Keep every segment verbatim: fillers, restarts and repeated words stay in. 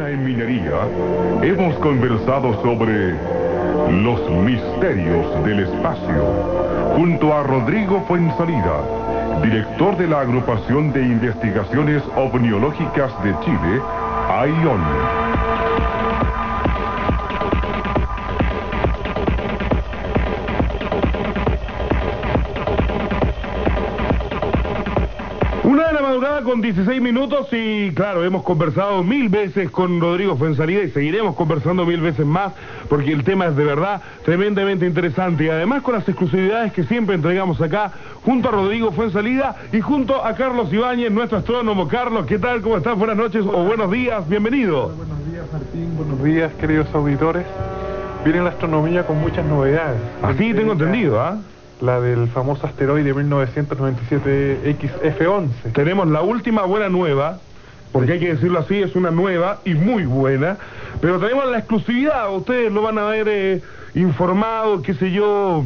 Mañana en Minería hemos conversado sobre los misterios del espacio junto a Rodrigo Fuenzalida, director de la Agrupación de Investigaciones Ovniológicas de Chile, AION. Una de la madrugada con dieciséis minutos y claro, hemos conversado mil veces con Rodrigo Fuenzalida y seguiremos conversando mil veces más porque el tema es de verdad tremendamente interesante y además con las exclusividades que siempre entregamos acá junto a Rodrigo Fuenzalida y junto a Carlos Ibáñez, nuestro astrónomo. Carlos, ¿qué tal? ¿Cómo estás? Buenas noches o buenos días, bienvenido. Hola, buenos días Martín, buenos días queridos auditores. Viene la astronomía con muchas novedades. Así tengo entendido, ¿ah? ¿eh? La del famoso asteroide mil novecientos noventa y siete X F once. Tenemos la última buena nueva, porque hay que decirlo así, es una nueva y muy buena, pero tenemos la exclusividad, ustedes lo van a ver eh, informado, qué sé yo,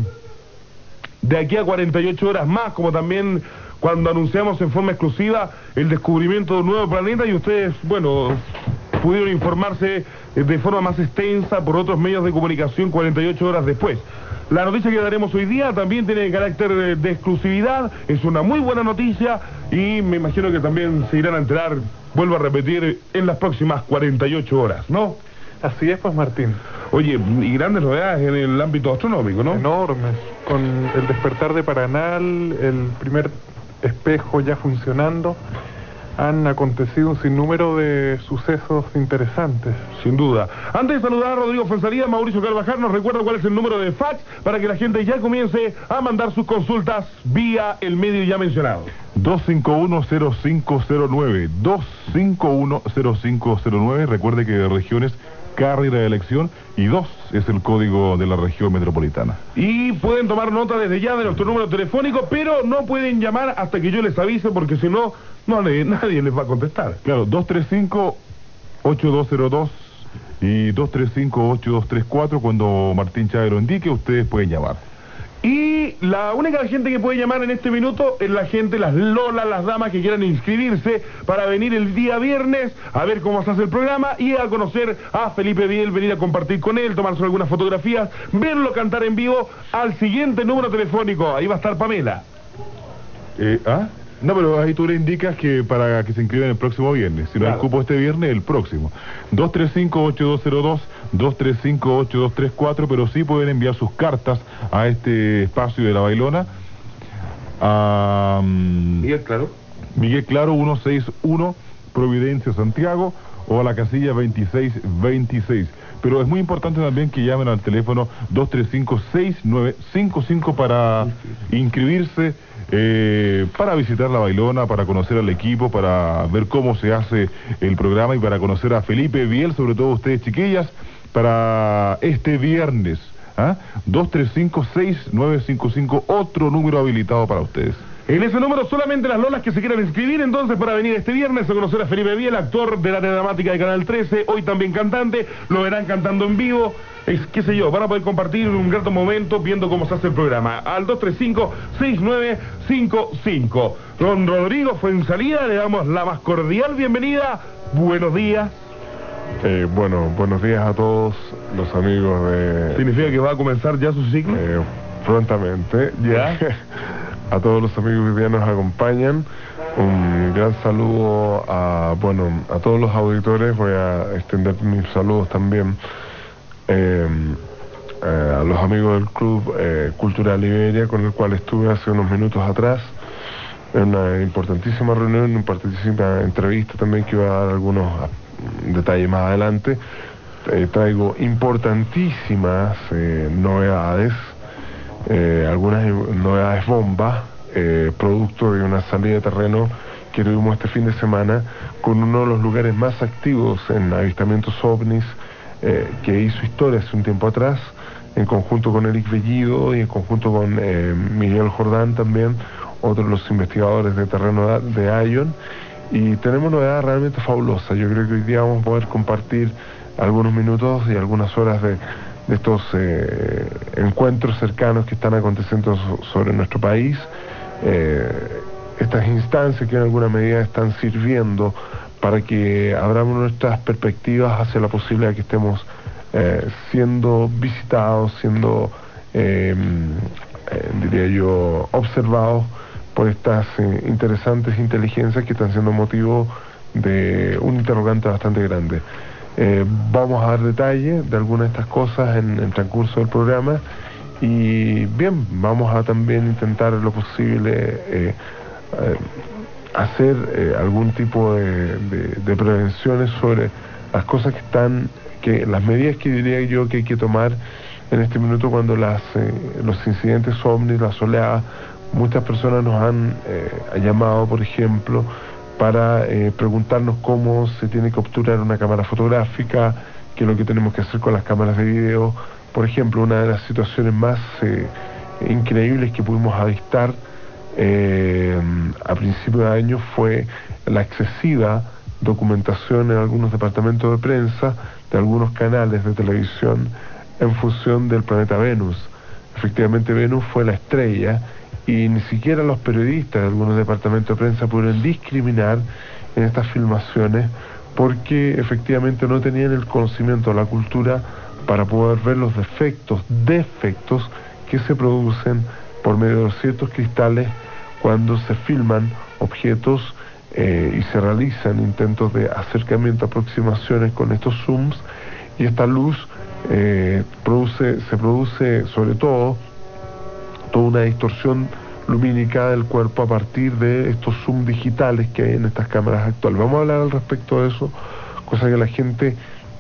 de aquí a cuarenta y ocho horas más, como también cuando anunciamos en forma exclusiva el descubrimiento de un nuevo planeta y ustedes, bueno, pudieron informarse de forma más extensa por otros medios de comunicación cuarenta y ocho horas después. La noticia que daremos hoy día también tiene carácter de, de exclusividad, es una muy buena noticia y me imagino que también se irán a enterar, vuelvo a repetir, en las próximas cuarenta y ocho horas, ¿no? Así es, pues Martín. Oye, y grandes novedades en el ámbito astronómico, ¿no? Enormes. Con el despertar de Paranal, el primer espejo ya funcionando, han acontecido un sinnúmero de sucesos interesantes. Sin duda. Antes de saludar a Rodrigo Fuenzalida, Mauricio Carvajal nos recuerda cuál es el número de fax para que la gente ya comience a mandar sus consultas vía el medio ya mencionado. dos cinco uno cero cinco cero nueve, dos cinco uno cero cinco cero nueve. Recuerde que de regiones carrera de elección y dos es el código de la región metropolitana. Y pueden tomar nota desde ya de nuestro número telefónico, pero no pueden llamar hasta que yo les avise porque si no, no le, nadie les va a contestar. Claro, dos tres cinco ocho dos cero dos y dos tres cinco ocho dos tres cuatro, cuando Martín Chávez lo indique, ustedes pueden llamar. Y la única gente que puede llamar en este minuto es la gente, las lolas, las damas que quieran inscribirse para venir el día viernes a ver cómo se hace el programa y a conocer a Felipe Biel, venir a compartir con él, tomarse algunas fotografías, verlo cantar en vivo al siguiente número telefónico. Ahí va a estar Pamela. Eh, ¿Ah? No, pero ahí tú le indicas que para que se inscriban el próximo viernes. Si no hay cupo este viernes, el próximo. dos tres cinco ocho dos cero dos, dos tres cinco ocho dos tres cuatro, pero sí pueden enviar sus cartas a este espacio de la Bailona. A Miguel Claro. Miguel Claro, ciento sesenta y uno, Providencia, Santiago, o a la casilla veintiséis veintiséis. Pero es muy importante también que llamen al teléfono dos tres cinco seis nueve cinco cinco para inscribirse, eh, para visitar la Bailona, para conocer al equipo, para ver cómo se hace el programa y para conocer a Felipe Biel, sobre todo ustedes chiquillas, para este viernes. ¿Ah? dos tres cinco seis nueve cinco cinco, otro número habilitado para ustedes. En ese número solamente las lolas que se quieran inscribir entonces para venir este viernes a conocer a Felipe Biel, actor de la dramática de Canal trece, hoy también cantante, lo verán cantando en vivo, es, qué sé yo, van a poder compartir un grato momento viendo cómo se hace el programa, al dos tres cinco seis nueve cinco cinco. Don Rodrigo Fuenzalida, le damos la más cordial bienvenida, buenos días. Eh, bueno, buenos días a todos los amigos de... ¿Significa que va a comenzar ya su ciclo? Eh, prontamente. ¿Ya? A todos los amigos que hoy día nos acompañan, un gran saludo a, bueno, a todos los auditores. Voy a extender mis saludos también eh, eh, a los amigos del Club eh, Cultural Iberia, con el cual estuve hace unos minutos atrás en una importantísima reunión, una importantísima entrevista también que iba a dar algunos detalles más adelante. Eh, traigo importantísimas eh, novedades. Eh, algunas novedades bomba, eh, producto de una salida de terreno que tuvimos este fin de semana con uno de los lugares más activos en avistamientos ovnis, eh, que hizo historia hace un tiempo atrás, en conjunto con Eric Bellido y en conjunto con eh, Miguel Jordán también, otros de los investigadores de terreno de AION, y tenemos novedades realmente fabulosas. Yo creo que hoy día vamos a poder compartir algunos minutos y algunas horas de de estos eh, encuentros cercanos que están aconteciendo so sobre nuestro país, eh, estas instancias que en alguna medida están sirviendo para que abramos nuestras perspectivas hacia la posibilidad de que estemos eh, siendo visitados, siendo, eh, eh, diría yo, observados por estas eh, interesantes inteligencias que están siendo motivo de un interrogante bastante grande. Eh, vamos a dar detalles de algunas de estas cosas en el transcurso del programa y bien, vamos a también intentar lo posible eh, eh, hacer eh, algún tipo de, de, de prevenciones sobre las cosas que están, que las medidas que diría yo que hay que tomar en este minuto cuando las eh, los incidentes ovnis, las oleadas, muchas personas nos han eh, llamado, por ejemplo, para eh, preguntarnos cómo se tiene que obturar una cámara fotográfica, qué es lo que tenemos que hacer con las cámaras de video. Por ejemplo, una de las situaciones más eh, increíbles que pudimos avistar Eh, a principios de año fue la excesiva documentación en algunos departamentos de prensa de algunos canales de televisión en función del planeta Venus. Efectivamente, Venus fue la estrella y ni siquiera los periodistas de algunos departamentos de prensa pudieron discriminar en estas filmaciones porque efectivamente no tenían el conocimiento de la cultura para poder ver los defectos, defectos que se producen por medio de ciertos cristales cuando se filman objetos eh, y se realizan intentos de acercamiento, aproximaciones con estos zooms, y esta luz eh, produce, se produce sobre todo toda una distorsión lumínica del cuerpo a partir de estos zooms digitales que hay en estas cámaras actuales. Vamos a hablar al respecto de eso, cosa que la gente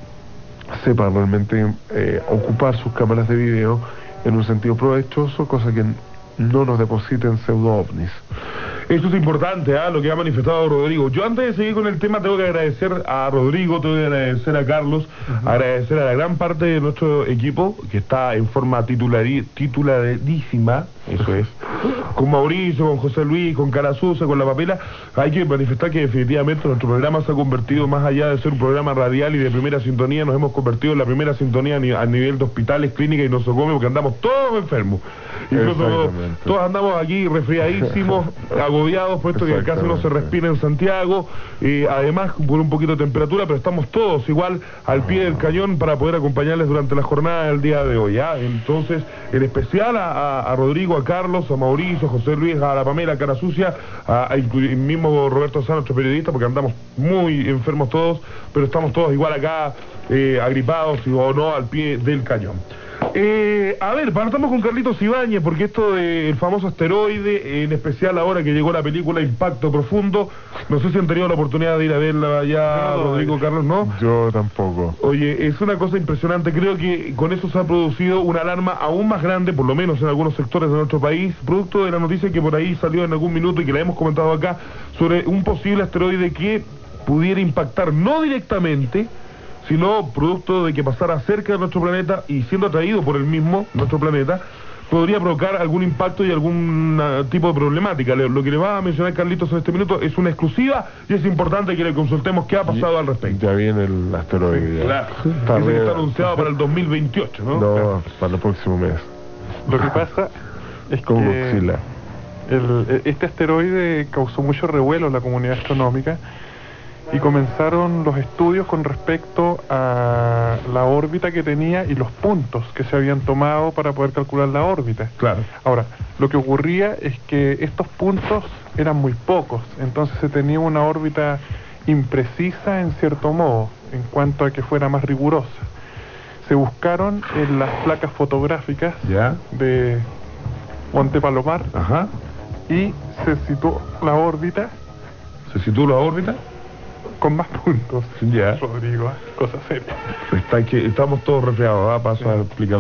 sepa realmente eh, ocupar sus cámaras de video en un sentido provechoso, cosa que no nos depositen pseudo-ovnis. Esto es importante, ¿eh? Lo que ha manifestado Rodrigo. Yo antes de seguir con el tema tengo que agradecer a Rodrigo, tengo que agradecer a Carlos, uh-huh. agradecer a la gran parte de nuestro equipo que está en forma titulari, titularísima, eso es, con Mauricio, con José Luis, con Carasusa, con La Papela. Hay que manifestar que definitivamente nuestro programa se ha convertido, más allá de ser un programa radial y de primera sintonía, nos hemos convertido en la primera sintonía a nivel de hospitales, clínicas y nosocomios, porque andamos todos enfermos. Incluso todos andamos aquí resfriadísimos, agobiados, puesto que casi no se respira en Santiago, y además por un poquito de temperatura, pero estamos todos igual al pie del cañón para poder acompañarles durante la jornada del día de hoy, ¿ya? Entonces, en especial a, a, a Rodrigo, a Carlos, a Mauricio, a José Luis, a La Pamela, a Cara Sucia, a, a el mismo Roberto Sá, nuestro periodista, porque andamos muy enfermos todos, pero estamos todos igual acá, eh, agripados o no, al pie del cañón. Eh, a ver, partamos con Carlitos Ibáñez, porque esto del famoso asteroide, en especial ahora que llegó la película Impacto Profundo, no sé si han tenido la oportunidad de ir a verla ya, no, Rodrigo, Carlos, ¿no? Yo tampoco. Oye, es una cosa impresionante, creo que con eso se ha producido una alarma aún más grande, por lo menos en algunos sectores de nuestro país, producto de la noticia que por ahí salió en algún minuto y que la hemos comentado acá, sobre un posible asteroide que pudiera impactar no directamente, sino producto de que pasara cerca de nuestro planeta y siendo atraído por el mismo, nuestro planeta, podría provocar algún impacto y algún uh, tipo de problemática. Lo que le va a mencionar Carlitos en este minuto es una exclusiva y es importante que le consultemos qué ha pasado y, al respecto. Ya viene el asteroide. Sí, claro. Está, Dice que está anunciado para el dos mil veintiocho, ¿no? No, claro. Para el próximo mes. Lo que pasa es Como que Godzilla. El, este asteroide causó mucho revuelo en la comunidad astronómica y comenzaron los estudios con respecto a la órbita que tenía y los puntos que se habían tomado para poder calcular la órbita. Claro. Ahora, lo que ocurría es que estos puntos eran muy pocos, entonces se tenía una órbita imprecisa en cierto modo, en cuanto a que fuera más rigurosa. Se buscaron en las placas fotográficas ¿Ya? de Monte Palomar. Ajá. Y se situó la órbita. ¿Se situó la órbita? Con más puntos. Ya. Rodrigo, cosa seria. Está que, estamos todos resfriados, ¿eh? Paso sí. a explicar a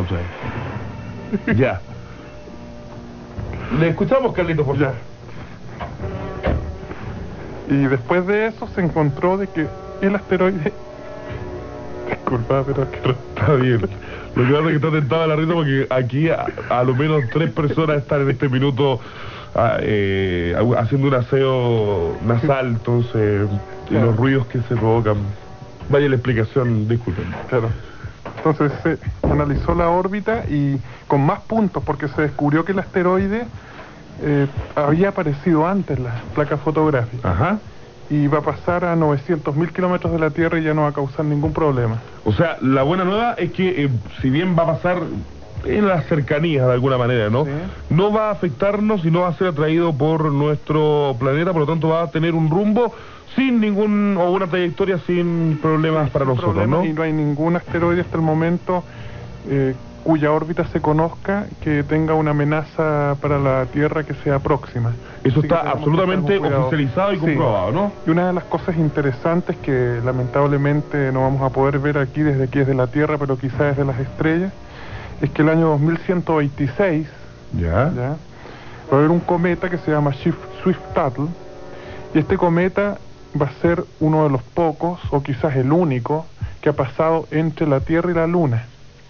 ustedes. Ya. Le escuchamos, Carlitos, por favor. Y después de eso se encontró de que el asteroide... Disculpa, pero es que... Está bien. Lo que pasa es que está tentado la risa porque aquí a, a lo menos tres personas están en este minuto a, eh, haciendo un aseo nasal, entonces claro. Los ruidos que se provocan. Vaya la explicación, disculpen. Claro. Entonces se analizó la órbita y con más puntos porque se descubrió que el asteroide eh, había aparecido antes en las placas fotográficas. Ajá. y va a pasar a novecientos mil kilómetros de la Tierra y ya no va a causar ningún problema. O sea, la buena nueva es que, eh, si bien va a pasar en las cercanías de alguna manera, ¿no? Sí. No va a afectarnos y no va a ser atraído por nuestro planeta, por lo tanto va a tener un rumbo sin ningún, o una trayectoria sin problemas para Sin nosotros, problema, ¿no? Y no hay ningún asteroide hasta el momento eh, cuya órbita se conozca que tenga una amenaza para la Tierra que sea próxima. Eso Así que está tenemos que absolutamente estar con cuidado. oficializado y Sí. comprobado, ¿no? Y una de las cosas interesantes que lamentablemente no vamos a poder ver aquí desde aquí desde la Tierra, pero quizás desde las estrellas, es que el año dos mil ciento veintiséis Ya. ¿ya? va a haber un cometa que se llama Swift-Tuttle, y este cometa va a ser uno de los pocos, o quizás el único, que ha pasado entre la Tierra y la Luna.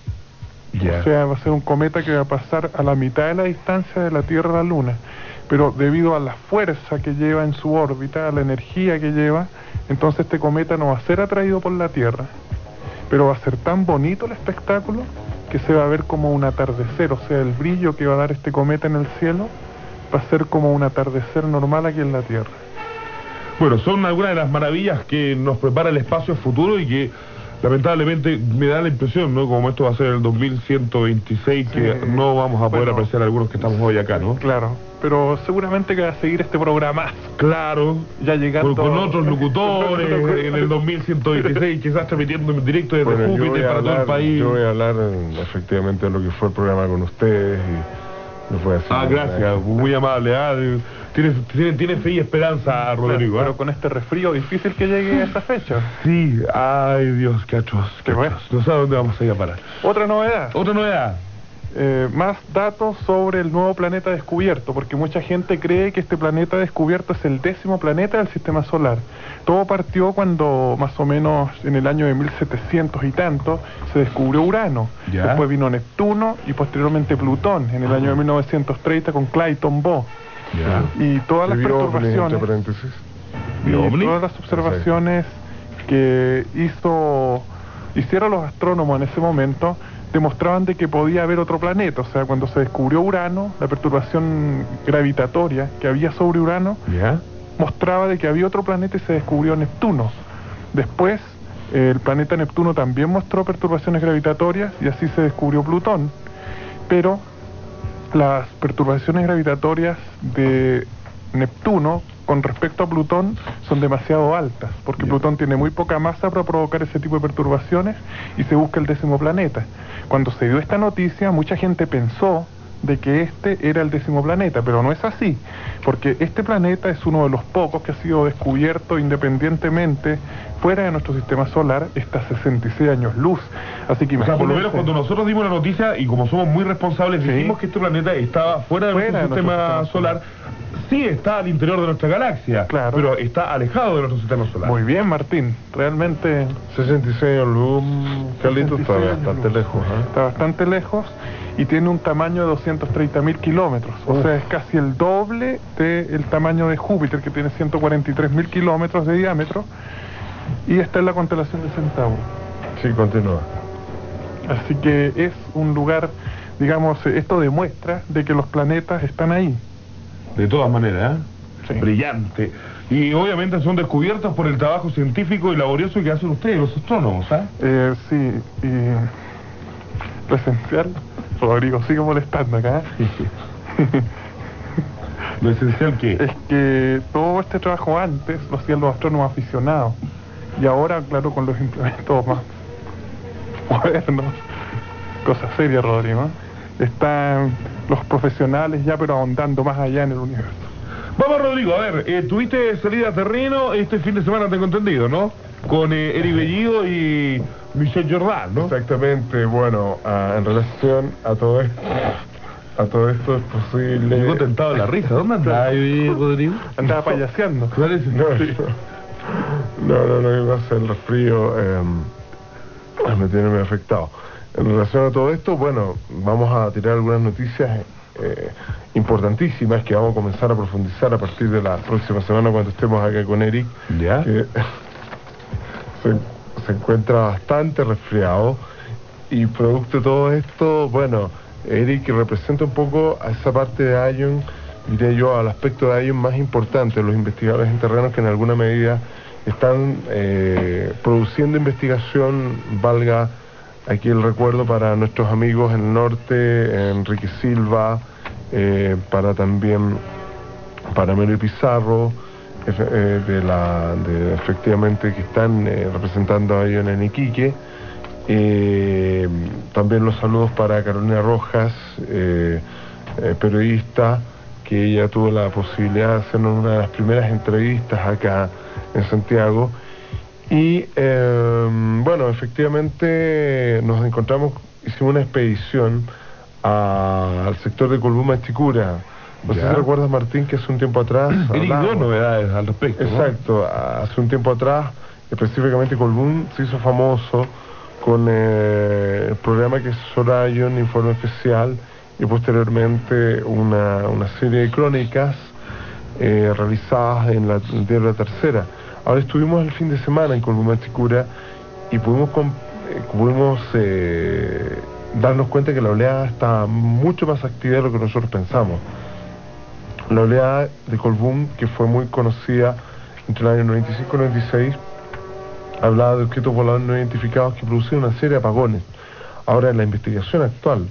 Ya. O sea, va a ser un cometa que va a pasar a la mitad de la distancia de la Tierra a la Luna. Pero debido a la fuerza que lleva en su órbita, a la energía que lleva, entonces este cometa no va a ser atraído por la Tierra. Pero va a ser tan bonito el espectáculo que se va a ver como un atardecer. O sea, el brillo que va a dar este cometa en el cielo va a ser como un atardecer normal aquí en la Tierra. Bueno, son algunas de las maravillas que nos prepara el espacio futuro y que lamentablemente me da la impresión, ¿no? Como esto va a ser el dos mil ciento veintiséis, que Sí. no vamos a poder Bueno, apreciar algunos que estamos hoy acá, ¿no? Claro, pero seguramente que va a seguir este programa. Claro, Ya llegando... con, con otros locutores en el dos mil ciento veintiséis, quizás transmitiendo en directo desde Bueno, yo voy Júpiter a para todo el hablar, país. yo voy a hablar eh, efectivamente de lo que fue el programa con ustedes y les voy a decir. Ah, gracias, muy amable. Ah, tiene, tiene, tiene fe y esperanza, Rodrigo. Pero ¿eh? con este resfrío difícil que llegue a esta fecha. Sí, ay Dios, qué atroz, qué Qué bueno. atroz. No sé a dónde vamos a ir a parar. Otra novedad. Otra novedad. Eh, más datos sobre el nuevo planeta descubierto, porque mucha gente cree que este planeta descubierto es el décimo planeta del sistema solar. Todo partió cuando más o menos en el año de mil setecientos y tanto se descubrió Urano. Ya. Después vino Neptuno y posteriormente Plutón en el año de mil novecientos treinta con Clayton Bo. Ya. Y todas las ¿Y vio ovni, entre perturbaciones paréntesis? y ¿Vio ovni? todas las observaciones que hizo hicieron los astrónomos en ese momento demostraban de que podía haber otro planeta. O sea, cuando se descubrió Urano, la perturbación gravitatoria que había sobre Urano Ya. mostraba de que había otro planeta y se descubrió Neptuno. Después, eh, el planeta Neptuno también mostró perturbaciones gravitatorias y así se descubrió Plutón. Pero las perturbaciones gravitatorias de Neptuno con respecto a Plutón son demasiado altas, porque Bien. Plutón tiene muy poca masa para provocar ese tipo de perturbaciones y se busca el décimo planeta. Cuando se dio esta noticia, mucha gente pensó de que este era el décimo planeta, pero no es así, porque este planeta es uno de los pocos que ha sido descubierto independientemente fuera de nuestro sistema solar, está a sesenta y seis años luz. Así que O sea, por lo menos imagínense- cuando nosotros dimos la noticia y como somos muy responsables, Sí. dijimos que este planeta estaba fuera de Fuera nuestro de nuestro sistema sistema solar. Sí está al interior de nuestra galaxia, Claro. pero está alejado de nuestro sistema solar. Muy bien, Martín, realmente sesenta y seis años luz, Carlitos, está sesenta y seis años bastante luz. lejos. ¿eh? Está bastante lejos y tiene un tamaño de doscientos treinta mil kilómetros. O Uf. sea, es casi el doble del tamaño de Júpiter, que tiene ciento cuarenta y tres mil kilómetros de diámetro, y está en la constelación de Centauro. Sí, continúa. Así que es un lugar, digamos, eh, esto demuestra de que los planetas están ahí. De todas maneras, ¿eh? Sí. Brillante. Y obviamente son descubiertos por el trabajo científico y laborioso que hacen ustedes, los astrónomos, ¿ah? Eh, sí, y lo esencial, Rodrigo, sigue molestando acá. Lo esencial que Es que todo este trabajo antes lo hacían los astrónomos aficionados y ahora, claro, con los implementos más modernos, cosa seria, Rodrigo, están los profesionales ya pero ahondando más allá en el universo. Vamos, Rodrigo, a ver, eh, tuviste salida a terreno este fin de semana, tengo entendido, ¿no? Con eh, Eric Bellido y Michel Jordan, ¿no? Exactamente, bueno, ah, en relación a todo esto, a todo esto es posible... Llegó tentado de la risa. ¿Dónde andaba ahí, Rodrigo? Andaba payaseando. ¿Cuál es? No, no, no, no, iba a ser el resfrío, eh, me tiene muy afectado. En relación a todo esto, bueno, vamos a tirar algunas noticias eh, importantísimas que vamos a comenzar a profundizar a partir de la próxima semana cuando estemos acá con Eric, ¿Ya? que se, se encuentra bastante resfriado y producto de todo esto, bueno, Eric representa un poco a esa parte de Ion diré yo, al aspecto de ellos más importante, los investigadores en terreno que en alguna medida están eh, produciendo investigación, valga aquí el recuerdo para nuestros amigos en el norte, Enrique Silva, eh, para también para Mario Pizarro, eh, de la, de, efectivamente que están eh, representando a ellos en Iquique. Eh, también los saludos para Carolina Rojas, eh, eh, periodista, que ella tuvo la posibilidad de hacernos una de las primeras entrevistas acá en Santiago. Y eh, bueno, efectivamente nos encontramos, hicimos una expedición a, al sector de Colbún Machicura. No Ya. sé si recuerdas, Martín, que hace un tiempo atrás... Hay dos hablamos- novedades al respecto, ¿no? Exacto, hace un tiempo atrás, específicamente Colbún se hizo famoso con eh, el programa que es Sorayón, Informe Especial, y posteriormente una, una serie de crónicas eh, realizadas en la, el diario La Tercera. Ahora estuvimos el fin de semana en Colbún Machicura y pudimos, com- eh, pudimos eh, darnos cuenta que la oleada está mucho más activa de lo que nosotros pensamos. La oleada de Colbún, que fue muy conocida entre el año noventa y cinco y noventa y seis, hablaba de objetos voladores no identificados que producían una serie de apagones. Ahora, en la investigación actual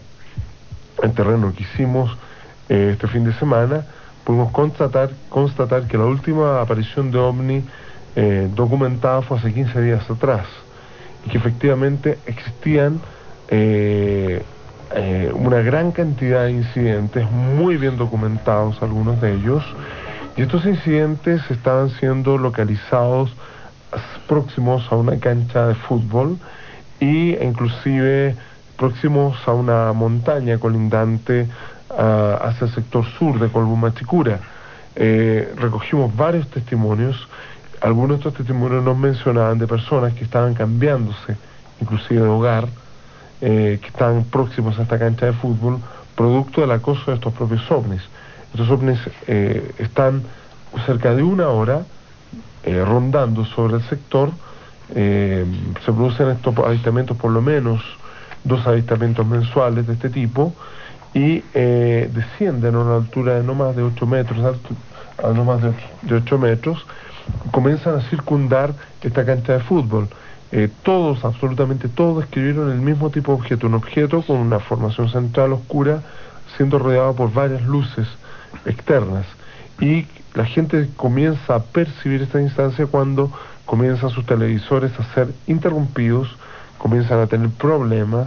en terreno que hicimos eh, este fin de semana, pudimos constatar, constatar que la última aparición de ovni eh, documentada fue hace quince días atrás, y que efectivamente existían eh, eh, una gran cantidad de incidentes muy bien documentados, algunos de ellos, y estos incidentes estaban siendo localizados próximos a una cancha de fútbol y inclusive próximos a una montaña colindante uh, hacia el sector sur de Colbún Machicura. Eh, recogimos varios testimonios. Algunos de estos testimonios nos mencionaban de personas que estaban cambiándose, inclusive de hogar, eh, que estaban próximos a esta cancha de fútbol, producto del acoso de estos propios ovnis. Estos ovnis eh, están cerca de una hora eh, rondando sobre el sector. Eh, se producen estos avistamientos, por lo menos dos avistamientos mensuales de este tipo, y eh, descienden a una altura de no más de ocho metros, alto, a no más de ocho, de ocho metros, comienzan a circundar esta cancha de fútbol. Eh, todos, absolutamente todos, describieron el mismo tipo de objeto, un objeto con una formación central oscura, siendo rodeado por varias luces externas. Y la gente comienza a percibir esta instancia cuando comienzan sus televisores a ser interrumpidos, comienzan a tener problemas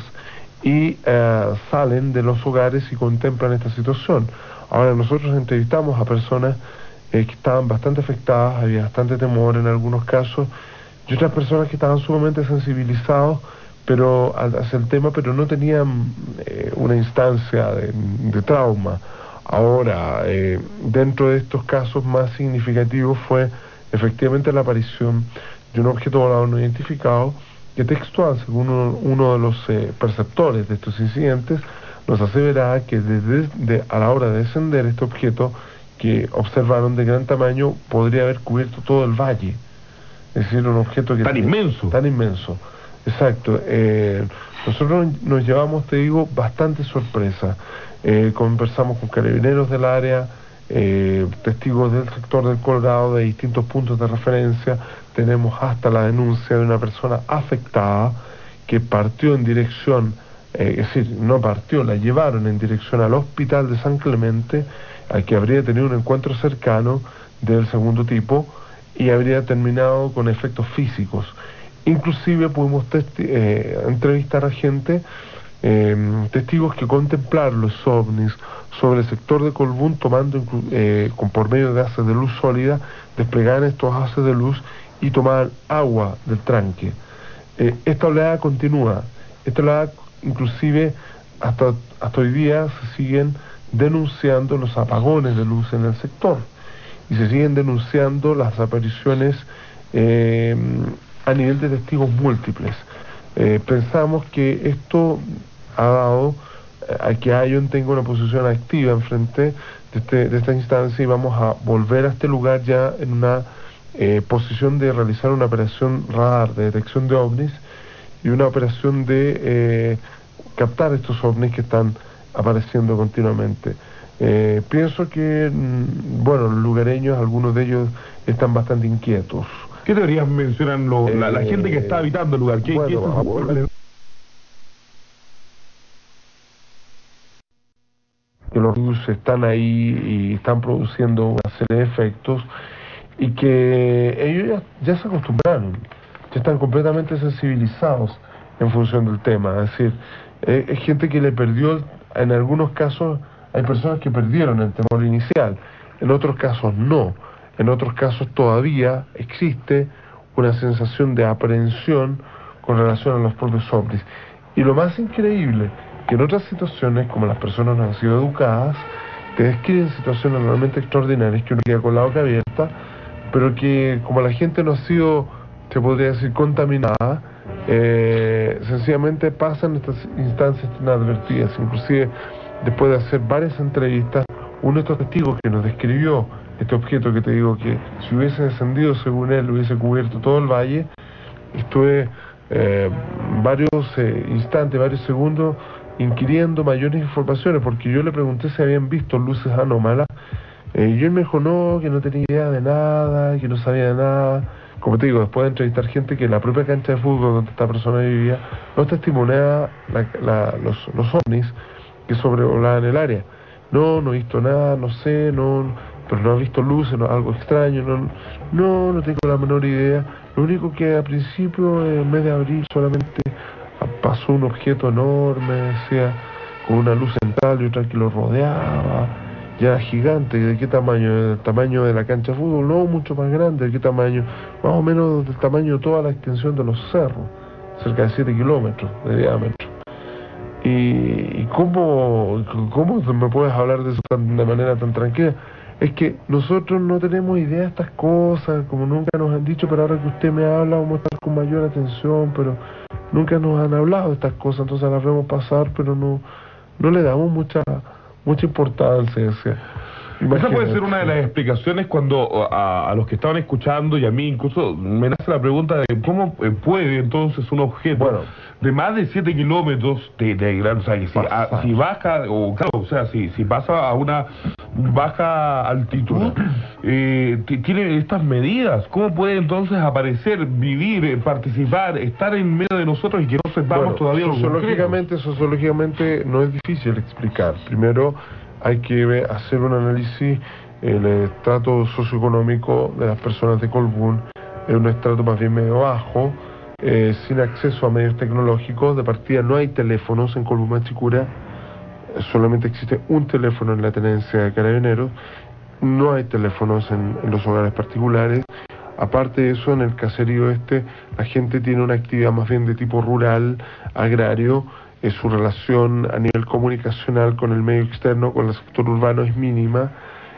y eh, salen de los hogares y contemplan esta situación. Ahora, nosotros entrevistamos a personas eh, que estaban bastante afectadas, había bastante temor en algunos casos, y otras personas que estaban sumamente sensibilizados pero hacia el tema, pero no tenían eh, una instancia de, de trauma. Ahora, eh, dentro de estos casos más significativos fue efectivamente la aparición de un objeto volador no identificado, que textual, según uno, uno de los eh, perceptores de estos incidentes, nos aseveraba que desde de, a la hora de descender este objeto que observaron de gran tamaño podría haber cubierto todo el valle. Es decir, un objeto que... Tan inmenso. Tan inmenso, exacto. Eh, nosotros nos llevamos, te digo, bastante sorpresa. Eh, conversamos con carabineros del área, eh, testigos del sector del Colorado, de distintos puntos de referencia. Tenemos hasta la denuncia de una persona afectada que partió en dirección, eh, es decir, no partió, la llevaron en dirección al hospital de San Clemente, al que habría tenido un encuentro cercano del segundo tipo y habría terminado con efectos físicos. Inclusive pudimos testi- eh, entrevistar a gente, eh, testigos que contemplaron los ovnis sobre el sector de Colbún, tomando eh, con por medio de haces de luz sólida, desplegaban estos haces de luz y tomaban agua del tranque. Eh, esta oleada continúa, esta oleada inclusive hasta, hasta hoy día se siguen denunciando los apagones de luz en el sector y se siguen denunciando las apariciones eh, a nivel de testigos múltiples. Eh, pensamos que esto ha dado eh, a que Ion tenga una posición activa en frente de, este, de esta instancia, y vamos a volver a este lugar ya en una eh, posición de realizar una operación radar de detección de ovnis y una operación de eh, captar estos ovnis que están apareciendo continuamente. Eh, pienso que, mm, bueno, los lugareños, algunos de ellos están bastante inquietos. ¿Qué teorías mencionan lo- la, la Eh, gente que está habitando el lugar? ¿Qué, bueno, qué se vamos, supone? Que los virus están ahí y están produciendo una serie de efectos y que ellos ya, ya se acostumbraron, ya están completamente sensibilizados en función del tema. Es decir, eh, es gente que le perdió, en algunos casos hay personas que perdieron el temor inicial, en otros casos no, en otros casos todavía existe una sensación de aprehensión con relación a los propios ovnis. Y lo más increíble, que en otras situaciones, como las personas no han sido educadas, te describen situaciones normalmente extraordinarias que uno queda con la boca abierta, pero que como la gente no ha sido, se podría decir, contaminada, eh, sencillamente pasan estas instancias inadvertidas. Inclusive, después de hacer varias entrevistas, uno de estos testigos que nos describió este objeto que te digo que si hubiese descendido según él hubiese cubierto todo el valle, estuve eh, varios eh, instantes, varios segundos inquiriendo mayores informaciones, porque yo le pregunté si habían visto luces anómalas, eh, y él me dijo no, que no tenía idea de nada, que no sabía de nada. Como te digo, después de entrevistar gente que en la propia cancha de fútbol donde esta persona vivía no testimoniaba la, la, los, los ovnis que sobrevolaban el área. No, no he visto nada, no sé, no, pero no he visto luces, no, algo extraño, no, no, no tengo la menor idea. Lo único que a principio, en el mes de abril, solamente pasó un objeto enorme, decía, con una luz central y otra que lo rodeaba, ya era gigante. ¿De qué tamaño? ¿El tamaño de la cancha de fútbol? No, mucho más grande. ¿De qué tamaño? Más o menos del tamaño de toda la extensión de los cerros, cerca de siete kilómetros de diámetro. ¿Y, y cómo, cómo me puedes hablar de eso tan, de manera tan tranquila? Es que nosotros no tenemos idea de estas cosas, como nunca nos han dicho, pero ahora que usted me habla vamos a estar con mayor atención, pero nunca nos han hablado de estas cosas, entonces las vemos pasar, pero no, no le damos mucha, mucha importancia. O sea, esa puede ser una de las explicaciones cuando a, a los que estaban escuchando y a mí incluso me nace la pregunta de cómo puede entonces un objeto bueno, de más de siete kilómetros de, de gran, o sea, que si, a, si baja, o claro, o sea, si, si pasa a una baja altitud, eh, tiene estas medidas, ¿cómo puede entonces aparecer, vivir, eh, participar, estar en medio de nosotros y que no sepamos bueno, todavía lo sociológicamente, sociológicamente no es difícil explicar. Primero hay que ver, hacer un análisis. El estrato socioeconómico de las personas de Colbún es un estrato más bien medio bajo, eh, sin acceso a medios tecnológicos. De partida no hay teléfonos en Colbún Machicura, solamente existe un teléfono en la tenencia de Carabineros, no hay teléfonos en, en los hogares particulares. Aparte de eso, en el caserío este, la gente tiene una actividad más bien de tipo rural, agrario. Eh, su relación a nivel comunicacional con el medio externo, con el sector urbano, es mínima.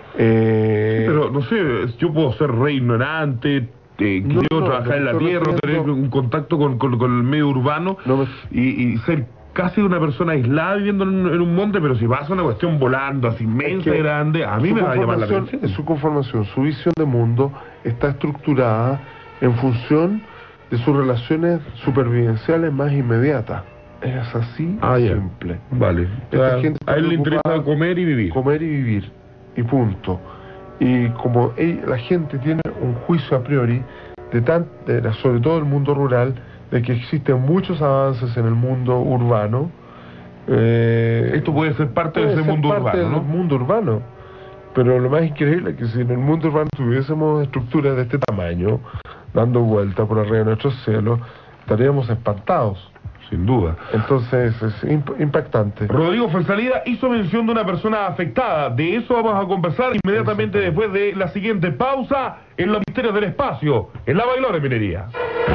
Eh... Sí, pero no sé, yo puedo ser re ignorante, eh, no, quiero no, trabajar no, en la no, tierra, no, no, tener no. un contacto con, con, con el medio urbano No me... y, y ser casi una persona aislada viviendo en, en un monte, pero si pasa una cuestión volando así inmensa y grande, a mí me va a llamar la atención. Su conformación, su visión de mundo está estructurada en función de sus relaciones supervivenciales más inmediatas. Es así, ah, simple. Vale. Esta O sea, gente está a él le interesa preocupada comer y vivir. Comer y vivir, y punto. Y como ella, la gente tiene un juicio a priori, de tan, de la, sobre todo el mundo rural, de que existen muchos avances en el mundo urbano. Eh, Esto puede ser parte puede de ese ser mundo parte urbano, ¿no? del mundo urbano. Pero lo más increíble es que si en el mundo urbano tuviésemos estructuras de este tamaño, dando vuelta por arriba de nuestros cielos, estaríamos espantados. Sin duda. Entonces es imp impactante. Rodrigo Fuenzalida hizo mención de una persona afectada. De eso vamos a conversar inmediatamente después de la siguiente pausa en los misterios del espacio, en la Bailora Minería.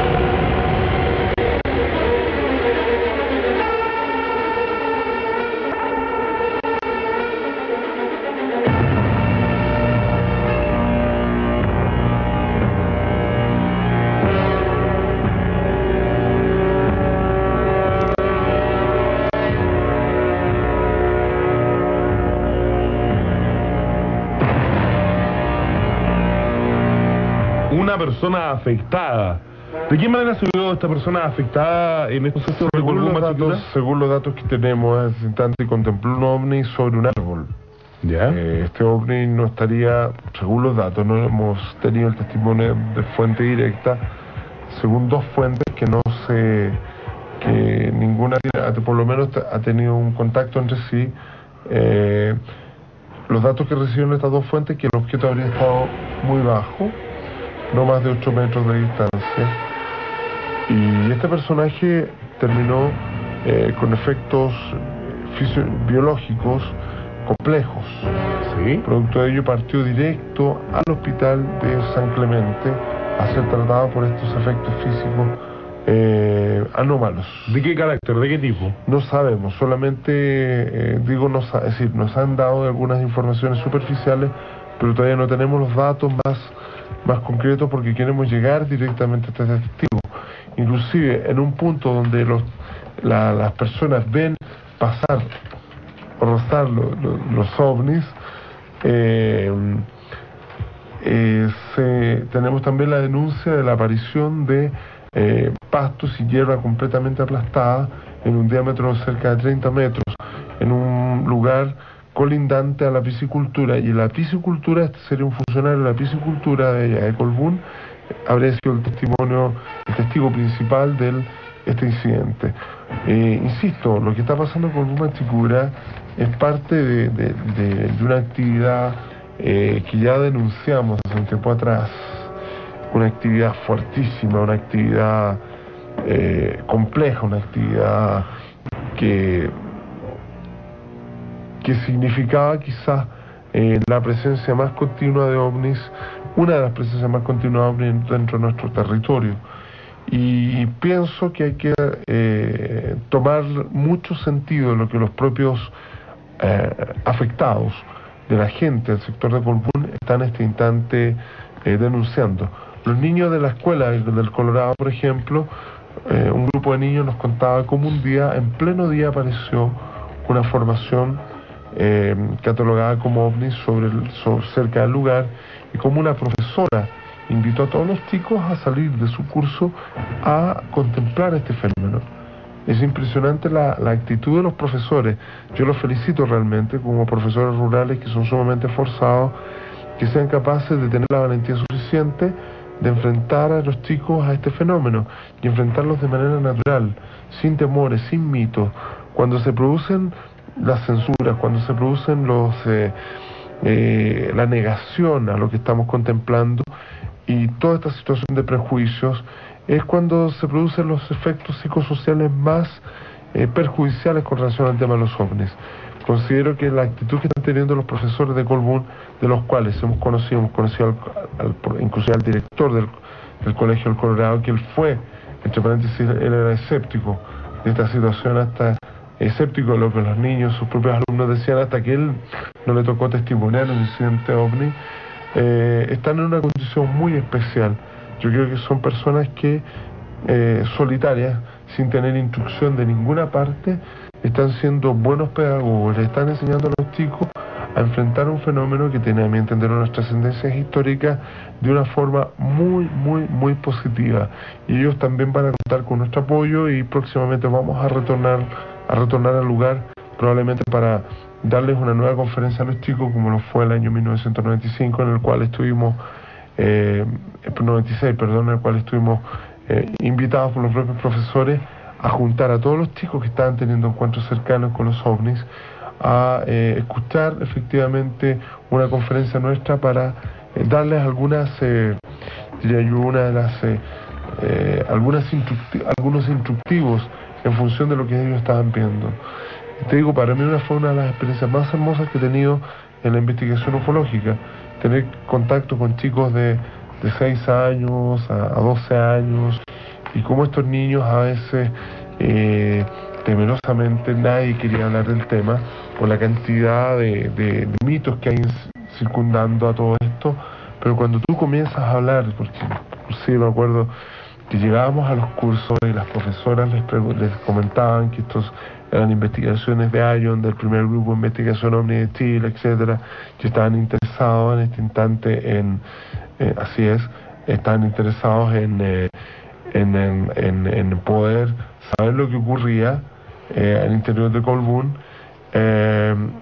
Una persona afectada. ¿De qué manera se vio esta persona afectada en estos hechos Según de los, datos, según los datos que tenemos, en ese instante contempló un ovni sobre un árbol. ¿Ya? Eh, este ovni no estaría, según los datos, no hemos tenido el testimonio de fuente directa, según dos fuentes que no se, que ninguna, por lo menos ha tenido un contacto entre sí. Eh, los datos que recibieron estas dos fuentes, que el objeto habría estado muy bajo, no más de ocho metros de distancia, y este personaje terminó eh, con efectos fisio- biológicos complejos. Sí. Producto de ello partió directo al hospital de San Clemente a ser tratado por estos efectos físicos eh, anómalos. ¿De qué carácter? ¿De qué tipo? No sabemos, solamente eh, digo, no, sa- es decir, nos han dado algunas informaciones superficiales, pero todavía no tenemos los datos más, más concretos porque queremos llegar directamente a este testigo. Inclusive en un punto donde los, la- las personas ven pasar o rozar lo- lo- los ovnis, eh, eh, se- tenemos también la denuncia de la aparición de eh, pastos y hierba completamente aplastada en un diámetro de cerca de treinta metros, en un lugar colindante a la piscicultura, y la piscicultura, este sería un funcionario de la piscicultura de, de Colbún, habría sido el testimonio, el testigo principal de este incidente. Eh, insisto, lo que está pasando con Colbún Machicura es parte de, de, de, de una actividad eh, que ya denunciamos hace un tiempo atrás, una actividad fuertísima, una actividad eh, compleja, una actividad que, que significaba quizás eh, la presencia más continua de ovnis, una de las presencias más continuas de ovnis dentro de nuestro territorio. Y pienso que hay que eh, tomar mucho sentido en lo que los propios eh, afectados de la gente del sector de Colbún están en este instante eh, denunciando. Los niños de la escuela del Colorado, por ejemplo, eh, un grupo de niños nos contaba cómo un día, en pleno día, apareció una formación eh, catalogada como ovni sobre el, sobre, cerca del lugar, y como una profesora invitó a todos los chicos a salir de su curso a contemplar este fenómeno. Es impresionante la, la actitud de los profesores. Yo los felicito realmente como profesores rurales que son sumamente esforzados, que sean capaces de tener la valentía suficiente de enfrentar a los chicos a este fenómeno y enfrentarlos de manera natural, sin temores, sin mitos. Cuando se producen las censuras, cuando se producen los eh, eh, la negación a lo que estamos contemplando y toda esta situación de prejuicios, es cuando se producen los efectos psicosociales más eh, perjudiciales con relación al tema de los ovnis. Considero que la actitud que están teniendo los profesores de Colbún, de los cuales hemos conocido, hemos conocido al, al, inclusive al director del, del Colegio del Colorado, que él fue, entre paréntesis, él era escéptico de esta situación, hasta escéptico de lo que los niños, sus propios alumnos decían, hasta que él no le tocó testimoniar un incidente ovni. Eh, están en una condición muy especial. Yo creo que son personas que eh, solitarias, sin tener instrucción de ninguna parte, están siendo buenos pedagogos, le están enseñando a los chicos a enfrentar un fenómeno que tiene, a mi entender, unas trascendencias históricas de una forma muy, muy, muy positiva. Y ellos también van a contar con nuestro apoyo, y próximamente vamos a retornar, a retornar al lugar, probablemente para darles una nueva conferencia a los chicos, como lo fue el año mil novecientos noventa y cinco, en el cual estuvimos, eh, noventa y seis, perdón, en el cual estuvimos eh, invitados por los propios profesores a juntar a todos los chicos que estaban teniendo encuentros cercanos con los ovnis, a eh, escuchar efectivamente una conferencia nuestra para eh, darles algunas, eh, diría yo, una de las, eh, eh, algunas instructi algunos instructivos en función de lo que ellos estaban viendo. Te digo, para mí una fue una de las experiencias más hermosas que he tenido en la investigación ufológica, tener contacto con chicos de, de seis años a, a doce años, y cómo estos niños a veces eh, temerosamente nadie quería hablar del tema por la cantidad de, de, de mitos que hay circundando a todo esto, pero cuando tú comienzas a hablar, porque sí me acuerdo que llegábamos a los cursos y las profesoras les, les comentaban que estos eran investigaciones de ION, del primer grupo de investigación OVNI de Chile, etcétera, que estaban interesados en este instante en, eh, así es, estaban interesados en, eh, en, en, en, en poder saber lo que ocurría eh, al interior de Colbún. Eh,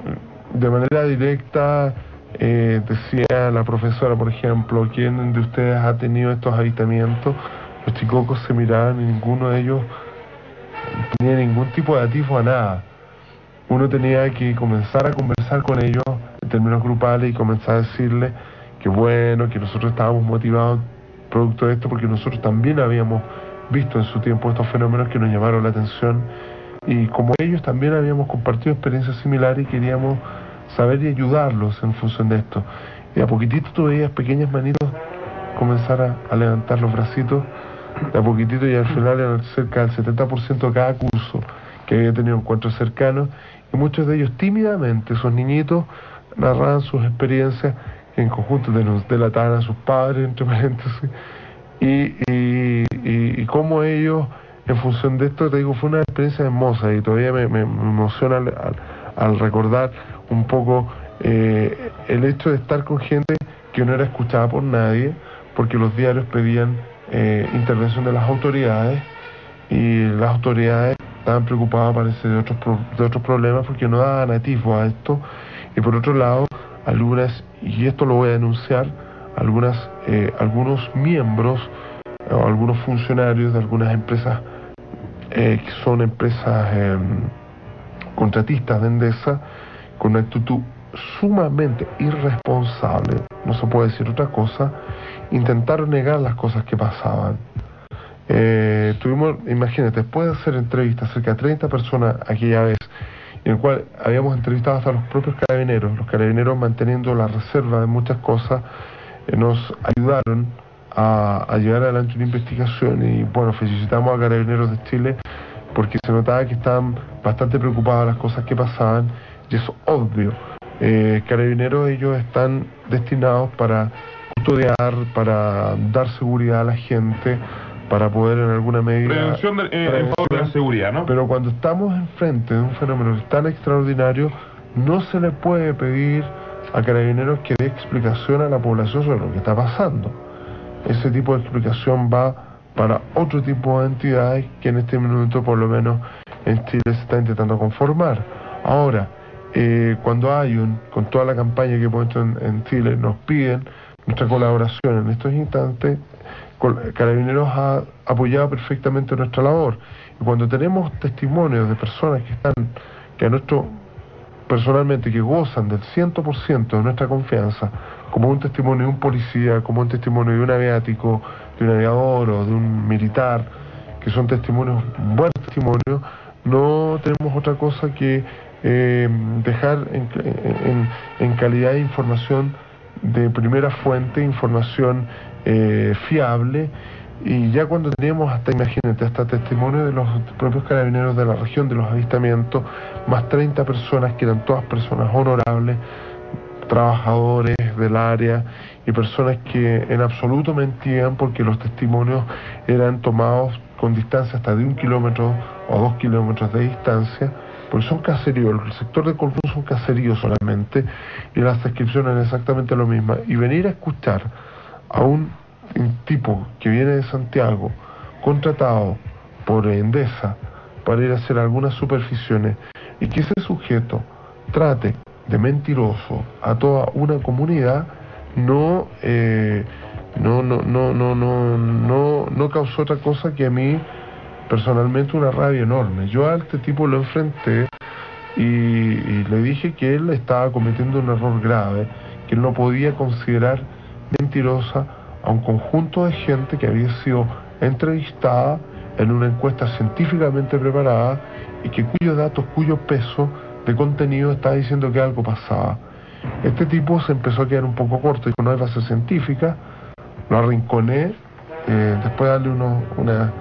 de manera directa, eh, decía la profesora, por ejemplo, ¿quién de ustedes ha tenido estos avistamientos? Los chicocos se miraban y ninguno de ellos tenía ningún tipo de atisbo a nada. Uno tenía que comenzar a conversar con ellos en términos grupales y comenzar a decirles que bueno, que nosotros estábamos motivados producto de esto porque nosotros también habíamos visto en su tiempo estos fenómenos que nos llamaron la atención y como ellos también habíamos compartido experiencias similares y queríamos saber y ayudarlos en función de esto. Y a poquitito tú veías pequeñas manitos comenzar a, a levantar los bracitos, de a poquitito, y al final eran cerca del setenta por ciento de cada curso que había tenido encuentros cercanos, y muchos de ellos tímidamente, esos niñitos, narraban sus experiencias que en conjunto nos delataban a sus padres, entre paréntesis, y, y, y, y cómo ellos, en función de esto, te digo, fue una experiencia hermosa, y todavía me, me, me emociona al, al, al recordar un poco eh, el hecho de estar con gente que no era escuchada por nadie, porque los diarios pedían eh, intervención de las autoridades, y las autoridades estaban preocupadas, parece, de otros, pro, de otros problemas, porque no daban atisbo a esto, y por otro lado, algunas, y esto lo voy a denunciar, algunas, eh, algunos miembros o algunos funcionarios de algunas empresas eh, que son empresas eh, contratistas de Endesa, con una actitud sumamente irresponsable, no se puede decir otra cosa, intentaron negar las cosas que pasaban. Eh, tuvimos, imagínate, después de hacer entrevistas, cerca de treinta personas aquella vez, en el cual habíamos entrevistado hasta los propios carabineros, los carabineros manteniendo la reserva de muchas cosas, eh, nos ayudaron a, a llevar adelante una investigación, y bueno, felicitamos a Carabineros de Chile porque se notaba que estaban bastante preocupados de las cosas que pasaban, y es obvio. Eh, carabineros, ellos están destinados para custodiar, para dar seguridad a la gente, para poder en alguna medida... Prevención de, eh, en favor de la seguridad, ¿no? Pero cuando estamos enfrente de un fenómeno tan extraordinario, no se le puede pedir a Carabineros que dé explicación a la población sobre lo que está pasando. Ese tipo de explicación va para otro tipo de entidades que en este momento, por lo menos en Chile, se está intentando conformar. Ahora, eh, cuando hay un, con toda la campaña que hemos hecho en, en Chile, nos piden nuestra colaboración en estos instantes. Carabineros ha apoyado perfectamente nuestra labor, y cuando tenemos testimonios de personas que están, que a nuestro, personalmente, que gozan del cien por ciento de nuestra confianza, como un testimonio de un policía, como un testimonio de un aviático, de un aviador o de un militar, que son testimonios, buenos testimonios, no tenemos otra cosa que eh, dejar en, en, en calidad de información de primera fuente, información eh, fiable, y ya cuando teníamos hasta, imagínate, hasta testimonio de los propios carabineros de la región, de los avistamientos, más treinta personas que eran todas personas honorables, trabajadores del área, y personas que en absoluto mentían porque los testimonios eran tomados con distancia hasta de un kilómetro o dos kilómetros de distancia, porque son caseríos, el sector de Colbún son caseríos solamente, y las descripciones eran exactamente lo mismo. Y venir a escuchar a un, un tipo que viene de Santiago, contratado por Endesa para ir a hacer algunas superficies, y que ese sujeto trate de mentiroso a toda una comunidad, no, eh, no, no, no, no, no, no, no causó otra cosa que a mí personalmente una rabia enorme. Yo a este tipo lo enfrenté y, y le dije que él estaba cometiendo un error grave, que él no podía considerar mentirosa a un conjunto de gente que había sido entrevistada en una encuesta científicamente preparada y que cuyos datos, cuyo peso de contenido estaba diciendo que algo pasaba. Este tipo se empezó a quedar un poco corto, dijo no es base científica, lo arrinconé, eh, después de darle uno, una...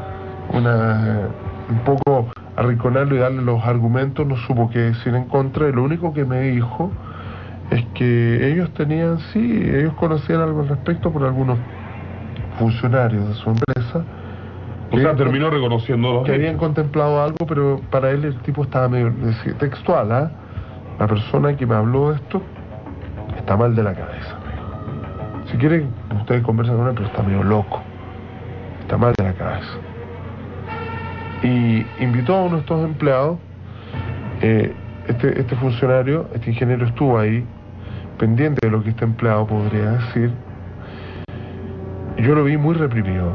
Una, un poco arrinconarlo y darle los argumentos, no supo qué decir en contra, y lo único que me dijo es que ellos tenían, sí, ellos conocían algo al respecto por algunos funcionarios de su empresa. O sea, terminó reconociendo que habían contemplado algo, pero para él el tipo estaba medio textual, ¿ah? ¿eh? La persona que me habló de esto está mal de la cabeza, amigo. Si quieren, ustedes conversan con él, pero está medio loco, está mal de la cabeza. Y invitó a uno de estos empleados, eh, este, este funcionario, este ingeniero estuvo ahí, pendiente de lo que este empleado podría decir. Yo lo vi muy reprimido.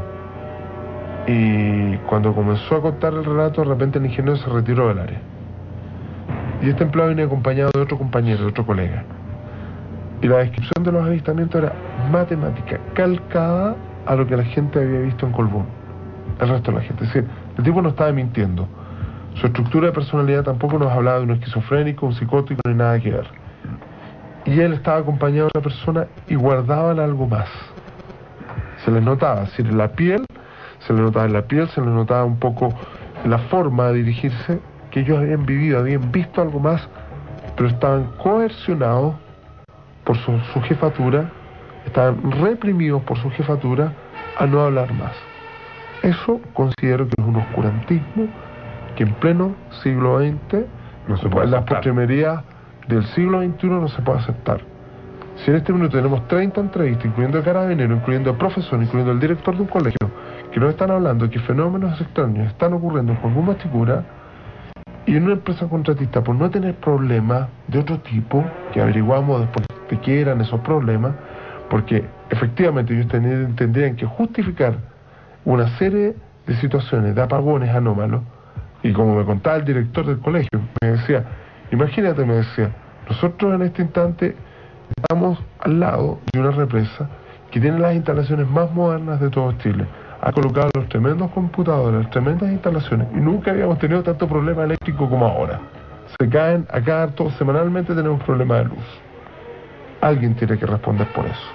Y cuando comenzó a contar el relato, de repente el ingeniero se retiró del área. Y este empleado venía acompañado de otro compañero, de otro colega. Y la descripción de los avistamientos era matemática, calcada a lo que la gente había visto en Colbún. El resto de la gente. Es decir, el tipo no estaba mintiendo. Su estructura de personalidad tampoco nos hablaba de un esquizofrénico, un psicótico, ni nada que ver. Y él estaba acompañado de otra persona y guardaban algo más. Se les notaba, es decir, la piel, se les notaba en la piel, se les notaba un poco la forma de dirigirse, que ellos habían vivido, habían visto algo más, pero estaban coercionados por su, su jefatura, estaban reprimidos por su jefatura a no hablar más. Eso considero que es un oscurantismo que en pleno siglo veinte, no se puede en las aceptar. postrimerías del siglo veintiuno no se puede aceptar. Si en este minuto tenemos treinta entrevistas, incluyendo el carabinero, incluyendo el profesor, incluyendo el director de un colegio, que nos están hablando de que fenómenos extraños están ocurriendo con Colbún Machicura, y en una empresa contratista, por no tener problemas de otro tipo, que averiguamos después de qué eran esos problemas, porque efectivamente ellos ten- tendrían que justificar una serie de situaciones de apagones anómalos, y como me contaba el director del colegio, me decía, imagínate, me decía, nosotros en este instante estamos al lado de una represa que tiene las instalaciones más modernas de todo Chile. Ha colocado los tremendos computadores, las tremendas instalaciones, y nunca habíamos tenido tanto problema eléctrico como ahora. Se caen acá, todos semanalmente tenemos problemas de luz. Alguien tiene que responder por eso.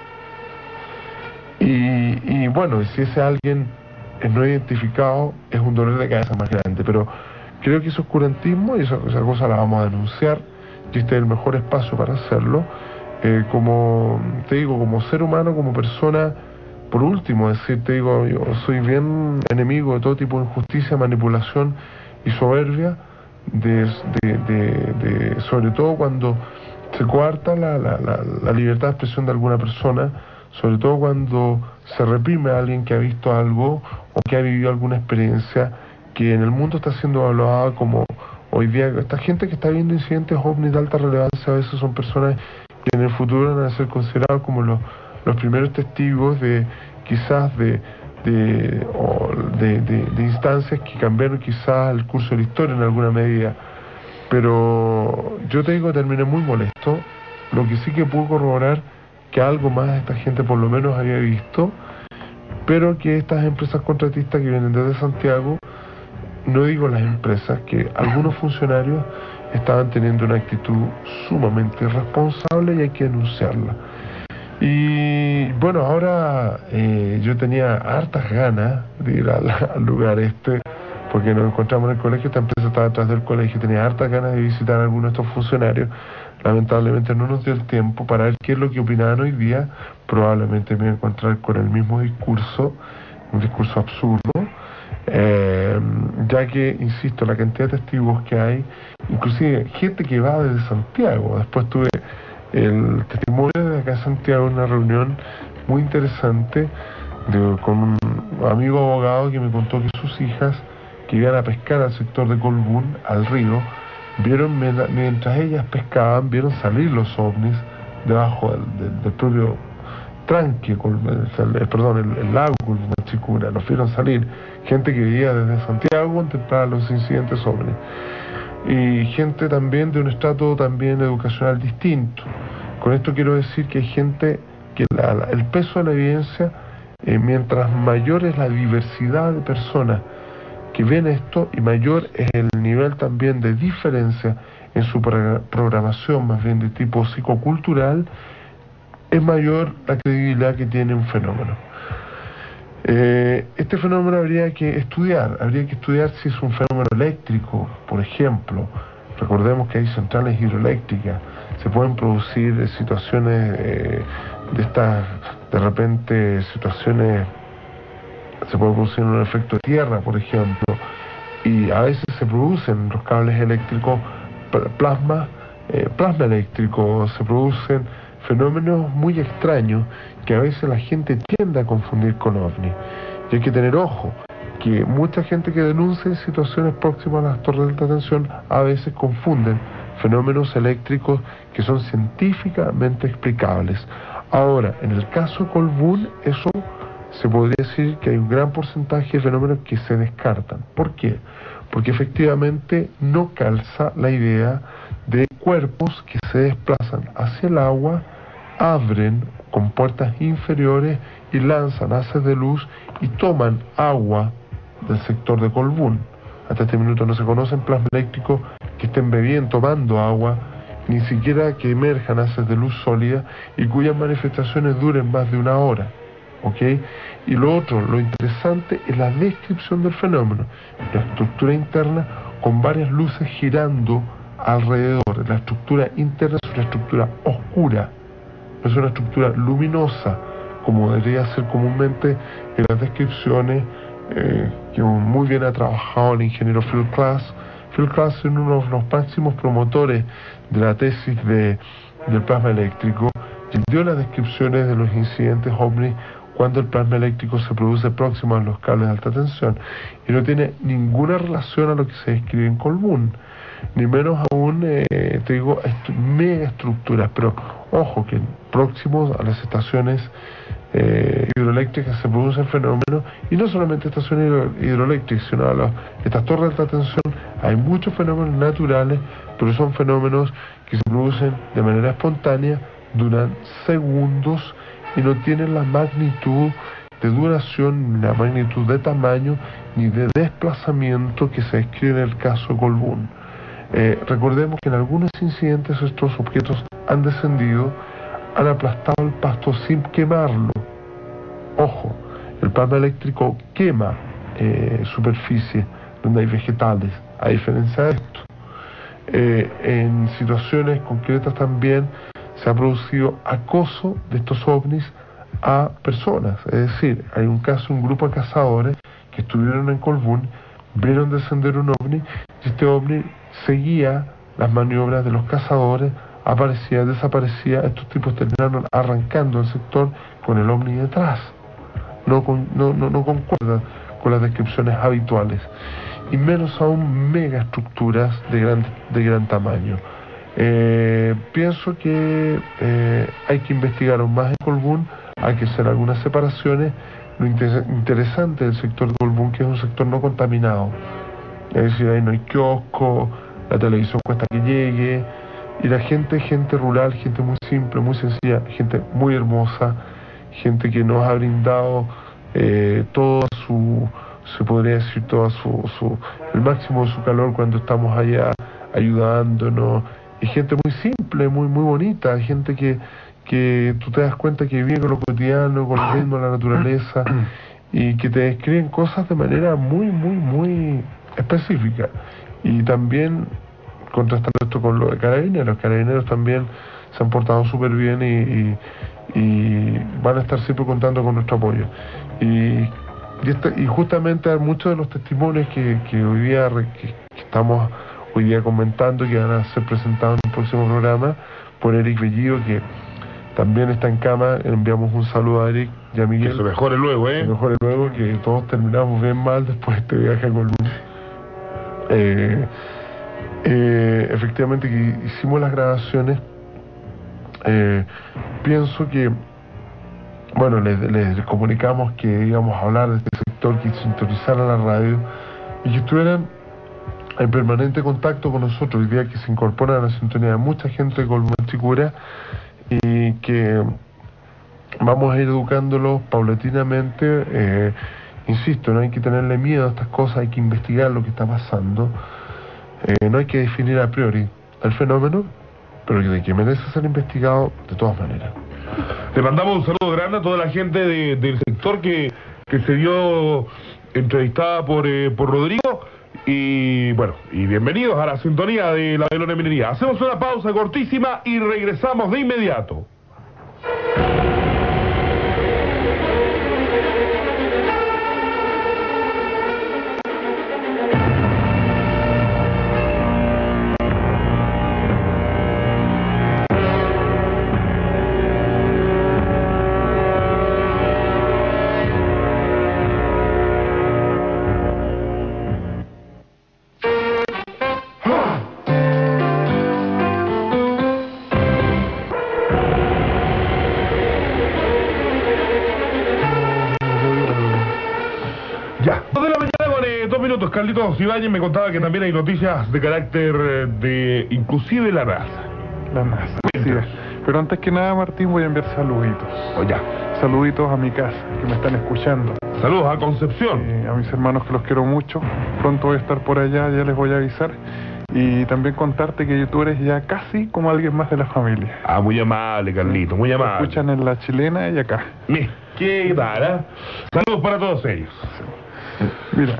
Y, y bueno, si ese alguien es no identificado, es un dolor de cabeza más grande, pero creo que ese oscurantismo, y esa, esa cosa la vamos a denunciar, y este es el mejor espacio para hacerlo, eh, como, te digo, como ser humano, como persona. Por último, decir, te digo, yo soy bien enemigo de todo tipo de injusticia, manipulación y soberbia, de, de, de, de, sobre todo cuando se coarta la, la, la, la libertad de expresión de alguna persona, sobre todo cuando se reprime a alguien que ha visto algo o que ha vivido alguna experiencia que en el mundo está siendo evaluada como hoy día. Esta gente que está viendo incidentes ovnis de alta relevancia a veces son personas que en el futuro van a ser considerados como los los primeros testigos de quizás de de, o de, de, de instancias que cambiaron quizás el curso de la historia en alguna medida. Pero yo te digo que terminé muy molesto. Lo que sí que puedo corroborar que algo más esta gente por lo menos había visto, pero que estas empresas contratistas que vienen desde Santiago, no digo las empresas, que algunos funcionarios estaban teniendo una actitud sumamente irresponsable y hay que denunciarla. Y bueno, ahora eh, yo tenía hartas ganas de ir al, al lugar este, porque nos encontramos en el colegio, esta empresa estaba detrás del colegio, tenía hartas ganas de visitar a algunos de estos funcionarios. Lamentablemente no nos dio el tiempo para ver qué es lo que opinaban hoy día. Probablemente me voy a encontrar con el mismo discurso, un discurso absurdo, eh, ya que, insisto, la cantidad de testigos que hay, inclusive gente que va desde Santiago. Después tuve el testimonio de acá en Santiago en una reunión muy interesante de, con un amigo abogado que me contó que sus hijas, que iban a pescar al sector de Colbún, al río, vieron, mientras ellas pescaban, vieron salir los ovnis debajo del, del, del propio tranque, el, perdón, el, el lago Colbún Machicura, los vieron salir. Gente que vivía desde Santiago contemplaba los incidentes ovnis. Y gente también de un estrato también educacional distinto. Con esto quiero decir que hay gente que la, la, el peso de la evidencia, eh, mientras mayor es la diversidad de personas que ven esto y mayor es el nivel también de diferencia en su pro programación, más bien de tipo psicocultural, es mayor la credibilidad que tiene un fenómeno. Eh, este fenómeno habría que estudiar, habría que estudiar si es un fenómeno eléctrico, por ejemplo. Recordemos que hay centrales hidroeléctricas, se pueden producir eh, situaciones eh, de estas, de repente situaciones, se puede producir un efecto de tierra, por ejemplo, y a veces se producen los cables eléctricos, plasma, eh, plasma eléctrico, se producen fenómenos muy extraños que a veces la gente tiende a confundir con ovni. Y hay que tener ojo, que mucha gente que denuncia situaciones próximas a las torres de alta tensión a veces confunden fenómenos eléctricos que son científicamente explicables. Ahora, en el caso de Colbún, eso se podría decir que hay un gran porcentaje de fenómenos que se descartan. ¿Por qué? Porque efectivamente no calza la idea de cuerpos que se desplazan hacia el agua, abren con puertas inferiores y lanzan haces de luz y toman agua del sector de Colbún. Hasta este minuto no se conocen plasma eléctricos que estén bebiendo, tomando agua, ni siquiera que emerjan haces de luz sólida y cuyas manifestaciones duren más de una hora. ¿Ok? Y lo otro, lo interesante es la descripción del fenómeno. La estructura interna con varias luces girando alrededor. La estructura interna es una estructura oscura, no es una estructura luminosa, como debería ser comúnmente en las descripciones eh, que muy bien ha trabajado el ingeniero Phil Klass. Phil Klass es uno de los máximos promotores de la tesis de, del plasma eléctrico, y dio las descripciones de los incidentes ovni cuando el plasma eléctrico se produce próximo a los cables de alta tensión, y no tiene ninguna relación a lo que se describe en Colbún, ni menos aún, eh, te digo, est- mega estructuras, pero ojo que próximos a las estaciones eh, hidroeléctricas se produce el fenómeno, y no solamente estaciones hidro- hidroeléctricas, sino a las, estas torres de alta tensión. Hay muchos fenómenos naturales, pero son fenómenos que se producen de manera espontánea, duran segundos y no tienen la magnitud de duración, ni la magnitud de tamaño, ni de desplazamiento que se describe en el caso de Colbún. Eh, recordemos que en algunos incidentes estos objetos han descendido, han aplastado el pasto sin quemarlo. Ojo, el plasma eléctrico quema eh, superficie donde hay vegetales, a diferencia de esto. Eh, en situaciones concretas también se ha producido acoso de estos ovnis a personas. Es decir, hay un caso, un grupo de cazadores que estuvieron en Colbún, vieron descender un ovni y este ovni seguía las maniobras de los cazadores, aparecía, desaparecía. Estos tipos terminaron arrancando el sector con el ovni detrás. No, con, no, no, no concuerda con las descripciones habituales, y menos aún megaestructuras de gran, de gran tamaño. Eh, pienso que eh, hay que investigar aún más en Colbún, hay que hacer algunas separaciones. Lo inter interesante del sector de Colbún, que es un sector no contaminado, es decir, ahí no hay kiosco, la televisión cuesta que llegue, y la gente, gente rural, gente muy simple, muy sencilla, gente muy hermosa, gente que nos ha brindado eh, toda su, se podría decir, toda su, su, el máximo de su calor cuando estamos allá ayudándonos. Y gente muy simple, muy muy bonita, gente que, que tú te das cuenta que vive con lo cotidiano, con el ritmo de la naturaleza, y que te describen cosas de manera muy, muy, muy específica. Y también contrastando esto con lo de Carabineros, los Carabineros también se han portado súper bien y, y, y van a estar siempre contando con nuestro apoyo. Y, y, este, y justamente muchos de los testimonios que, que hoy día que, que estamos hoy día comentando, que van a ser presentados en el próximo programa por Eric Bellido, que también está en cama. Enviamos un saludo a Eric y a Miguel. Que se mejore luego, ¿eh? Que se mejore luego, que todos terminamos bien mal después de este viaje a Colbún. Eh, eh, efectivamente que hicimos las grabaciones. Eh, pienso que, bueno, les, les, les comunicamos que íbamos a hablar de este sector, que sintonizaran la radio y que estuvieran en permanente contacto con nosotros. Hoy día que se incorpora a la sintonía de mucha gente de Colbún Chicura, y que vamos a ir educándolos paulatinamente. Eh, insisto, no hay que tenerle miedo a estas cosas, hay que investigar lo que está pasando. Eh, no hay que definir a priori el fenómeno, pero de que merece ser investigado de todas maneras. Le mandamos un saludo grande a toda la gente de, del sector que, que se dio entrevistada por, eh, por Rodrigo. Y bueno, y bienvenidos a la sintonía de la Babilonia Minería. Hacemos una pausa cortísima y regresamos de inmediato. minutos, Carlitos Ibáñez me contaba que también hay noticias de carácter eh, de inclusive la NASA. La NASA, así es. Pero antes que nada, Martín, voy a enviar saluditos. Oh, ya. Saluditos a mi casa, que me están escuchando. Saludos a Concepción. Eh, a mis hermanos, que los quiero mucho. Pronto voy a estar por allá, ya les voy a avisar. Y también contarte que tú eres ya casi como alguien más de la familia. Ah, muy amable, Carlito, muy Me amable. escuchan en La Chilena y acá. Mira, ¿qué tal, eh? Saludos para todos ellos. Mira,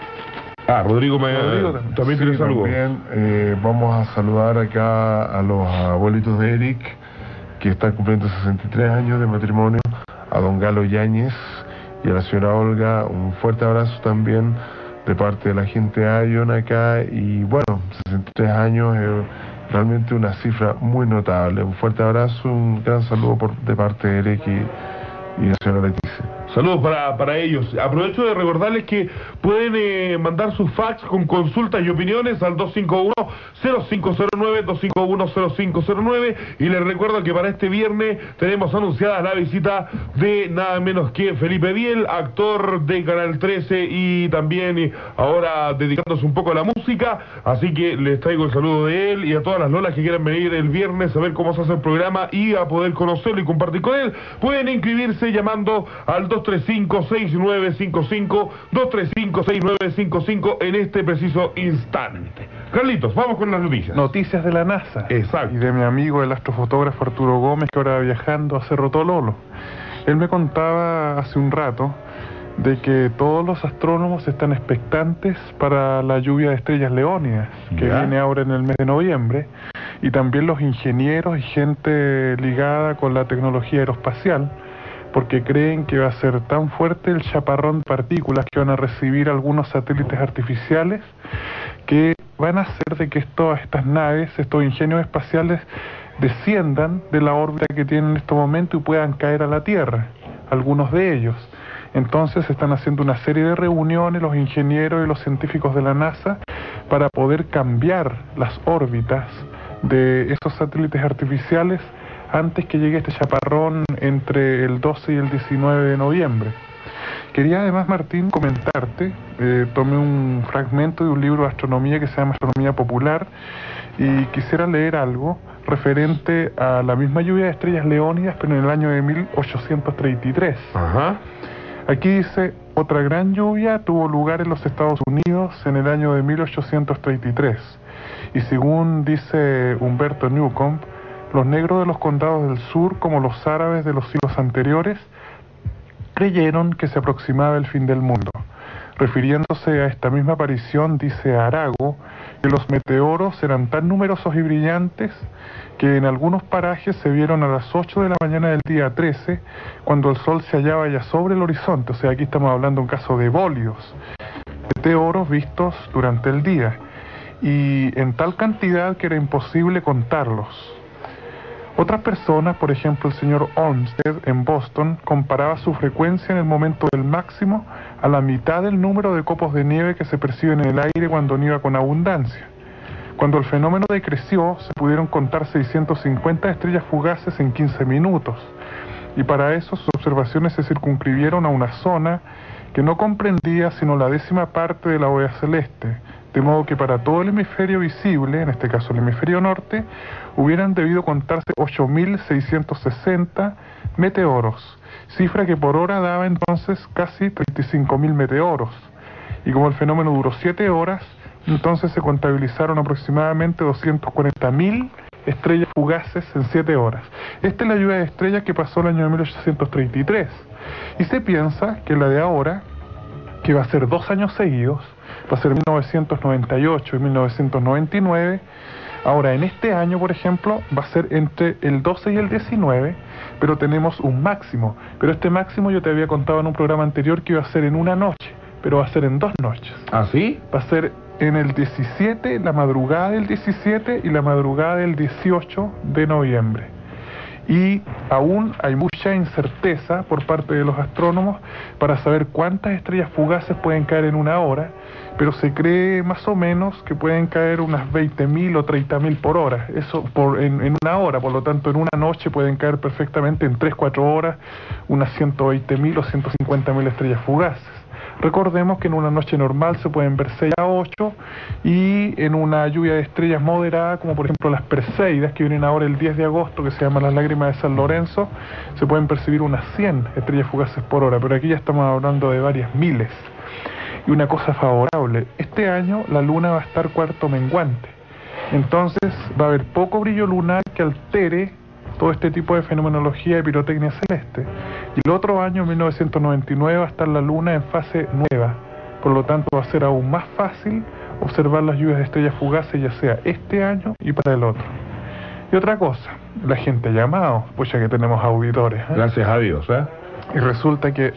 Ah, Rodrigo, me, Rodrigo también, también. tiene Sí, saludos. también eh, vamos a saludar acá a los abuelitos de Eric, que están cumpliendo sesenta y tres años de matrimonio, a don Galo Yáñez y a la señora Olga. Un fuerte abrazo también de parte de la gente de Ion acá. Y bueno, sesenta y tres años es realmente una cifra muy notable. Un fuerte abrazo, un gran saludo por, de parte de Eric y, y la señora Leticia. Saludos para, para ellos. Aprovecho de recordarles que pueden eh, mandar sus fax con consultas y opiniones al dos cinco uno, cero cinco cero nueve, dos cinco uno, cero cinco cero nueve. Y les recuerdo que para este viernes tenemos anunciada la visita de nada menos que Felipe Biel, actor de Canal trece y también eh, ahora dedicándose un poco a la música. Así que les traigo el saludo de él y a todas las lolas que quieran venir el viernes a ver cómo se hace el programa y a poder conocerlo y compartir con él. Pueden inscribirse llamando al dos tres cinco, seis nueve cinco cinco, dos tres cinco, seis nueve cinco cinco en este preciso instante. Carlitos, vamos con las noticias. noticias de la NASA. Exacto. Y de mi amigo, el astrofotógrafo Arturo Gómez, que ahora va viajando a Cerro Tololo. Él me contaba hace un rato de que todos los astrónomos están expectantes para la lluvia de estrellas leónidas, que Ya. viene ahora en el mes de noviembre, y también los ingenieros y gente ligada con la tecnología aeroespacial, porque creen que va a ser tan fuerte el chaparrón de partículas que van a recibir algunos satélites artificiales, que van a hacer de que esto, estas naves, estos ingenios espaciales, desciendan de la órbita que tienen en este momento y puedan caer a la Tierra, algunos de ellos. Entonces están haciendo una serie de reuniones los ingenieros y los científicos de la NASA para poder cambiar las órbitas de esos satélites artificiales antes que llegue este chaparrón entre el doce y el diecinueve de noviembre. Quería además, Martín, comentarte, eh, tomé un fragmento de un libro de astronomía que se llama Astronomía Popular y quisiera leer algo referente a la misma lluvia de estrellas leónidas, pero en el año de mil ochocientos treinta y tres. Ajá. Aquí dice: otra gran lluvia tuvo lugar en los Estados Unidos en el año de mil ochocientos treinta y tres. Y según dice Humberto Newcomb, los negros de los condados del sur, como los árabes de los siglos anteriores, creyeron que se aproximaba el fin del mundo. Refiriéndose a esta misma aparición, dice Arago que los meteoros eran tan numerosos y brillantes que en algunos parajes se vieron a las ocho de la mañana del día trece, cuando el sol se hallaba ya sobre el horizonte. O sea, aquí estamos hablando de un caso de bólidos, meteoros vistos durante el día, y en tal cantidad que era imposible contarlos. Otras personas, por ejemplo el señor Olmsted en Boston, comparaba su frecuencia en el momento del máximo a la mitad del número de copos de nieve que se perciben en el aire cuando nieva con abundancia. Cuando el fenómeno decreció, se pudieron contar seiscientas cincuenta estrellas fugaces en quince minutos, y para eso sus observaciones se circunscribieron a una zona que no comprendía sino la décima parte de la bóveda celeste, de modo que para todo el hemisferio visible, en este caso el hemisferio norte, hubieran debido contarse ocho mil seiscientos sesenta meteoros, cifra que por hora daba entonces casi treinta y cinco mil meteoros. Y como el fenómeno duró siete horas, entonces se contabilizaron aproximadamente doscientas cuarenta mil estrellas fugaces en siete horas. Esta es la lluvia de estrellas que pasó el año de mil ochocientos treinta y tres. Y se piensa que la de ahora, que va a ser dos años seguidos, va a ser mil novecientos noventa y ocho y mil novecientos noventa y nueve. Ahora, en este año, por ejemplo, va a ser entre el doce y el diecinueve, pero tenemos un máximo. Pero este máximo yo te había contado en un programa anterior que iba a ser en una noche, pero va a ser en dos noches. ¿Ah, sí? Va a ser en el diecisiete, la madrugada del diecisiete y la madrugada del dieciocho de noviembre. Y aún hay mucha incerteza por parte de los astrónomos para saber cuántas estrellas fugaces pueden caer en una hora, pero se cree más o menos que pueden caer unas veinte mil o treinta mil por hora, eso por, en, en una hora. Por lo tanto, en una noche pueden caer perfectamente en tres cuatro horas unas ciento veinte mil o ciento cincuenta mil estrellas fugaces. Recordemos que en una noche normal se pueden ver seis a ocho y en una lluvia de estrellas moderada, como por ejemplo las Perseidas que vienen ahora el diez de agosto, que se llaman las lágrimas de San Lorenzo, se pueden percibir unas cien estrellas fugaces por hora, pero aquí ya estamos hablando de varias miles. Y una cosa favorable, este año la luna va a estar cuarto menguante, entonces va a haber poco brillo lunar que altere todo este tipo de fenomenología de pirotecnia celeste. Y el otro año, mil novecientos noventa y nueve, va a estar la luna en fase nueva, por lo tanto va a ser aún más fácil observar las lluvias de estrellas fugaces, ya sea este año y para el otro. Y otra cosa, la gente ha llamado, pues ya que tenemos auditores, ¿eh? Gracias a Dios, ¿eh? Y resulta que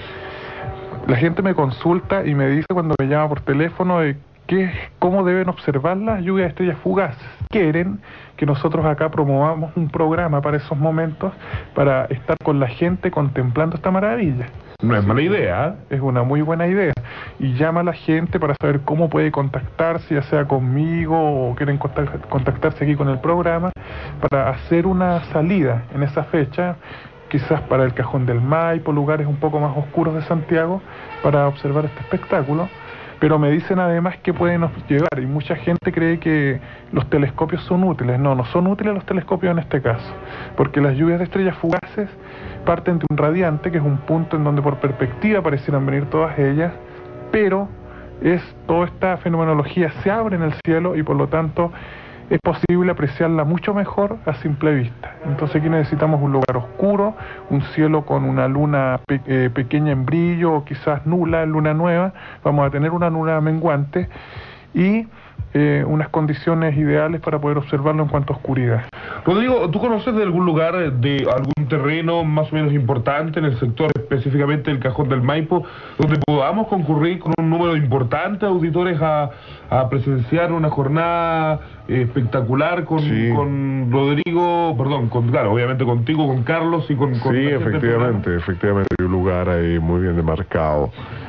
la gente me consulta y me dice cuando me llama por teléfono de qué, cómo deben observar las lluvias de estrellas fugaces. Quieren que nosotros acá promovamos un programa para esos momentos, para estar con la gente contemplando esta maravilla. No es mala idea, ¿eh? Es una muy buena idea. Y llama a la gente para saber cómo puede contactarse, ya sea conmigo o quieren contactarse aquí con el programa, para hacer una salida en esa fecha, quizás para el Cajón del Maipo, lugares un poco más oscuros de Santiago, para observar este espectáculo. Pero me dicen además que pueden llevar, y mucha gente cree que los telescopios son útiles. No, no son útiles los telescopios en este caso, porque las lluvias de estrellas fugaces parten de un radiante, que es un punto en donde por perspectiva parecieran venir todas ellas, pero es toda esta fenomenología se abre en el cielo y por lo tanto es posible apreciarla mucho mejor a simple vista. Entonces aquí necesitamos un lugar oscuro, un cielo con una luna pe eh, pequeña en brillo o quizás nula, luna nueva. Vamos a tener una luna menguante y eh, unas condiciones ideales para poder observarlo en cuanto a oscuridad. Rodrigo, ¿tú conoces de algún lugar, de algún terreno más o menos importante en el sector específicamente del Cajón del Maipo, donde podamos concurrir con un número importante de auditores a, a presenciar una jornada eh, espectacular con, sí. con Rodrigo, perdón, con, claro, obviamente contigo, con Carlos y con... con sí, la gente efectivamente, efectivamente, hay un lugar ahí muy bien demarcado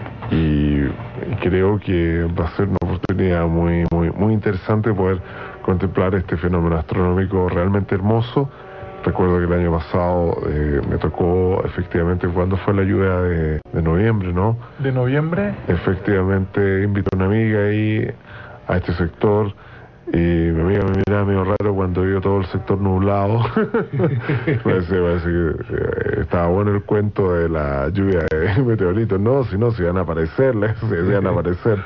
y creo que va a ser una oportunidad muy, muy, muy interesante poder contemplar este fenómeno astronómico realmente hermoso. Recuerdo que el año pasado eh, me tocó efectivamente cuando fue la lluvia de, de noviembre, ¿no? ¿De noviembre? Efectivamente, invito a una amiga ahí a este sector y mi amiga me miraba medio raro cuando vio todo el sector nublado. parece, parece que eh, estaba bueno el cuento de la lluvia de meteoritos. No, si no, se iban a aparecer, se iban a aparecer.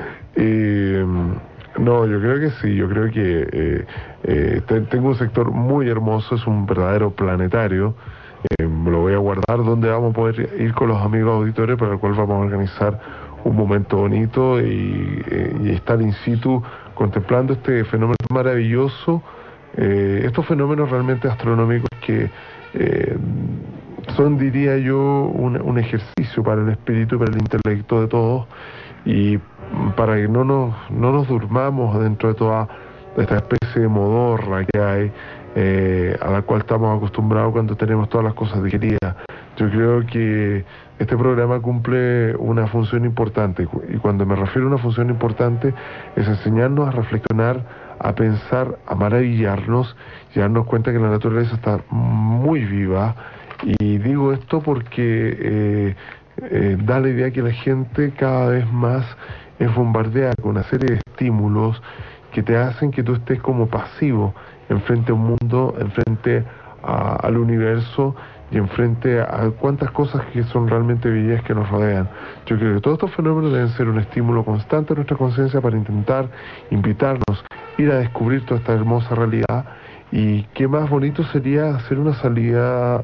Y... no, yo creo que sí, yo creo que eh, eh, te, tengo un sector muy hermoso, es un verdadero planetario, eh, me lo voy a guardar donde vamos a poder ir con los amigos auditores, para el cual vamos a organizar un momento bonito y, eh, y estar in situ contemplando este fenómeno maravilloso, eh, estos fenómenos realmente astronómicos que eh, son, diría yo, un, un ejercicio para el espíritu y para el intelecto de todos, y para que no nos, no nos durmamos dentro de toda esta especie de modorra que hay, eh, a la cual estamos acostumbrados cuando tenemos todas las cosas digeridas. Yo creo que este programa cumple una función importante, y cuando me refiero a una función importante es enseñarnos a reflexionar, a pensar, a maravillarnos y a darnos cuenta que la naturaleza está muy viva. Y digo esto porque eh, eh, da la idea que la gente cada vez más es bombardeada con una serie de estímulos que te hacen que tú estés como pasivo enfrente a un mundo, enfrente a, al universo y enfrente a cuántas cosas que son realmente bellas que nos rodean. Yo creo que todos estos fenómenos deben ser un estímulo constante a nuestra conciencia para intentar invitarnos, ir a descubrir toda esta hermosa realidad. Y qué más bonito sería hacer una salida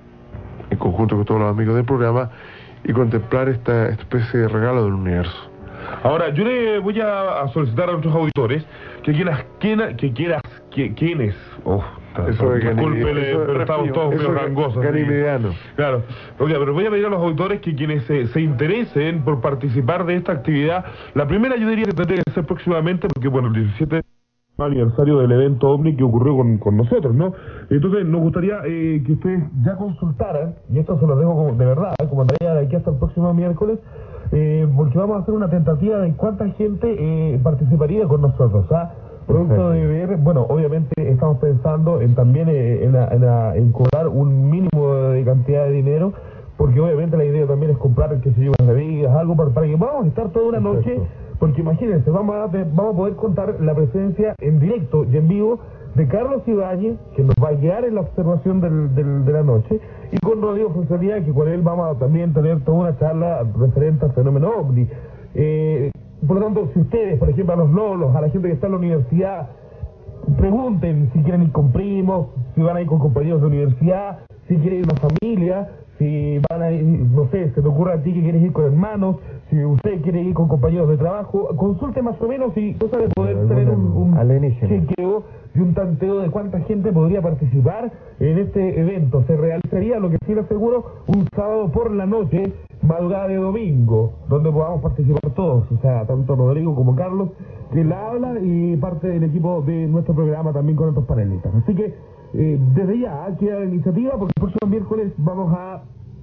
en conjunto con todos los amigos del programa y contemplar esta especie de regalo del universo. Ahora, yo le voy a, a solicitar a nuestros auditores que quieras, quien, que quieras, que, quienes, oh, eso de discúlpele, eso pero estamos todos medio gangosos. Ganimidiano. Claro, okay, pero voy a pedir a los auditores que quienes se, se interesen por participar de esta actividad. La primera yo diría que tendría que ser próximamente, porque bueno, el diecisiete aniversario del evento OVNI que ocurrió con, con nosotros, ¿no? Entonces nos gustaría eh, que ustedes ya consultaran, y esto se lo dejo como, de verdad, como tarea de aquí hasta el próximo miércoles, eh, porque vamos a hacer una tentativa de cuánta gente eh, participaría con nosotros, ¿ah? Pronto de ver, bueno, obviamente estamos pensando en también eh, en, en, en cobrar un mínimo de cantidad de dinero porque obviamente la idea también es comprar, que se lleven bebidas, algo para, para que podamos estar toda una noche, Perfecto. porque imagínense, vamos a, vamos a poder contar la presencia en directo y en vivo de Carlos Ibáñez, que nos va a guiar en la observación del, del, de la noche, y con Rodrigo Fonsalía, que con él vamos a también tener toda una charla referente al fenómeno OVNI. Eh, por lo tanto, si ustedes, por ejemplo, a los lolos, a la gente que está en la universidad, pregunten si quieren ir con primos, si van a ir con compañeros de universidad, si quieren ir una familia, si van a ir, no sé, se te ocurre a ti que quieres ir con hermanos, si usted quiere ir con compañeros de trabajo, consulte más o menos y cosa de poder Alguna tener un, un alienígena. chequeo y un tanteo de cuánta gente podría participar en este evento. Se realizaría, lo que sí le aseguro, un sábado por la noche, madrugada de domingo, donde podamos participar todos, o sea, tanto Rodrigo como Carlos, que la habla, y parte del equipo de nuestro programa también con otros panelistas. Así que, eh, desde ya, queda la iniciativa, porque el próximo miércoles vamos a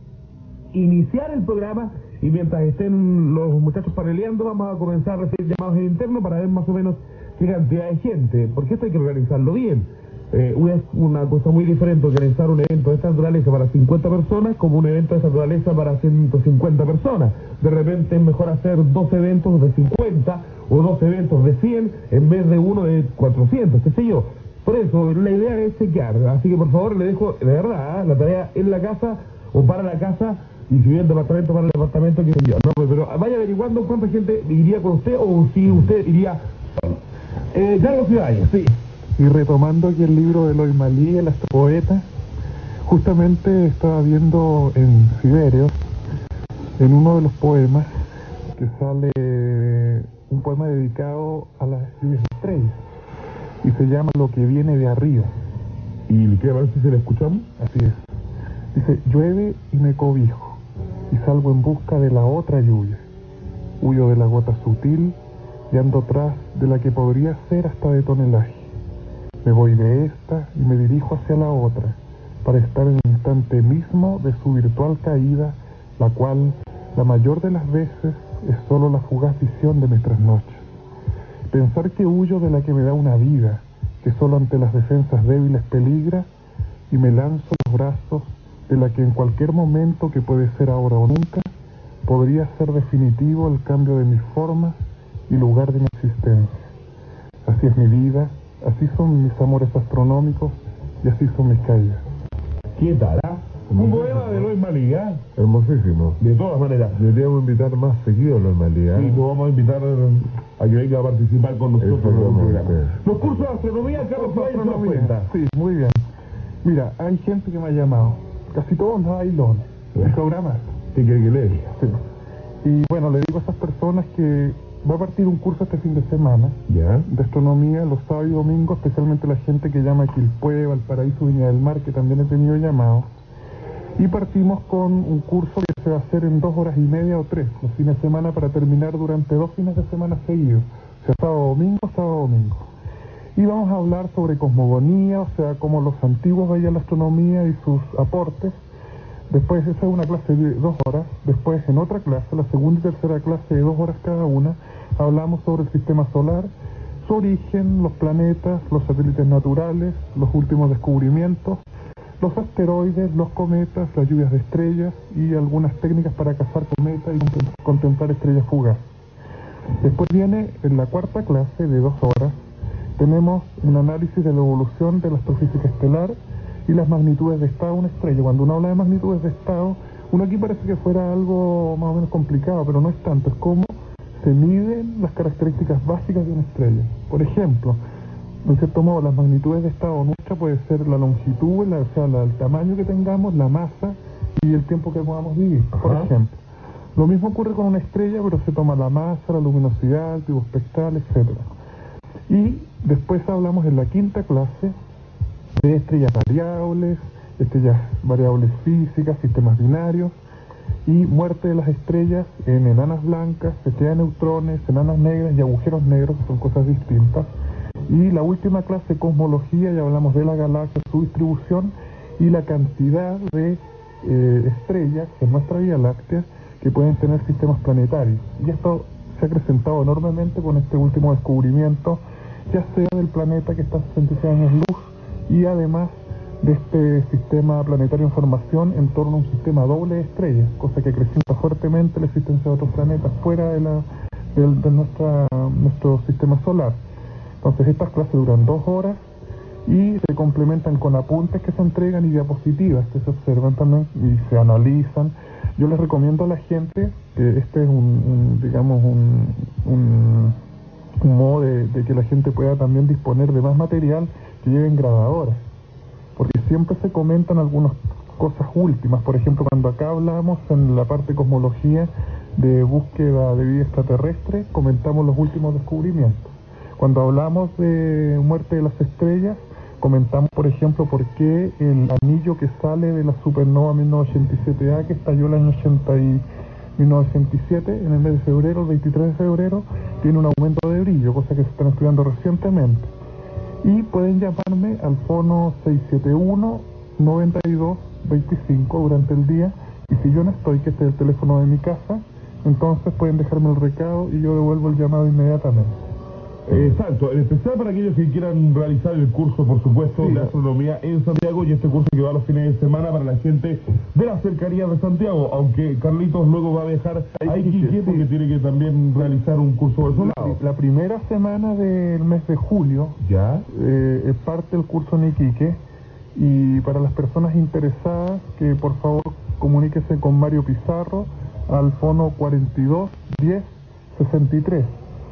iniciar el programa, y mientras estén los muchachos paneleando, vamos a comenzar a recibir llamados en interno para ver más o menos qué cantidad de gente, porque esto hay que organizarlo bien. Eh, es una cosa muy diferente organizar un evento de esta naturaleza para cincuenta personas como un evento de esta naturaleza para ciento cincuenta personas. De repente es mejor hacer dos eventos de cincuenta o dos eventos de cien en vez de uno de cuatrocientos, qué sé yo. Por eso, la idea es chequear, así que por favor le dejo, de verdad, ¿eh? la tarea en la casa o para la casa, y si bien departamento para el departamento, que yo, no, pero vaya averiguando cuánta gente iría con usted o si usted iría solo. Eh, Carlos Ibáñez, sí. Y retomando aquí el libro de Eloy Malí, el astropoeta, justamente estaba viendo en Siberios, en uno de los poemas, que sale un poema dedicado a las lluvias de estrellas, y se llama Lo que viene de arriba. ¿Y qué, a ver si se le escuchamos? Así es. Dice, llueve y me cobijo, y salgo en busca de la otra lluvia. Huyo de la gota sutil y ando tras de la que podría ser hasta de tonelaje. Me voy de esta y me dirijo hacia la otra, para estar en el instante mismo de su virtual caída, la cual, la mayor de las veces, es solo la fugaz visión de nuestras noches. Pensar que huyo de la que me da una vida, que solo ante las defensas débiles peligra, y me lanzo a los brazos de la que en cualquier momento, que puede ser ahora o nunca, podría ser definitivo el cambio de mis formas y lugar de mi existencia. Así es mi vida, así son mis amores astronómicos y así son mis caídas. ¿Qué tal? Ah? Un poema de Eloy Malí, ¿eh? Hermosísimo. De todas maneras. Deberíamos invitar más seguido a los Malí, Sí, lo vamos a invitar a que venga a participar con nosotros en el Exactamente. programa. Los cursos de astronomía, Carlos Ibáñez nos cuenta. Sí, muy bien. Mira, hay gente que me ha llamado, casi todos los bailones, el programa. ¿Qué quiere que le diga? Sí. Y bueno, le digo a esas personas que va a partir un curso este fin de semana ¿Ya? de astronomía los sábados y domingos, especialmente la gente que llama a Quilpué, Valparaíso, Viña del Mar, que también he tenido llamados. Y partimos con un curso que se va a hacer en dos horas y media o tres, los fines de semana, para terminar durante dos fines de semana seguidos, o sea, sábado, domingo, sábado, domingo. Y vamos a hablar sobre cosmogonía, o sea, cómo los antiguos veían la astronomía y sus aportes. Después, esa es una clase de dos horas. Después, en otra clase, la segunda y tercera clase de dos horas cada una, hablamos sobre el sistema solar, su origen, los planetas, los satélites naturales, los últimos descubrimientos, los asteroides, los cometas, las lluvias de estrellas y algunas técnicas para cazar cometas y contemplar estrellas fugaces. Después viene, en la cuarta clase de dos horas, tenemos un análisis de la evolución de la astrofísica estelar y las magnitudes de estado de una estrella. Cuando uno habla de magnitudes de estado, uno aquí parece que fuera algo más o menos complicado, pero no es tanto. Es cómo se miden las características básicas de una estrella. Por ejemplo, en cierto modo, las magnitudes de estado nuestra puede ser la longitud, la, o sea, la, el tamaño que tengamos, la masa y el tiempo que podamos vivir, por Ajá. ejemplo. Lo mismo ocurre con una estrella, pero se toma la masa, la luminosidad, el tipo espectral, etcétera. Y después hablamos en la quinta clase de estrellas variables, estrellas variables físicas, sistemas binarios y muerte de las estrellas en enanas blancas, estrellas de neutrones, enanas negras y agujeros negros, que son cosas distintas. Y la última clase, cosmología, ya hablamos de la galaxia, su distribución y la cantidad de eh, estrellas en nuestra Vía Láctea que pueden tener sistemas planetarios. Y esto se ha acrecentado enormemente con este último descubrimiento, ya sea del planeta que está a sesenta y seis años luz y además de este sistema planetario en formación en torno a un sistema doble de estrellas, cosa que acrecienta fuertemente la existencia de otros planetas fuera de, la, de, de nuestra, nuestro sistema solar. Entonces estas clases duran dos horas y se complementan con apuntes que se entregan y diapositivas que se observan también y se analizan. Yo les recomiendo a la gente que este es un, un digamos, un, un, un modo de, de que la gente pueda también disponer de más material, que lleven grabadoras, porque siempre se comentan algunas cosas últimas. Por ejemplo, cuando acá hablamos en la parte de cosmología de búsqueda de vida extraterrestre, comentamos los últimos descubrimientos. Cuando hablamos de muerte de las estrellas, comentamos, por ejemplo, por qué el anillo que sale de la supernova mil novecientos ochenta y siete A, que estalló el año ochenta y mil novecientos ochenta y siete, en el mes de febrero, el veintitrés de febrero, tiene un aumento de brillo, cosa que se están estudiando recientemente. Y pueden llamarme al fono seis siete uno, noventa y dos, veinticinco durante el día, y si yo no estoy, que este es el teléfono de mi casa, entonces pueden dejarme el recado y yo devuelvo el llamado inmediatamente. Exacto, en especial para aquellos que quieran realizar el curso, por supuesto, sí, de astronomía en Santiago, y este curso que va a los fines de semana para la gente de las cercanías de Santiago, aunque Carlitos luego va a dejar a Iquique porque tiene que también realizar un curso personal. La, la primera semana del mes de julio ya eh, parte el curso en Iquique, y para las personas interesadas, que por favor comuníquese con Mario Pizarro al fono cuarenta y dos, diez, sesenta y tres.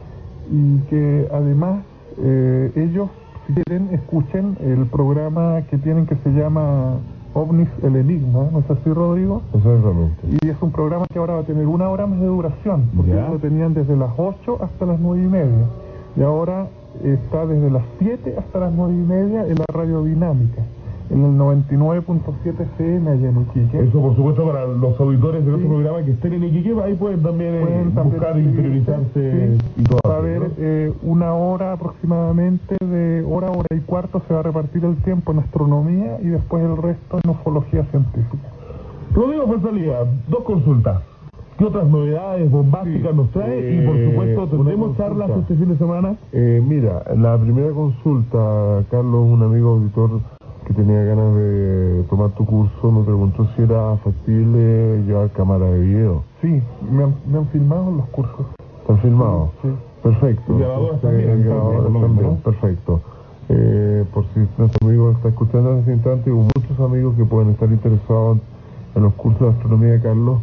Y que además eh, ellos, si quieren, escuchen el programa que tienen que se llama OVNIS el Enigma, ¿no es así, Rodrigo? Exactamente. Y es un programa que ahora va a tener una hora más de duración, porque ellos lo tenían desde las ocho hasta las nueve y media, y ahora está desde las siete hasta las nueve y media en la radio dinámica, en el noventa y nueve punto siete F M allá en Iquique. Eso, por supuesto, para los auditores de nuestro sí. programa que estén en Iquique, ahí pueden también, pueden eh, también buscar, interiorizarse sí. y todo. Va a haber ¿no? eh, una hora aproximadamente, de hora, hora y cuarto, se va a repartir el tiempo en astronomía y después el resto en ufología científica. Rodrigo Fuenzalía, dos consultas. ¿Qué otras novedades bombásticas sí. nos trae? Eh, y por supuesto, ¿tendremos charlas este fin de semana? Eh, mira, la primera consulta, Carlos, un amigo auditor que tenía ganas de tomar tu curso, me preguntó si era factible llevar cámara de video. Sí, me han, me han filmado los cursos. ¿Están filmados? Sí. Perfecto. Y grabadoras también. Grabadoras también, ¿no? Perfecto. Eh, por si nuestro amigo está escuchando en este instante, hubo muchos amigos que pueden estar interesados en los cursos de astronomía de Carlos.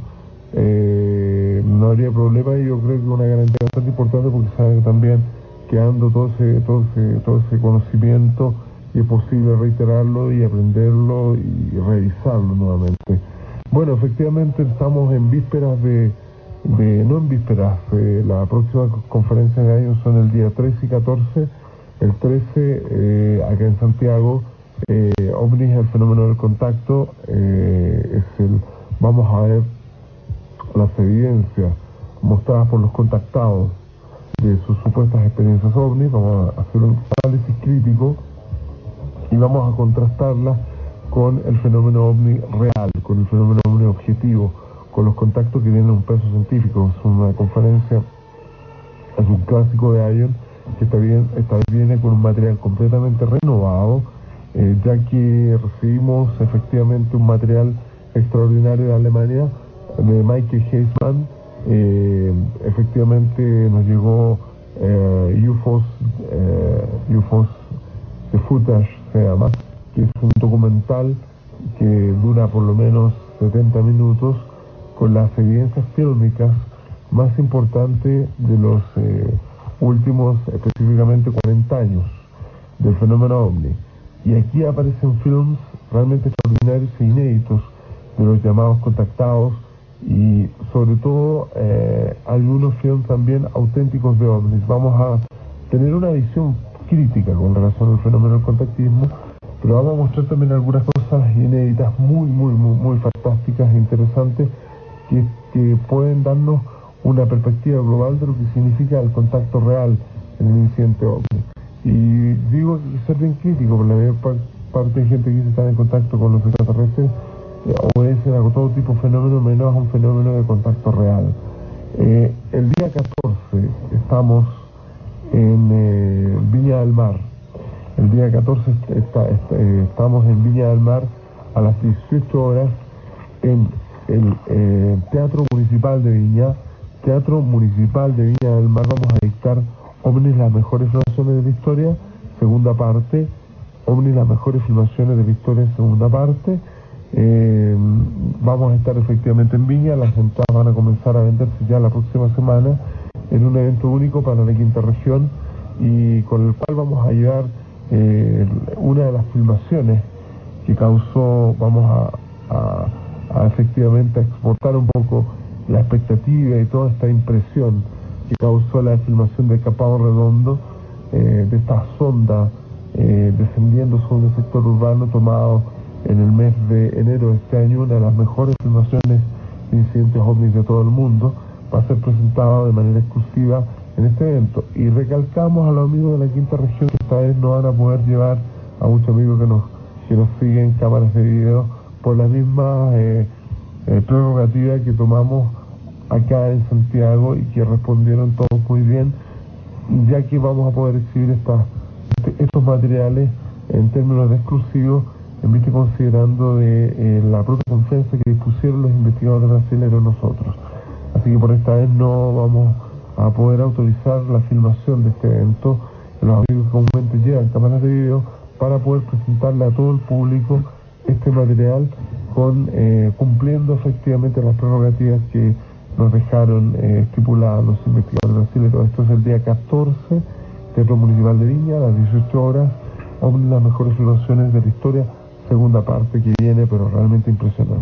Eh, no habría problema, y yo creo que una garantía bastante importante, porque saben también que dando todo ese, todo ese, todo ese conocimiento, y es posible reiterarlo y aprenderlo y revisarlo nuevamente. Bueno, efectivamente estamos en vísperas de, de no en vísperas, eh, la próxima conferencia de año son el día trece y catorce. El trece, eh, acá en Santiago, eh, OVNIS, el fenómeno del contacto, eh, es el, vamos a ver las evidencias mostradas por los contactados de sus supuestas experiencias OVNIS. Vamos a hacer un análisis crítico y vamos a contrastarla con el fenómeno OVNI real, con el fenómeno OVNI objetivo, con los contactos que tienen un peso científico. Es una conferencia, es un clásico de Ion, que esta, bien, esta vez viene con un material completamente renovado, eh, ya que recibimos efectivamente un material extraordinario de Alemania, de Michael Heisman. Eh, efectivamente nos llegó eh, U F Os, eh, U F Os de Footage, se llama, que es un documental que dura por lo menos setenta minutos, con las evidencias fílmicas más importantes de los eh, últimos, específicamente cuarenta años, del fenómeno OVNI. Y aquí aparecen films realmente extraordinarios e inéditos de los llamados contactados, y sobre todo eh, algunos films también auténticos de OVNIs. Vamos a tener una visión crítica con relación al fenómeno del contactismo, pero vamos a mostrar también algunas cosas inéditas muy, muy, muy, muy fantásticas e interesantes, que, que pueden darnos una perspectiva global de lo que significa el contacto real en el incidente OVNI. Y digo que hay que ser bien crítico, porque la mayor parte de gente que dice estar en contacto con los extraterrestres eh, obedecen a todo tipo de fenómeno, menos a un fenómeno de contacto real. Eh, el día catorce estamos en eh, Viña del Mar, El día catorce está, está, eh, estamos en Viña del Mar a las dieciocho horas en el eh, Teatro Municipal de Viña. Teatro Municipal de Viña del Mar vamos a dictar OVNIs, las mejores filmaciones de la historia, segunda parte. OVNIs, las mejores filmaciones de la historia, segunda parte. Eh, vamos a estar efectivamente en Viña. Las entradas van a comenzar a venderse ya la próxima semana en un evento único para la quinta región, y con el cual vamos a llevar eh, una de las filmaciones que causó, vamos a, a, a efectivamente a exportar un poco la expectativa y toda esta impresión que causó la filmación de Capao Redondo, eh, de esta sonda eh, descendiendo sobre el sector urbano, tomado en el mes de enero de este año, una de las mejores filmaciones de incidentes ovnis de todo el mundo. Va a ser presentado de manera exclusiva en este evento, y recalcamos a los amigos de la quinta región que esta vez no van a poder llevar a muchos amigos que nos, que nos siguen cámaras de video por la misma eh, eh, prerrogativa que tomamos acá en Santiago, y que respondieron todos muy bien, ya que vamos a poder exhibir esta, este, estos materiales en términos de exclusivos, en vista y considerando de eh, la propia confianza que dispusieron los investigadores brasileños en nosotros. Así que por esta vez no vamos a poder autorizar la filmación de este evento. Los amigos que comúnmente llevan cámaras de video para poder presentarle a todo el público este material, con eh, cumpliendo efectivamente las prerrogativas que nos dejaron eh, estipuladas los investigadores brasileños. Esto es el día catorce, Teatro Municipal de Viña, a las dieciocho horas, OVNIs, las mejores filmaciones de la historia, segunda parte que viene, pero realmente impresionante.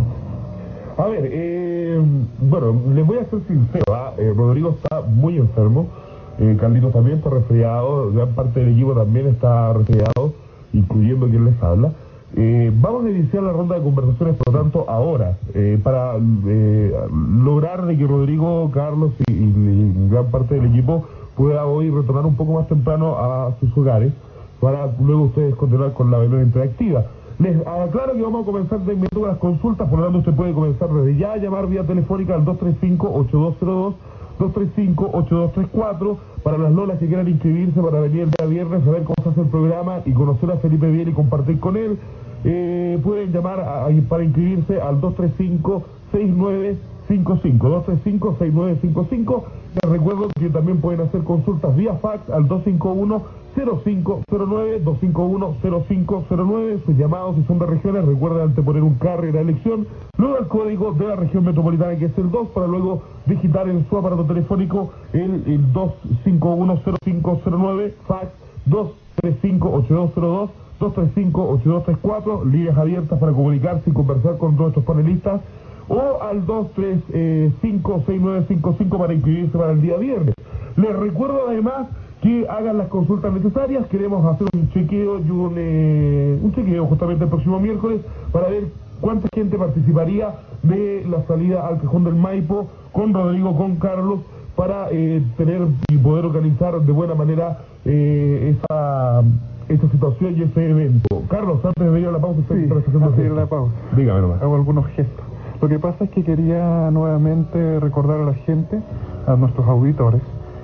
A ver, eh, bueno, les voy a ser sincero, ¿ah? eh, Rodrigo está muy enfermo, eh, Carlitos también está resfriado, gran parte del equipo también está resfriado, incluyendo quien les habla. Eh, vamos a iniciar la ronda de conversaciones, por lo tanto, ahora, eh, para eh, lograr de que Rodrigo, Carlos y, y, y gran parte del equipo pueda hoy retornar un poco más temprano a sus hogares, para luego ustedes continuar con la velada interactiva. Les aclaro que vamos a comenzar de inmediato con las consultas, por lo tanto usted puede comenzar desde ya a llamar vía telefónica al dos tres cinco, ocho dos cero dos, dos tres cinco, ocho dos tres cuatro, para las lolas que quieran inscribirse para venir el día viernes a ver cómo se hace el programa y conocer a Felipe Biel y compartir con él. Eh, pueden llamar a, a, para inscribirse al dos tres cinco, seis nueve cinco cinco, dos tres cinco, seis nueve cinco cinco. Les recuerdo que también pueden hacer consultas vía fax al dos cinco uno, cero cinco cero nueve, dos cinco uno, cero cinco cero nueve. Sus llamados, si son de regiones, recuerden anteponer un carro y la elección, luego el código de la región metropolitana, que es el dos, para luego digitar en su aparato telefónico el, el dos cinco uno, cero cinco cero nueve, fax dos tres cinco, ocho dos cero dos, dos tres cinco, ocho dos tres cuatro, líneas abiertas para comunicarse y conversar con todos estos panelistas, o al dos tres cinco, seis nueve cinco cinco para inscribirse para el día viernes. Les recuerdo además que hagan las consultas necesarias. Queremos hacer un chequeo y un, eh, un chequeo justamente el próximo miércoles para ver cuánta gente participaría de la salida al Cajón del Maipo con Rodrigo, con Carlos, para eh, tener y poder organizar de buena manera eh, esa, esa situación y ese evento. Carlos, antes de ir a la pausa, sí, antes de ir a la pausa, dígame nomás. Hago algunos gestos. Lo que pasa es que quería nuevamente recordar a la gente, a nuestros auditores,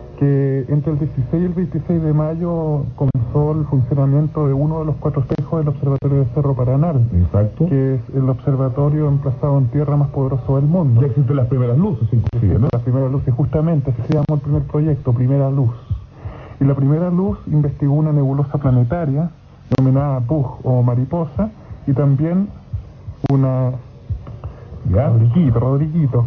que entre el dieciséis y el veintiséis de mayo comenzó el funcionamiento de uno de los cuatro espejos del Observatorio de Cerro Paranal. Exacto. Que es el observatorio emplazado en tierra más poderoso del mundo. Ya existen las primeras luces, inclusive, ¿no? Las primeras luces, justamente, así se llamó el primer proyecto, Primera Luz. Y la Primera Luz investigó una nebulosa planetaria, denominada Pug o Mariposa, y también una... Ya, Rodriguito, Rodriguito,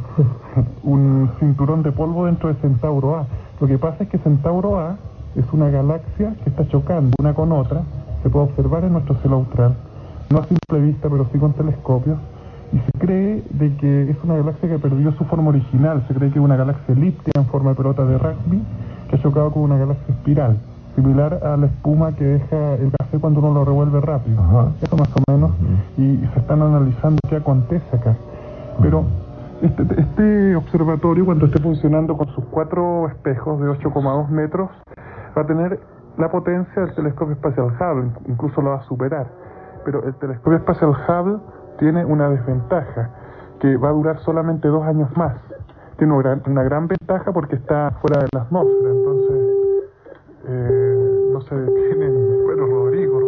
un cinturón de polvo dentro de Centauro A. Lo que pasa es que Centauro A es una galaxia que está chocando una con otra, se puede observar en nuestro cielo austral, no a simple vista, pero sí con telescopios, y se cree de que es una galaxia que perdió su forma original. Se cree que es una galaxia elíptica en forma de pelota de rugby que ha chocado con una galaxia espiral, similar a la espuma que deja el café cuando uno lo revuelve rápido. Ajá. Eso más o menos, uh-huh. y, y se están analizando qué acontece acá. Pero este, este observatorio, cuando esté funcionando con sus cuatro espejos de ocho coma dos metros, va a tener la potencia del telescopio espacial Hubble, incluso lo va a superar. Pero el telescopio espacial Hubble tiene una desventaja, que va a durar solamente dos años más. Tiene una gran, una gran ventaja porque está fuera de la atmósfera, entonces eh, no se detienen. Bueno, Rodrigo,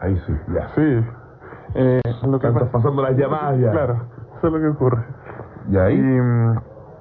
Ahí sí, ya. Sí. Eh, lo que Estás pasa- pasando las llamadas ya. Claro, eso es lo que ocurre. ¿Y ahí? Y mm,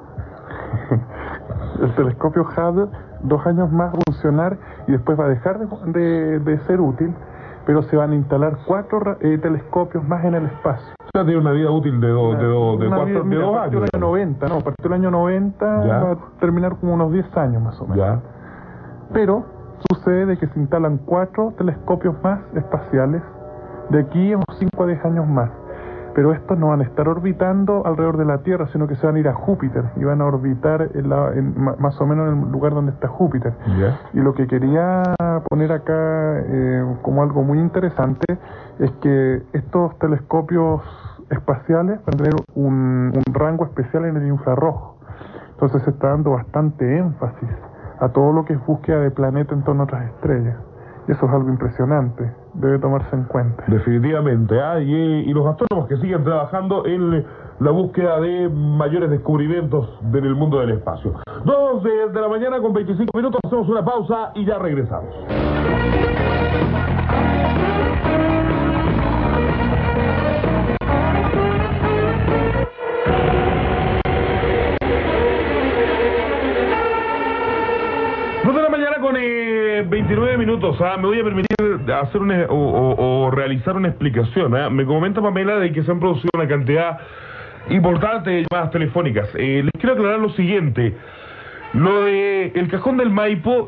el telescopio Hubble, dos años más va a funcionar y después va a dejar de, de- de ser útil, pero se van a instalar cuatro ra- eh, telescopios más en el espacio. O sea, tiene una vida útil de, do, de, do, de, Una cuatro, vida- de mira, dos partió años. el año noventa, no, partió el año noventa, Ya. va a terminar como unos diez años más o menos. Ya. Pero sucede de que se instalan cuatro telescopios más espaciales de aquí a unos cinco a diez años más. Pero estos no van a estar orbitando alrededor de la Tierra, sino que se van a ir a Júpiter y van a orbitar en la- en ma- más o menos en el lugar donde está Júpiter. Ya. Y lo que quería poner acá eh, como algo muy interesante es que estos telescopios espaciales van a tener un, un rango especial en el infrarrojo. Entonces se está dando bastante énfasis a todo lo que es búsqueda de planetas en torno a otras estrellas. Y eso es algo impresionante, debe tomarse en cuenta. Definitivamente, ¿ah? y, y los astrónomos que siguen trabajando en la búsqueda de mayores descubrimientos en el mundo del espacio. Dos de, de la mañana con veinticinco minutos, hacemos una pausa y ya regresamos. Dos de la mañana con eh, veintinueve minutos. ¿ah? Me voy a permitir hacer una, o, o- o realizar una explicación. ¿ah? Me comenta Pamela de que se han producido una cantidad importante de llamadas telefónicas. Eh, les quiero aclarar lo siguiente. Lo de el cajón del Maipo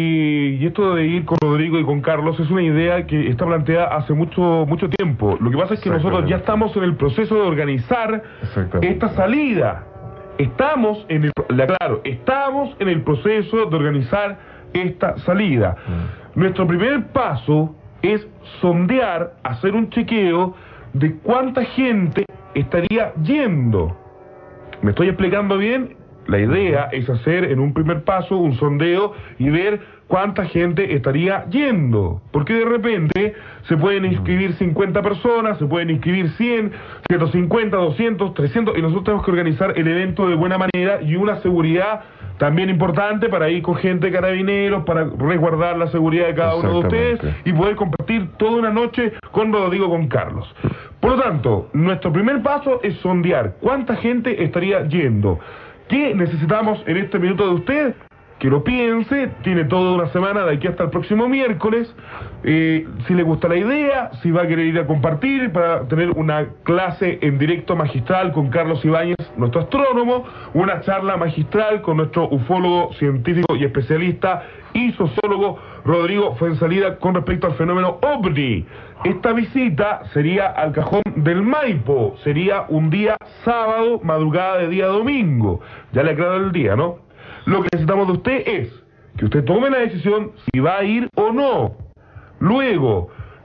y, y esto de ir con Rodrigo y con Carlos es una idea que está planteada hace mucho mucho tiempo. Lo que pasa es que nosotros ya estamos en el proceso de organizar Exactamente. esta salida. Estamos en el, le aclaro, estamos en el proceso de organizar esta salida. Mm. Nuestro primer paso es sondear, hacer un chequeo de cuánta gente estaría yendo. ¿Me estoy explicando bien? La idea es hacer en un primer paso un sondeo y ver cuánta gente estaría yendo. Porque de repente se pueden inscribir cincuenta personas, se pueden inscribir cien, ciento cincuenta, doscientos, trescientos, y nosotros tenemos que organizar el evento de buena manera y una seguridad también importante para ir con gente de carabineros, para resguardar la seguridad de cada uno de ustedes Exactamente. y poder compartir toda una noche con Rodrigo, con Carlos. Por lo tanto, nuestro primer paso es sondear cuánta gente estaría yendo. ¿Qué necesitamos en este minuto de usted? Que lo piense, tiene toda una semana de aquí hasta el próximo miércoles, eh, si le gusta la idea, si va a querer ir a compartir para tener una clase en directo magistral con Carlos Ibáñez, nuestro astrónomo, una charla magistral con nuestro ufólogo científico y especialista y sociólogo Rodrigo Fuenzalida con respecto al fenómeno OVNI. Esta visita sería al cajón del Maipo, sería un día sábado, madrugada de día domingo. Ya le aclaro el día, ¿no? Lo que necesitamos de usted es que usted tome la decisión si va a ir o no. Luego,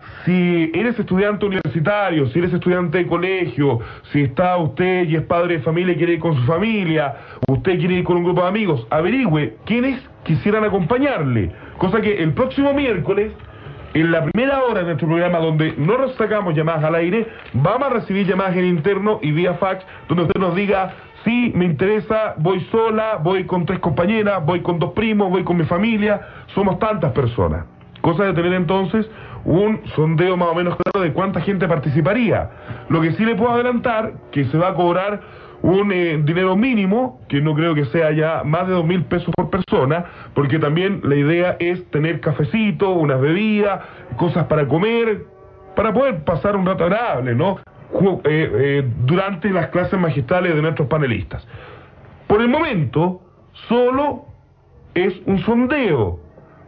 si eres estudiante universitario, si eres estudiante de colegio, si está usted y es padre de familia y quiere ir con su familia, usted quiere ir con un grupo de amigos, averigüe quiénes quisieran acompañarle. Cosa que el próximo miércoles, en la primera hora de nuestro programa, donde no nos sacamos llamadas al aire, vamos a recibir llamadas en interno y vía fax, donde usted nos diga: sí, me interesa, voy sola, voy con tres compañeras, voy con dos primos, voy con mi familia, somos tantas personas. Cosa de tener entonces un sondeo más o menos claro de cuánta gente participaría. Lo que sí le puedo adelantar, que se va a cobrar un eh, dinero mínimo, que no creo que sea ya más de dos mil pesos por persona, porque también la idea es tener cafecito, unas bebidas, cosas para comer, para poder pasar un rato agradable, ¿no? Ju- eh, eh, durante las clases magistrales de nuestros panelistas. Por el momento, solo es un sondeo.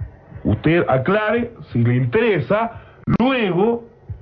Usted aclare si le interesa, luego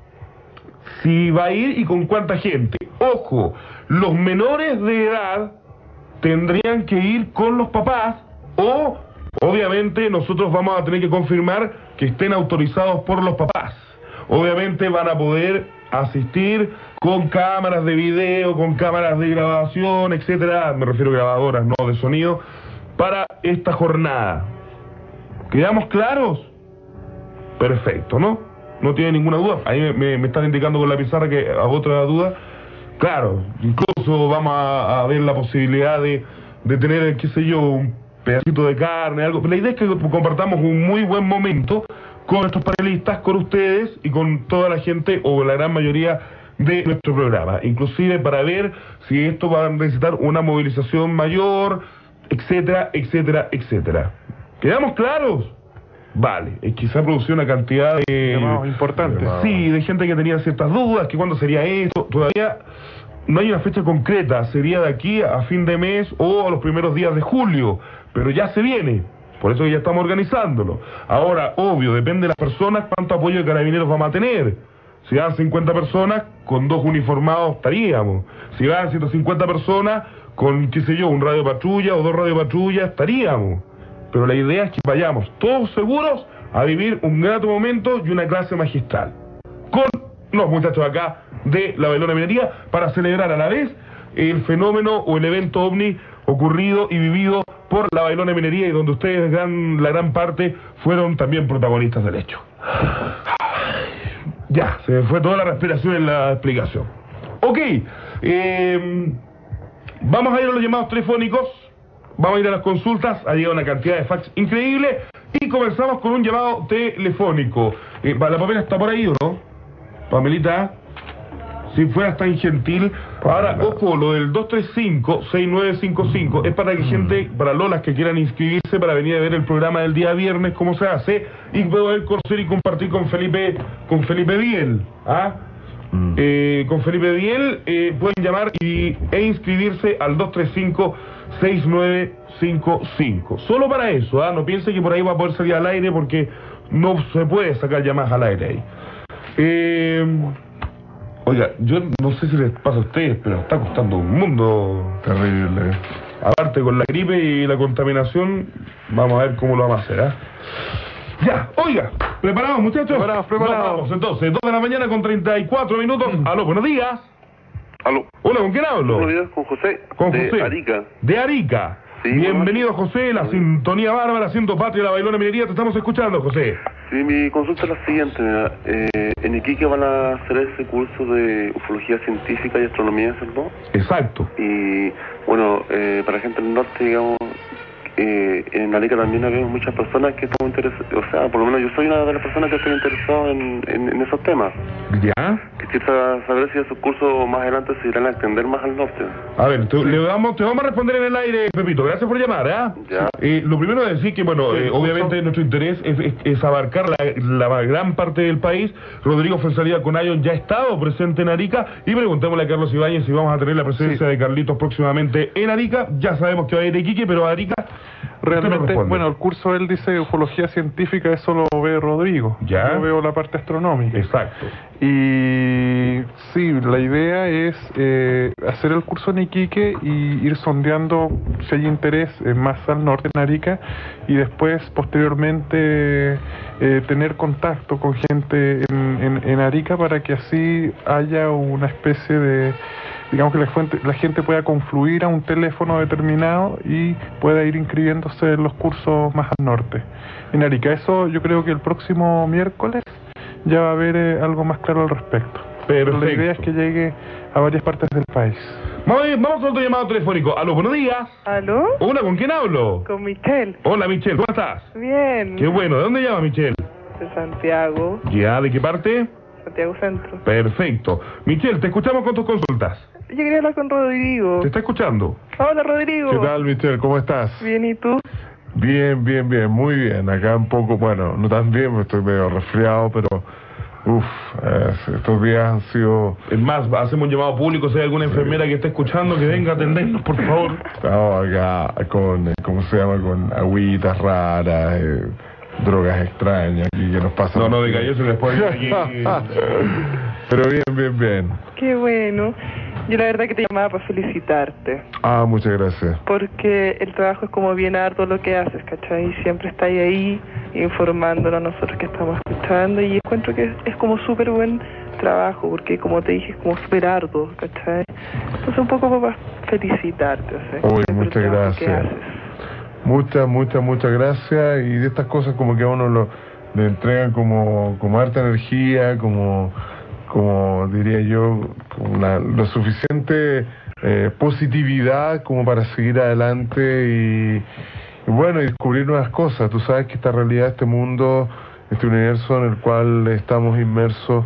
si va a ir y con cuánta gente. Ojo, los menores de edad tendrían que ir con los papás o, obviamente, nosotros vamos a tener que confirmar que estén autorizados por los papás. Obviamente van a poder asistir con cámaras de video, con cámaras de grabación, etcétera, me refiero a grabadoras, no de sonido, para esta jornada. ¿Quedamos claros? Perfecto, ¿no? No tiene ninguna duda. Ahí me, me, me están indicando con la pizarra que hago otra duda. Claro, incluso vamos a, a ver la posibilidad de, de tener, qué sé yo, un pedacito de carne, algo. La idea es que compartamos un muy buen momento con nuestros panelistas, con ustedes y con toda la gente o la gran mayoría de nuestro programa, inclusive para ver si esto va a necesitar una movilización mayor, etcétera, etcétera, etcétera. ¿Quedamos claros? Vale, es que se ha producido una cantidad de... Llamados importantes. Sí, de gente que tenía ciertas dudas, que cuándo sería esto, todavía no hay una fecha concreta, sería de aquí a fin de mes o a los primeros días de julio, pero ya se viene, por eso ya estamos organizándolo. Ahora, obvio, depende de las personas, cuánto apoyo de Carabineros vamos a tener. Si van cincuenta personas, con dos uniformados estaríamos. Si van ciento cincuenta personas, con, qué sé yo, un radio patrulla o dos radio patrullas, estaríamos. Pero la idea es que vayamos todos seguros a vivir un grato momento y una clase magistral con los muchachos acá de la Bailona Minería para celebrar a la vez el fenómeno o el evento ovni ocurrido y vivido por la Bailona Minería y donde ustedes gran, la gran parte fueron también protagonistas del hecho. Ya, se me fue toda la respiración en la explicación. Ok, eh, vamos a ir a los llamados telefónicos. Vamos a ir a las consultas, ha llegado una cantidad de fax increíble y comenzamos con un llamado telefónico. Eh, la Pamela está por ahí, ¿o no? Pamelita, si fueras tan gentil. Ahora, ojo, lo del dos tres cinco, seis nueve cinco cinco es para que gente, para lolas que quieran inscribirse para venir a ver el programa del día viernes, cómo se hace, y poder conocer y compartir con Felipe, con Felipe Biel, ¿ah? Mm. Eh, con Felipe Biel eh, pueden llamar y, e inscribirse al dos tres cinco, seis nueve cinco cinco. Solo para eso, ¿ah? No piense que por ahí va a poder salir al aire porque no se puede sacar llamadas al aire ahí. Eh, oiga, yo no sé si les pasa a ustedes, pero está costando un mundo terrible. Aparte con la gripe y la contaminación, vamos a ver cómo lo vamos a hacer, ¿ah? Ya, oiga, ¿preparados, muchachos? Preparados, preparados. Nos vamos, entonces, dos de la mañana con treinta y cuatro minutos. Aló, buenos días. Aló. Hola, ¿con quién hablo? Buenos días, con José. Con de José. Arica. De Arica. Sí, bienvenido, bueno. José, la Sí. sintonía bárbara, haciendo patria, la Bailona Minería, te estamos escuchando, José. Sí, mi consulta es la siguiente. Mira. Eh, en Iquique van a hacer ese curso de ufología científica y astronomía, ¿cierto? Exacto. Y, bueno, eh, para la gente del norte, digamos, eh, en Arica también había muchas personas que están interesadas, o sea, por lo menos yo soy una de las personas que estoy interesado en, en, en esos temas. ¿Ya? Quisiera saber si esos cursos más adelante se irán a extender más al norte. A ver, te, le damos, te vamos a responder en el aire, Pepito. Gracias por llamar, ¿ah? Ya. Eh, lo primero es decir que, bueno, eh, obviamente nuestro interés es, es, es abarcar la, la gran parte del país. Rodrigo Fuenzalía Conayon ya ha estado presente en Arica y preguntémosle a Carlos Ibáñez si vamos a tener la presencia Sí. de Carlitos próximamente en Arica. Ya sabemos que va a ir a Iquique, pero a Arica... Realmente, responde. bueno, el curso él dice ufología científica, eso lo ve Rodrigo. Ya. Yo veo la parte astronómica. Exacto. Y sí, la idea es eh, hacer el curso en Iquique y ir sondeando si hay interés eh, más al norte en Arica y después, posteriormente, eh, tener contacto con gente en, en, en Arica para que así haya una especie de... digamos que la, fuente, la gente pueda confluir a un teléfono determinado y pueda ir inscribiéndose en los cursos más al norte en Arica. Eso yo creo que el próximo miércoles ya va a haber eh, algo más claro al respecto. Pero la idea es que llegue a varias partes del país. Vamos, a ir- vamos con otro llamado telefónico. Aló, buenos días. ¿Aló? Hola, ¿con quién hablo? Con Michelle. Hola, Michelle, ¿cómo estás? Bien. Qué bueno, ¿de dónde llama Michelle? De Santiago. Ya, ¿de qué parte? Santiago Centro. Perfecto. Michelle, te escuchamos con tus consultas. Yo quería hablar con Rodrigo. ¿Te está escuchando? Hola, Rodrigo. ¿Qué tal, Michelle? ¿Cómo estás? Bien, ¿y tú? Bien, bien, bien, muy bien. Acá un poco, bueno, no tan bien, me estoy medio resfriado, pero uff, eh, estos días han sido... Es más, hacemos un llamado público, si hay alguna enfermera que esté escuchando, que venga a atendernos, por favor. Estamos acá con, eh, ¿cómo se llama? Con agüitas raras, eh, drogas extrañas y que nos pasan. No, no diga eso, después aquí... Pero bien, bien, bien. Qué bueno. Yo la verdad que te llamaba para felicitarte. Ah, muchas gracias. Porque el trabajo es como bien arduo lo que haces, ¿cachai? Siempre estás ahí informándonos a nosotros que estamos escuchando y encuentro que es, es como súper buen trabajo porque como te dije es como súper arduo, ¿cachai? Entonces un poco para felicitarte, o sea, Uy, por el muchas trabajo que gracias. haces. Muchas, muchas, muchas gracias. Y de estas cosas como que a uno lo, le entregan como, como harta energía, como, como diría yo, como la- lo suficiente eh, positividad como para seguir adelante y, y bueno, y descubrir nuevas cosas. Tú sabes que esta realidad, este mundo este universo en el cual estamos inmersos,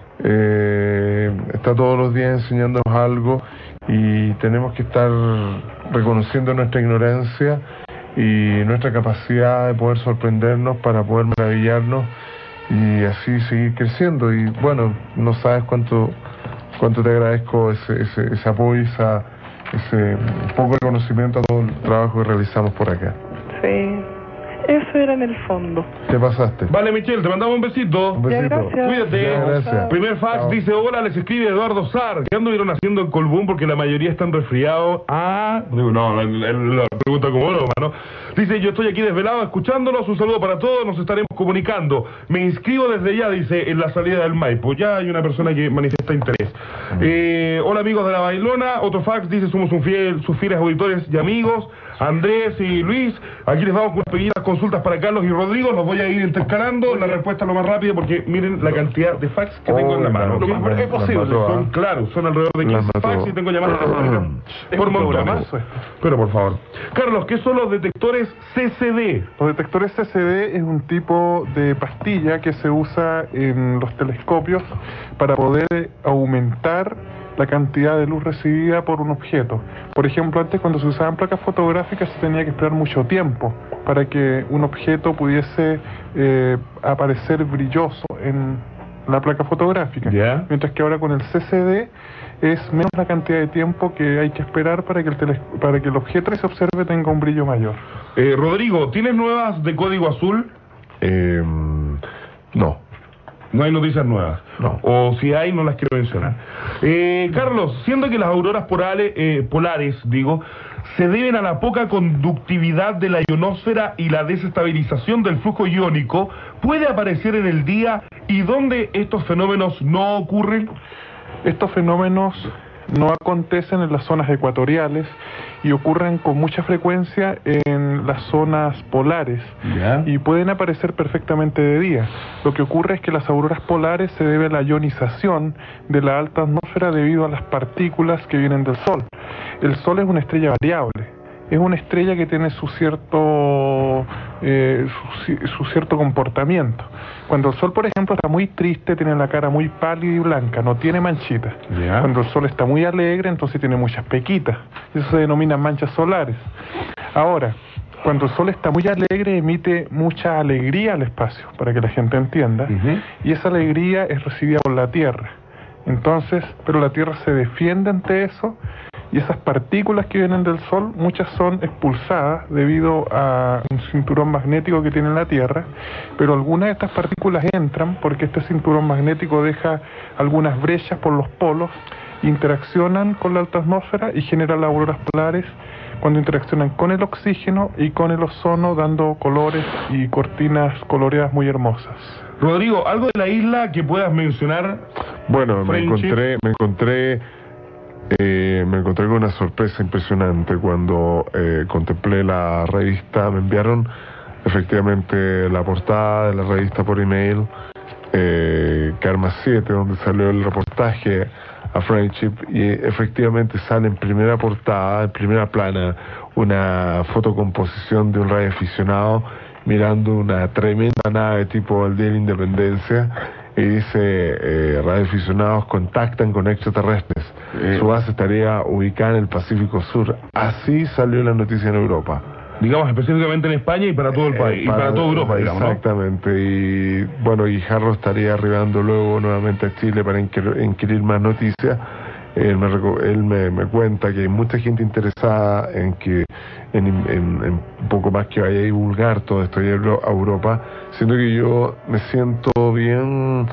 eh, está todos los días enseñándonos algo y tenemos que estar reconociendo nuestra ignorancia y nuestra capacidad de poder sorprendernos para poder maravillarnos y así seguir creciendo. Y bueno, no sabes cuánto cuánto te agradezco ese, ese, ese apoyo, esa, ese poco de conocimiento a todo el trabajo que realizamos por acá. Sí, eso era en el fondo. ¿Qué pasaste? Vale, Michelle, te mandamos un besito. Un besito. Ya, gracias. Cuídate. Ya, gracias. Primer fax Chao. dice, hola, les escribe Eduardo Sar. ¿Qué anduvieron haciendo en Colbún? Porque la mayoría están resfriados. Ah, digo, no, él, él la pregunta como broma, ¿no? Dice, yo estoy aquí desvelado escuchándolos. Un saludo para todos, nos estaremos comunicando. Me inscribo desde ya, dice, en la salida del Maipo. Ya hay una persona que manifiesta interés. Eh, hola, amigos de La Bailona. Otro fax dice, somos un fiel, sus fieles auditores y amigos. Andrés y Luis, aquí les damos unas pequeñas consultas para Carlos y Rodrigo, los voy a ir intercalando, la respuesta lo más rápido porque miren la cantidad de fax que Oh, tengo en la mano. la- ¿Ok? la- Es posible, la mató, son ¿ah? claros, son alrededor de La quince mató. fax y tengo llamadas telefónicas Es por un montones. programazo esto. Pero por favor. Carlos, ¿qué son los detectores C C D? Los detectores C C D es un tipo de pastilla que se usa en los telescopios para poder aumentar la cantidad de luz recibida por un objeto. Por ejemplo, antes cuando se usaban placas fotográficas se tenía que esperar mucho tiempo para que un objeto pudiese eh, aparecer brilloso en la placa fotográfica. Ya. Mientras que ahora con el C C D es menos la cantidad de tiempo que hay que esperar para que el, teles- para que el objeto que se observe tenga un brillo mayor. Eh, Rodrigo, ¿tienes nuevas de código azul? Eh, no. No hay noticias nuevas. No. O si hay, no las quiero mencionar. Eh, Carlos, siendo que las auroras polares, eh, polares, digo, se deben a la poca conductividad de la ionosfera y la desestabilización del flujo iónico, ¿puede aparecer en el día y dónde estos fenómenos no ocurren? Estos fenómenos no acontecen en las zonas ecuatoriales y ocurren con mucha frecuencia en las zonas polares Ya. y pueden aparecer perfectamente de día. Lo que ocurre es que las auroras polares se debe a la ionización de la alta atmósfera debido a las partículas que vienen del Sol. El Sol es una estrella variable. Es una estrella que tiene su cierto eh, su, su cierto comportamiento. Cuando el Sol, por ejemplo, está muy triste, tiene la cara muy pálida y blanca, no tiene manchitas. Ya. Cuando el Sol está muy alegre, entonces tiene muchas pequitas. Eso se denomina manchas solares. Ahora, cuando el Sol está muy alegre, emite mucha alegría al espacio, para que la gente entienda, Ujú. y esa alegría es recibida por la Tierra. Entonces, pero la Tierra se defiende ante eso, y esas partículas que vienen del Sol, muchas son expulsadas debido a un cinturón magnético que tiene la Tierra, pero algunas de estas partículas entran porque este cinturón magnético deja algunas brechas por los polos, interaccionan con la alta atmósfera y generan las auroras polares cuando interaccionan con el oxígeno y con el ozono, dando colores y cortinas coloreadas muy hermosas. Rodrigo, ¿algo de la isla que puedas mencionar? Bueno, me Frenchy. encontré, me encontré, eh, me encontré con una sorpresa impresionante cuando eh, contemplé la revista. Me enviaron efectivamente la portada de la revista por email, eh, Karma siete, donde salió el reportaje a Friendship, y efectivamente sale en primera portada, en primera plana, una fotocomposición de un radioaficionado mirando una tremenda nave tipo el Día de la Independencia, y dice, eh, radioaficionados contactan con extraterrestres. Eh. Su base estaría ubicada en el Pacífico Sur. Así salió la noticia en Europa. Digamos específicamente en España y para todo el país, Eh, y para toda Europa, digamos, ¿no? Exactamente, y bueno, Guijarro estaría arribando luego nuevamente a Chile para inquir- inquirir más noticias. Él, me, reco- él me, me cuenta que hay mucha gente interesada en que en, en- en un poco más que vaya a divulgar todo esto y a Euro- a Europa, siendo que yo me siento bien,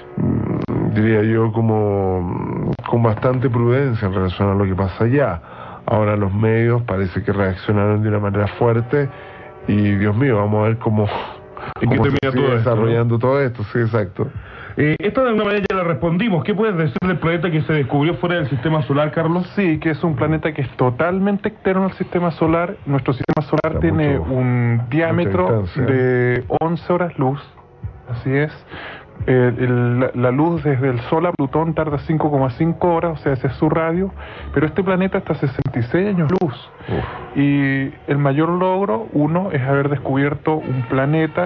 mm, diría yo, como mm, con bastante prudencia en relación a lo que pasa allá. Ahora los medios parece que reaccionaron de una manera fuerte y Dios mío, vamos a ver cómo, ¿En qué cómo se termina sigue todo esto, desarrollando todo esto, sí, exacto. Eh, esta de alguna manera ya la respondimos. ¿Qué puedes decir del planeta que se descubrió fuera del sistema solar, Carlos? Sí, que es un planeta que es totalmente externo al sistema solar. Nuestro sistema solar Está tiene mucho- un diámetro distancia. de once horas luz, así es. Eh, el- la, la luz desde el Sol a Plutón tarda cinco coma cinco horas, o sea, ese es su radio, pero este planeta está a sesenta y seis años luz. Uf. Y el mayor logro, uno, es haber descubierto un planeta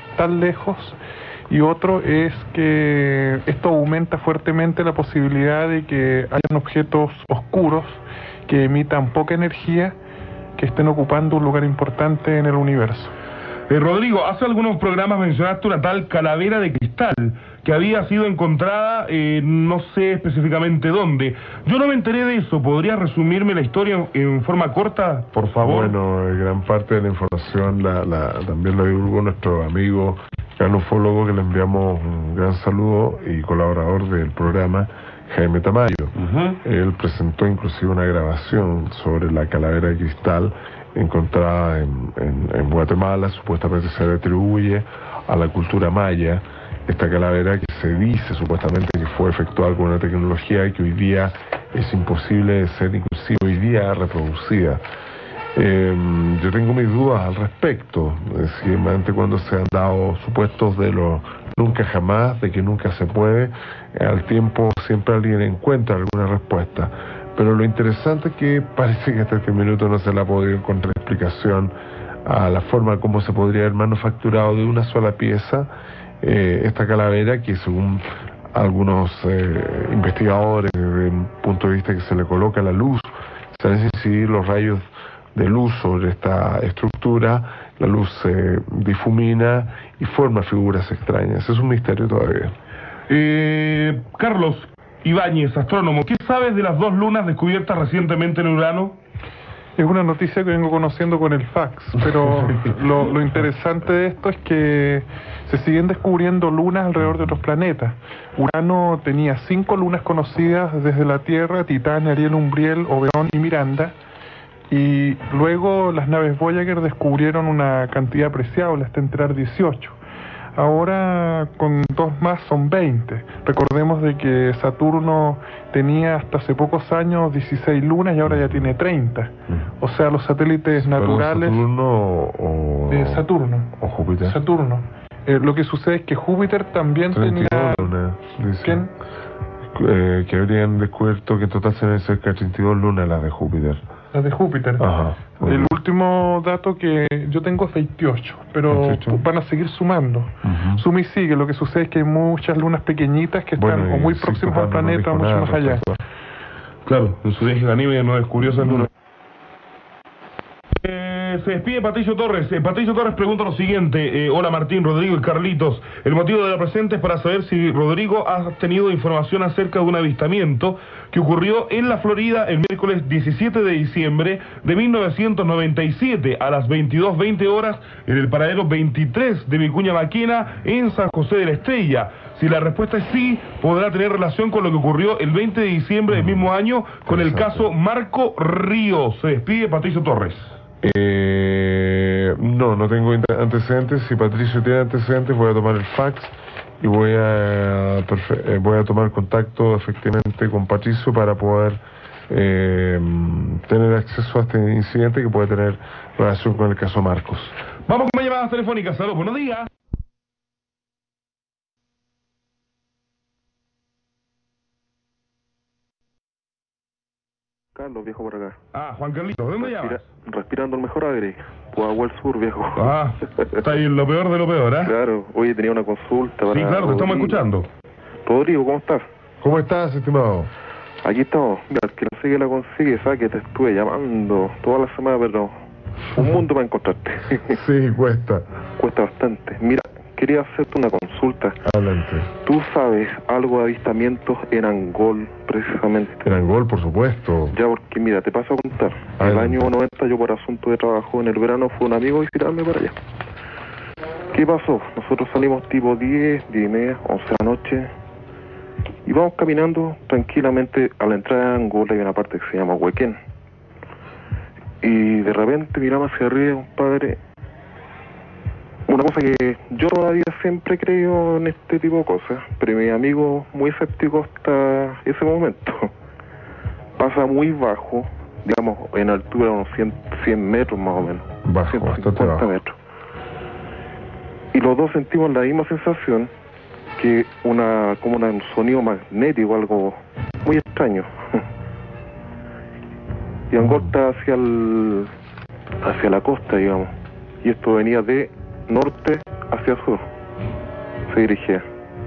tan lejos, y otro es que esto aumenta fuertemente la posibilidad de que hayan objetos oscuros que emitan poca energía, que estén ocupando un lugar importante en el universo. Eh, Rodrigo, hace algunos programas mencionaste una tal calavera de cristal que había sido encontrada, eh, no sé específicamente dónde. Yo no me enteré de eso. ¿Podrías resumirme la historia en, en forma corta, por favor? Bueno, eh, gran parte de la información la, la, también lo divulgó nuestro amigo, gran ufólogo, que le enviamos un gran saludo y colaborador del programa, Jaime Tamayo. Uh-huh. Él presentó inclusive una grabación sobre la calavera de cristal encontrada en, en, en Guatemala. Supuestamente se le atribuye a la cultura maya esta calavera, que se dice supuestamente que fue efectuada con una tecnología que hoy día es imposible de ser inclusive hoy día reproducida. Eh, yo tengo mis dudas al respecto, especialmente cuando se han dado supuestos de lo nunca jamás, de que nunca se puede. Al tiempo siempre alguien encuentra alguna respuesta, pero lo interesante es que parece que hasta este minuto no se le ha podido encontrar explicación a la forma como se podría haber manufacturado de una sola pieza eh, esta calavera, que según algunos eh, investigadores, desde un punto de vista que se le coloca la luz, se hacen incidir los rayos de luz sobre esta estructura, la luz se difumina y forma figuras extrañas. Es un misterio todavía. Eh, Carlos Ibáñez, astrónomo, ¿qué sabes de las dos lunas descubiertas recientemente en Urano? Es una noticia que vengo conociendo con el fax, pero lo, lo interesante de esto es que se siguen descubriendo lunas alrededor de otros planetas. Urano tenía cinco lunas conocidas desde la Tierra: Titán, Ariel, Umbriel, Oberon y Miranda. Y luego las naves Voyager descubrieron una cantidad apreciable, hasta entrar dieciocho. Ahora con dos más son veinte. Recordemos de que Saturno tenía hasta hace pocos años dieciséis lunas y ahora ya tiene treinta. O sea, los satélites naturales... ¿Saturno o...? Eh, Saturno. ¿O Júpiter? Saturno. Eh, lo que sucede es que Júpiter también tenía... lunas, ¿Quién? Eh, que habrían descubierto que en total se ven cerca de treinta y dos lunas las de Júpiter. Las de Júpiter. Ajá. El bien. Último dato que yo tengo es veintiocho, pero veintiocho. Van a seguir sumando. Uh-huh. Suma y sigue. Lo que sucede es que hay muchas lunas pequeñitas que están bueno, o muy próximas al planeta o mucho nada, más allá. Claro, en su viaje a Ganímedes no descubrió esas lunas. Eh, se despide Patricio Torres. Eh, Patricio Torres pregunta lo siguiente. Eh, hola Martín, Rodrigo y Carlitos. El motivo de la presente es para saber si Rodrigo ha tenido información acerca de un avistamiento que ocurrió en la Florida el miércoles diecisiete de diciembre de mil novecientos noventa y siete a las veintidós veinte horas en el paradero veintitrés de Vicuña Maquena en San José de la Estrella. Si la respuesta es sí, podrá tener relación con lo que ocurrió el veinte de diciembre del mismo año con el caso Marco Ríos. Se despide Patricio Torres. Eh, no, no tengo antecedentes. Si Patricio tiene antecedentes, voy a tomar el fax y voy a perfe- eh, voy a tomar contacto efectivamente con Patricio para poder eh, tener acceso a este incidente que puede tener relación con el caso Marcos. Vamos con más llamadas telefónicas. Saludos, buenos días. Carlos, viejo, por acá. Ah, Juan Carlito, ¿de dónde Respira, llamas? Respirando el mejor aire. Puagua el sur, viejo. Ah, está ahí en lo peor de lo peor, ¿eh? Claro, oye, tenía una consulta para... Sí, claro, te estamos escuchando. Rodrigo, ¿cómo estás? ¿Cómo estás, estimado? Aquí estamos. Mira, el que la sigue la consigue, sabes que te estuve llamando toda la semana, pero un mundo para encontrarte. Sí, cuesta. Cuesta bastante. Mira, quería hacerte una consulta. Adelante. ¿Tú sabes algo de avistamientos en Angol, precisamente? En Angol, por supuesto. Ya, porque mira, te paso a contar. En el año noventa, yo por asunto de trabajo en el verano, fue un amigo a visitarme para allá. ¿Qué pasó? Nosotros salimos tipo diez, diez y media, once de la noche, y vamos caminando tranquilamente. A la entrada de Angol hay una parte que se llama Huequén. Y de repente miramos hacia arriba, compadre. Una cosa que yo todavía siempre creo en este tipo de cosas, pero mi amigo muy escéptico hasta ese momento. Pasa muy bajo, digamos en altura unos cien, cien metros más o menos. Bajo, ciento bastante cincuenta bajo. metros. Y los dos sentimos la misma sensación, que una como una, un sonido magnético, algo muy extraño. Y Angol está hacia el, hacia la costa, digamos. Y esto venía de norte hacia el sur. Se dirigía.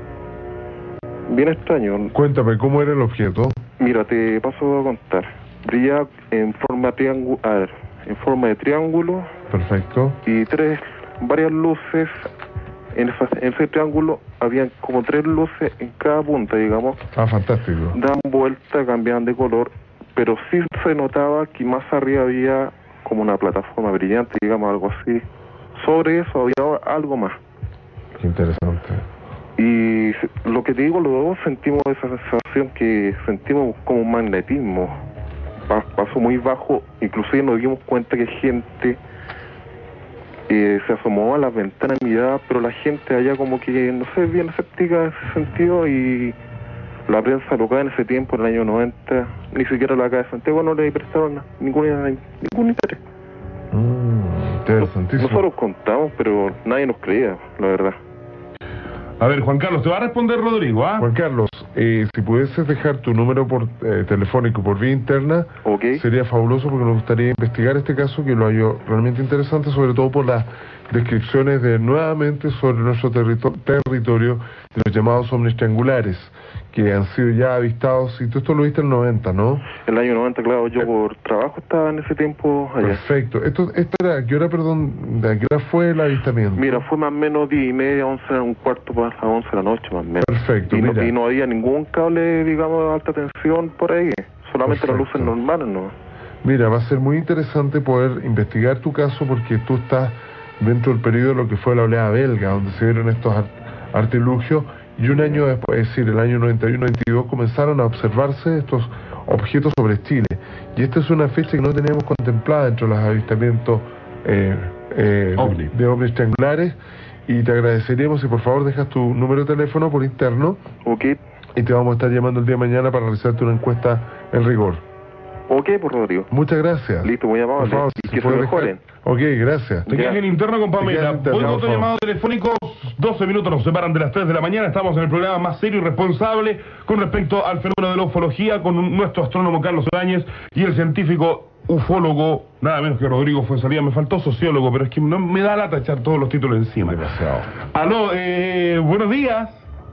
Bien extraño. Cuéntame, ¿cómo era el objeto? Mira, te paso a contar. Brilla en forma triangular, en forma de triángulo. Perfecto. Y tres, varias luces. En, esa, en ese triángulo habían como tres luces en cada punta, digamos. Ah, fantástico. Dan vuelta, cambiaban de color, pero sí se notaba que más arriba había como una plataforma brillante, digamos, algo así. Sobre eso había algo más. Qué interesante. Y lo que te digo, los dos sentimos esa sensación que sentimos como un magnetismo. Pa- pasó muy bajo, inclusive nos dimos cuenta que gente eh, se asomó a las ventanas y miraba, pero la gente allá como que, no sé, bien escéptica en ese sentido, y la prensa local en ese tiempo, en el año noventa, ni siquiera la acá de Santiago no le prestaron ningún, ningún interés. Mm, interesantísimo. Nosotros contamos, pero nadie nos creía, la verdad. A ver, Juan Carlos, te va a responder Rodrigo, ¿ah? Juan Carlos, eh, si pudieses dejar tu número por eh, telefónico por vía interna, Ok. sería fabuloso, porque nos gustaría investigar este caso, que lo hallo realmente interesante, sobre todo por las descripciones de nuevamente sobre nuestro territo- territorio de los llamados ovnis triangulares, que han sido ya avistados. Y tú esto lo viste en el noventa, ¿no? En el año noventa, claro, yo por trabajo estaba en ese tiempo allá. Perfecto. Esto, esto era, ¿a qué hora, perdón, de a qué hora fue el avistamiento? Mira, fue más o menos diez y media, once, un cuarto para las once de la noche, más o menos. Perfecto, Y no, mira. y no había ningún cable, digamos, de alta tensión por ahí. Solamente las Perfecto. luces normales, ¿no? Mira, va a ser muy interesante poder investigar tu caso, porque tú estás dentro del periodo de lo que fue la oleada belga, donde se vieron estos ar- artilugios, y un año después, es decir, el año noventa y uno noventa y dos, comenzaron a observarse estos objetos sobre Chile. Y esta es una fecha que no teníamos contemplada dentro de los avistamientos eh, eh, Ovni. de ovnis triangulares, y te agradeceríamos si por favor dejas tu número de teléfono por interno, Ok, y te vamos a estar llamando el día de mañana para realizarte una encuesta en rigor. ok, por Rodrigo. Muchas gracias. Listo, muy amable. Por favor, Y si que se puede mejoren. dejar- Ok, gracias. Te quedas en interno con Te Pamela. quedas en interno, Voy con por otro favor. llamado telefónico. doce minutos nos separan de las tres de la mañana. Estamos en el programa más serio y responsable con respecto al fenómeno de la ufología con un- nuestro astrónomo Carlos Ibáñez y el científico ufólogo, nada menos que Rodrigo Fuenzalía. Me faltó sociólogo, pero es que no me da lata echar todos los títulos encima. Demasiado. Aló, eh, buenos días.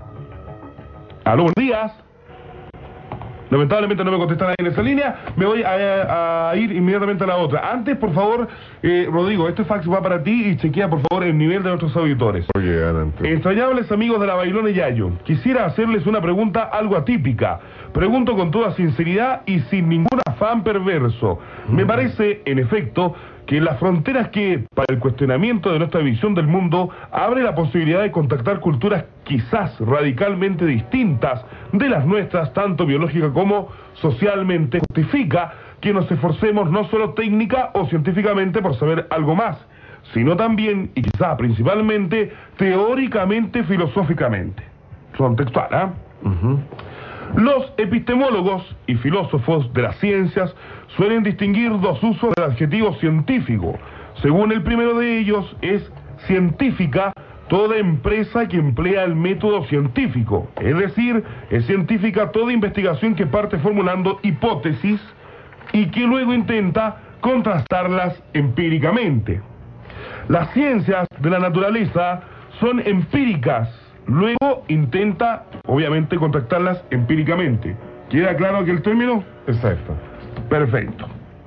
Aló, buenos días. Lamentablemente no me contesta nadie en esa línea. Me voy a, a ir inmediatamente a la otra. Antes, por favor, eh, Rodrigo, este fax va para ti y chequea, por favor, el nivel de nuestros auditores. Oye, adelante. Extrañables amigos de la Bailona y Yayo, quisiera hacerles una pregunta algo atípica. Pregunto con toda sinceridad y sin ningún afán perverso. Me parece, en efecto, que las fronteras que, para el cuestionamiento de nuestra visión del mundo, abre la posibilidad de contactar culturas quizás radicalmente distintas de las nuestras, tanto biológica como socialmente, justifica que nos esforcemos no solo técnica o científicamente por saber algo más, sino también, y quizás principalmente, teóricamente, filosóficamente. Son textual, ¿ah? Ujú. Los epistemólogos y filósofos de las ciencias suelen distinguir dos usos del adjetivo científico. Según el primero de ellos, es científica toda empresa que emplea el método científico. Es decir, es científica toda investigación que parte formulando hipótesis y que luego intenta contrastarlas empíricamente. Las ciencias de la naturaleza son empíricas. Luego intenta, obviamente, contactarlas empíricamente. ¿Queda claro aquí el término? Exacto. Perfecto.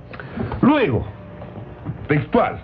Luego, textual.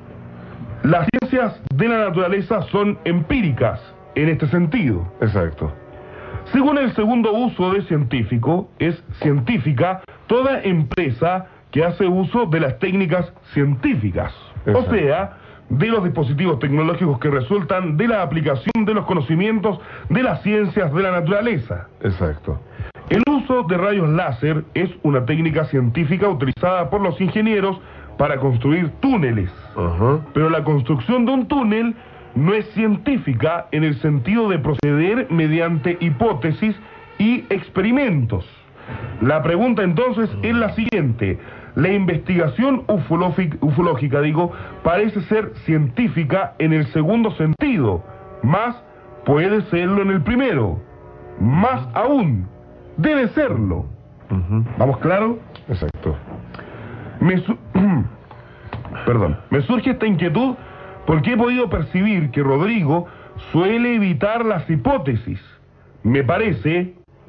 Las ciencias de la naturaleza son empíricas en este sentido. Exacto. Según el segundo uso de científico, es científica toda empresa que hace uso de las técnicas científicas. Exacto. O sea, de los dispositivos tecnológicos que resultan de la aplicación de los conocimientos de las ciencias de la naturaleza. Exacto. El uso de rayos láser es una técnica científica utilizada por los ingenieros para construir túneles. Ajá. Pero la construcción de un túnel no es científica en el sentido de proceder mediante hipótesis y experimentos. La pregunta entonces es la siguiente. La investigación ufológica, ufológica, digo, parece ser científica en el segundo sentido, más puede serlo en el primero. Más aún, debe serlo. Ujú. ¿Vamos claro? Exacto. Me su- Perdón, me surge esta inquietud porque he podido percibir que Rodrigo suele evitar las hipótesis. Me parece,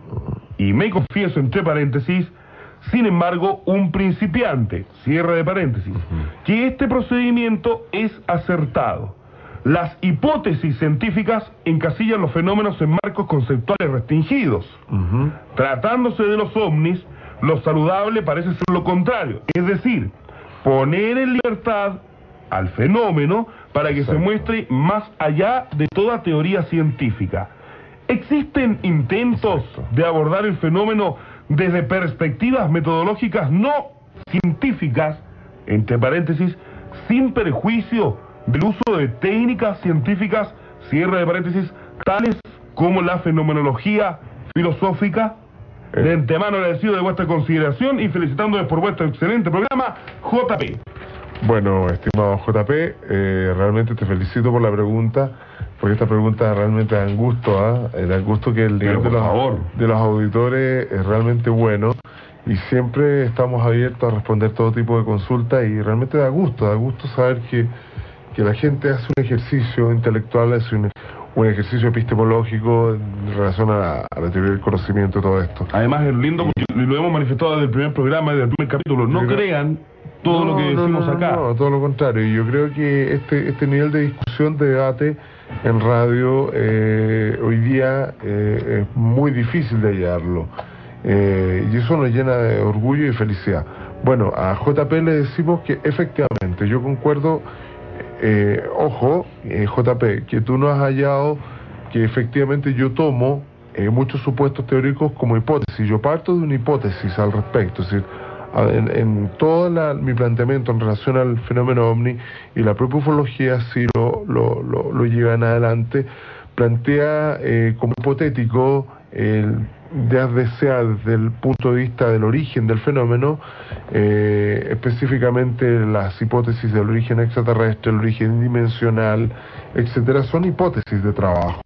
y me confieso entre paréntesis, sin embargo, un principiante, cierre de paréntesis, que este procedimiento es acertado. Las hipótesis científicas encasillan los fenómenos en marcos conceptuales restringidos. Uh-huh. Tratándose de los ovnis, lo saludable parece ser lo contrario, es decir, poner en libertad al fenómeno para que Exacto. se muestre más allá de toda teoría científica. ¿Existen intentos Exacto. de abordar el fenómeno desde perspectivas metodológicas no científicas, entre paréntesis, sin perjuicio del uso de técnicas científicas, cierre de paréntesis, tales como la fenomenología filosófica? Eh. De antemano agradecido de vuestra consideración y felicitándoles por vuestro excelente programa, J P. Bueno, estimado J P, eh, realmente te felicito por la pregunta, porque esta pregunta realmente da gusto, ¿eh? Da gusto que el nivel de los, de los auditores es realmente bueno, y siempre estamos abiertos a responder todo tipo de consultas, y realmente da gusto, da gusto saber que, que la gente hace un ejercicio intelectual, hace un, un ejercicio epistemológico en relación a la, a la teoría del conocimiento y todo esto. Además es lindo porque lo hemos manifestado desde el primer programa, desde el primer capítulo, no creo... crean todo no, lo que decimos no, no, acá. No, todo lo contrario. Yo creo que este este nivel de discusión, de debate en radio, eh, hoy día eh, es muy difícil de hallarlo. Eh, y eso nos llena de orgullo y felicidad. Bueno, a J P le decimos que efectivamente, yo concuerdo, eh, ojo, eh, J P, que tú no has hallado que efectivamente yo tomo eh, muchos supuestos teóricos como hipótesis. Yo parto de una hipótesis al respecto, es decir, En, en todo la, mi planteamiento en relación al fenómeno ovni y la propia ufología, si lo, lo, lo, lo llevan adelante, plantea eh, como hipotético, el, ya sea desde el punto de vista del origen del fenómeno, eh, específicamente las hipótesis del origen extraterrestre, el origen dimensional, etcétera, son hipótesis de trabajo.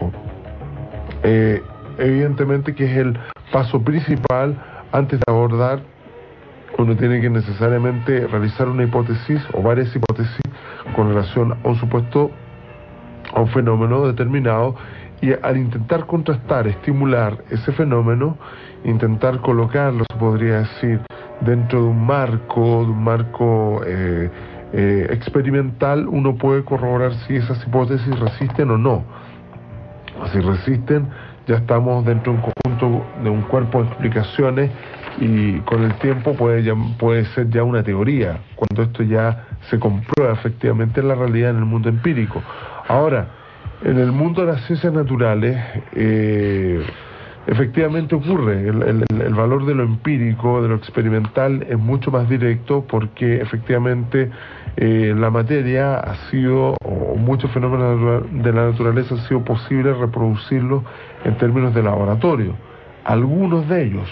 Eh, evidentemente que es el paso principal antes de abordar. Uno tiene que necesariamente realizar una hipótesis o varias hipótesis con relación a un supuesto, a un fenómeno determinado, y al intentar contrastar, estimular ese fenómeno, intentar colocarlo, se podría decir, dentro de un marco, de un marco eh, eh, experimental, uno puede corroborar si esas hipótesis resisten o no. Si resisten, ya estamos dentro de un conjunto, de un cuerpo de explicaciones, y con el tiempo puede, ya, puede ser ya una teoría, cuando esto ya se comprueba efectivamente en la realidad, en el mundo empírico. Ahora, en el mundo de las ciencias naturales, eh, efectivamente ocurre, el, el, el valor de lo empírico, de lo experimental, es mucho más directo, porque efectivamente eh, la materia ha sido, o muchos fenómenos de la naturaleza ha sido posible reproducirlos en términos de laboratorio, algunos de ellos,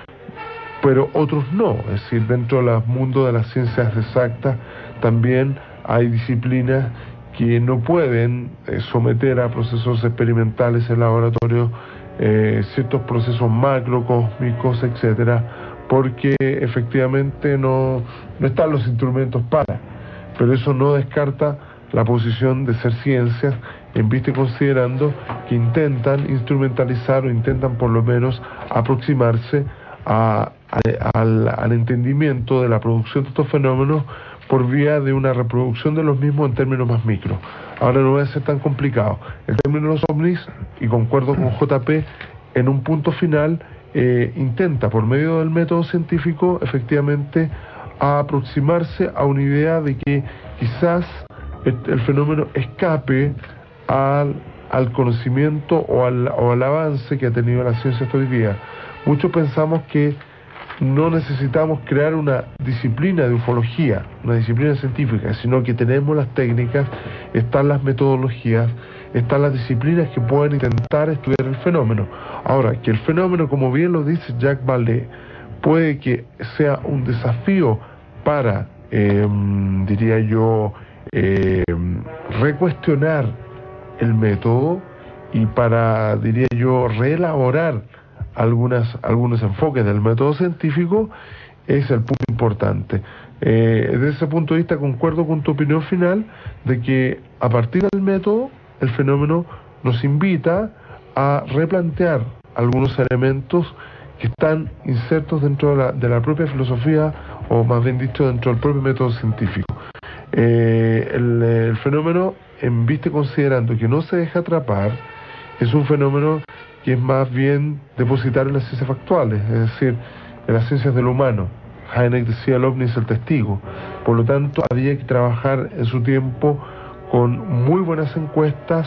pero otros no. Es decir, dentro del mundo de las ciencias exactas también hay disciplinas que no pueden eh, someter a procesos experimentales en laboratorio eh, ciertos procesos macrocósmicos, etcétera, porque efectivamente no, no están los instrumentos para. Pero eso no descarta la posición de ser ciencias, en vista y considerando que intentan instrumentalizar o intentan por lo menos aproximarse a Al, al entendimiento de la producción de estos fenómenos por vía de una reproducción de los mismos en términos más micro. Ahora no va a ser tan complicado. El término de los ovnis, y concuerdo con J P, en un punto final eh, intenta por medio del método científico efectivamente aproximarse a una idea de que quizás el, el fenómeno escape al, al conocimiento o al, o al avance que ha tenido la ciencia hasta hoy día. Muchos pensamos que no necesitamos crear una disciplina de ufología, una disciplina científica, sino que tenemos las técnicas, están las metodologías, están las disciplinas que pueden intentar estudiar el fenómeno. Ahora, que el fenómeno, como bien lo dice Jacques Vallée, puede que sea un desafío para, eh, diría yo, eh, recuestionar el método y para, diría yo, reelaborar algunas algunos enfoques del método científico, es el punto importante. Eh, desde ese punto de vista concuerdo con tu opinión final de que a partir del método el fenómeno nos invita a replantear algunos elementos que están insertos dentro de la, de la propia filosofía, o más bien dicho dentro del propio método científico. Eh, el, el fenómeno, en vista considerando que no se deja atrapar, es un fenómeno que es más bien depositario en las ciencias factuales, es decir, en las ciencias del humano. Heineck decía: el ovni es el testigo. Por lo tanto, había que trabajar en su tiempo con muy buenas encuestas,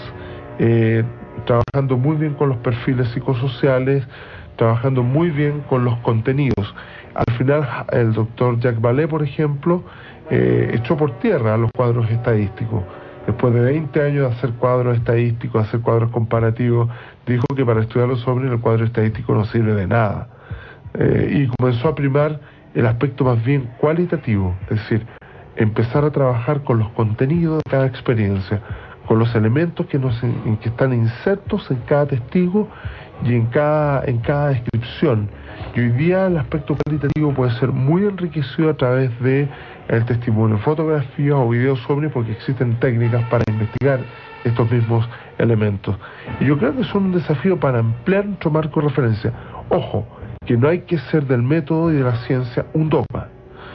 eh, trabajando muy bien con los perfiles psicosociales, trabajando muy bien con los contenidos. Al final, el doctor Jacques Vallée, por ejemplo, eh, echó por tierra los cuadros estadísticos. Después de veinte años de hacer cuadros estadísticos, hacer cuadros comparativos, dijo que para estudiar los ovnis el cuadro estadístico no sirve de nada. Eh, y comenzó a primar el aspecto más bien cualitativo, es decir, empezar a trabajar con los contenidos de cada experiencia, con los elementos que, nos, en, que están insertos en cada testigo y en cada, en cada descripción. Y hoy día el aspecto cualitativo puede ser muy enriquecido a través de el testimonio, fotografías o videos sobre, porque existen técnicas para investigar estos mismos elementos. Y yo creo que son un desafío para ampliar nuestro marco de referencia. Ojo, que no hay que ser del método y de la ciencia un dogma.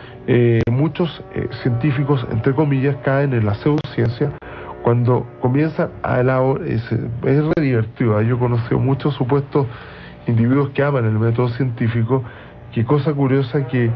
Eh, muchos eh, científicos, entre comillas, caen en la pseudociencia cuando comienzan a elaborar. Es, es re divertido, ¿eh? Yo he conocido muchos supuestos individuos que aman el método científico, que cosa curiosa que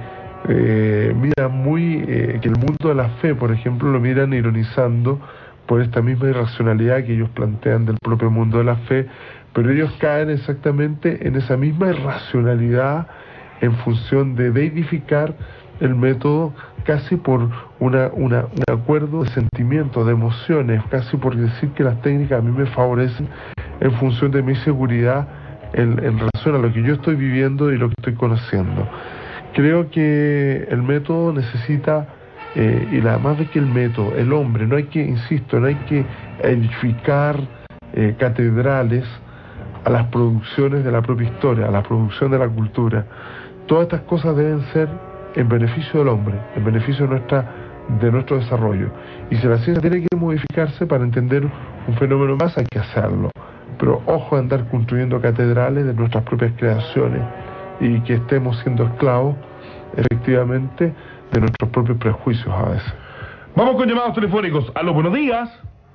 eh, miran muy, eh, que el mundo de la fe, por ejemplo, lo miran ironizando por esta misma irracionalidad que ellos plantean del propio mundo de la fe, pero ellos caen exactamente en esa misma irracionalidad en función de deidificar el método casi por una, una, un acuerdo de sentimientos, de emociones, casi por decir que las técnicas a mí me favorecen en función de mi seguridad en, en relación a lo que yo estoy viviendo y lo que estoy conociendo. Creo que el método necesita, eh, y la más de que el método, el hombre, no hay que, insisto, no hay que edificar eh, catedrales a las producciones de la propia historia, a la producción de la cultura. Todas estas cosas deben ser en beneficio del hombre, en beneficio de, nuestra, de nuestro desarrollo. Y si la ciencia tiene que modificarse para entender un fenómeno más, hay que hacerlo. Pero ojo a andar construyendo catedrales de nuestras propias creaciones y que estemos siendo esclavos, efectivamente, de nuestros propios prejuicios a veces. Vamos con llamados telefónicos. Aló, buenos días.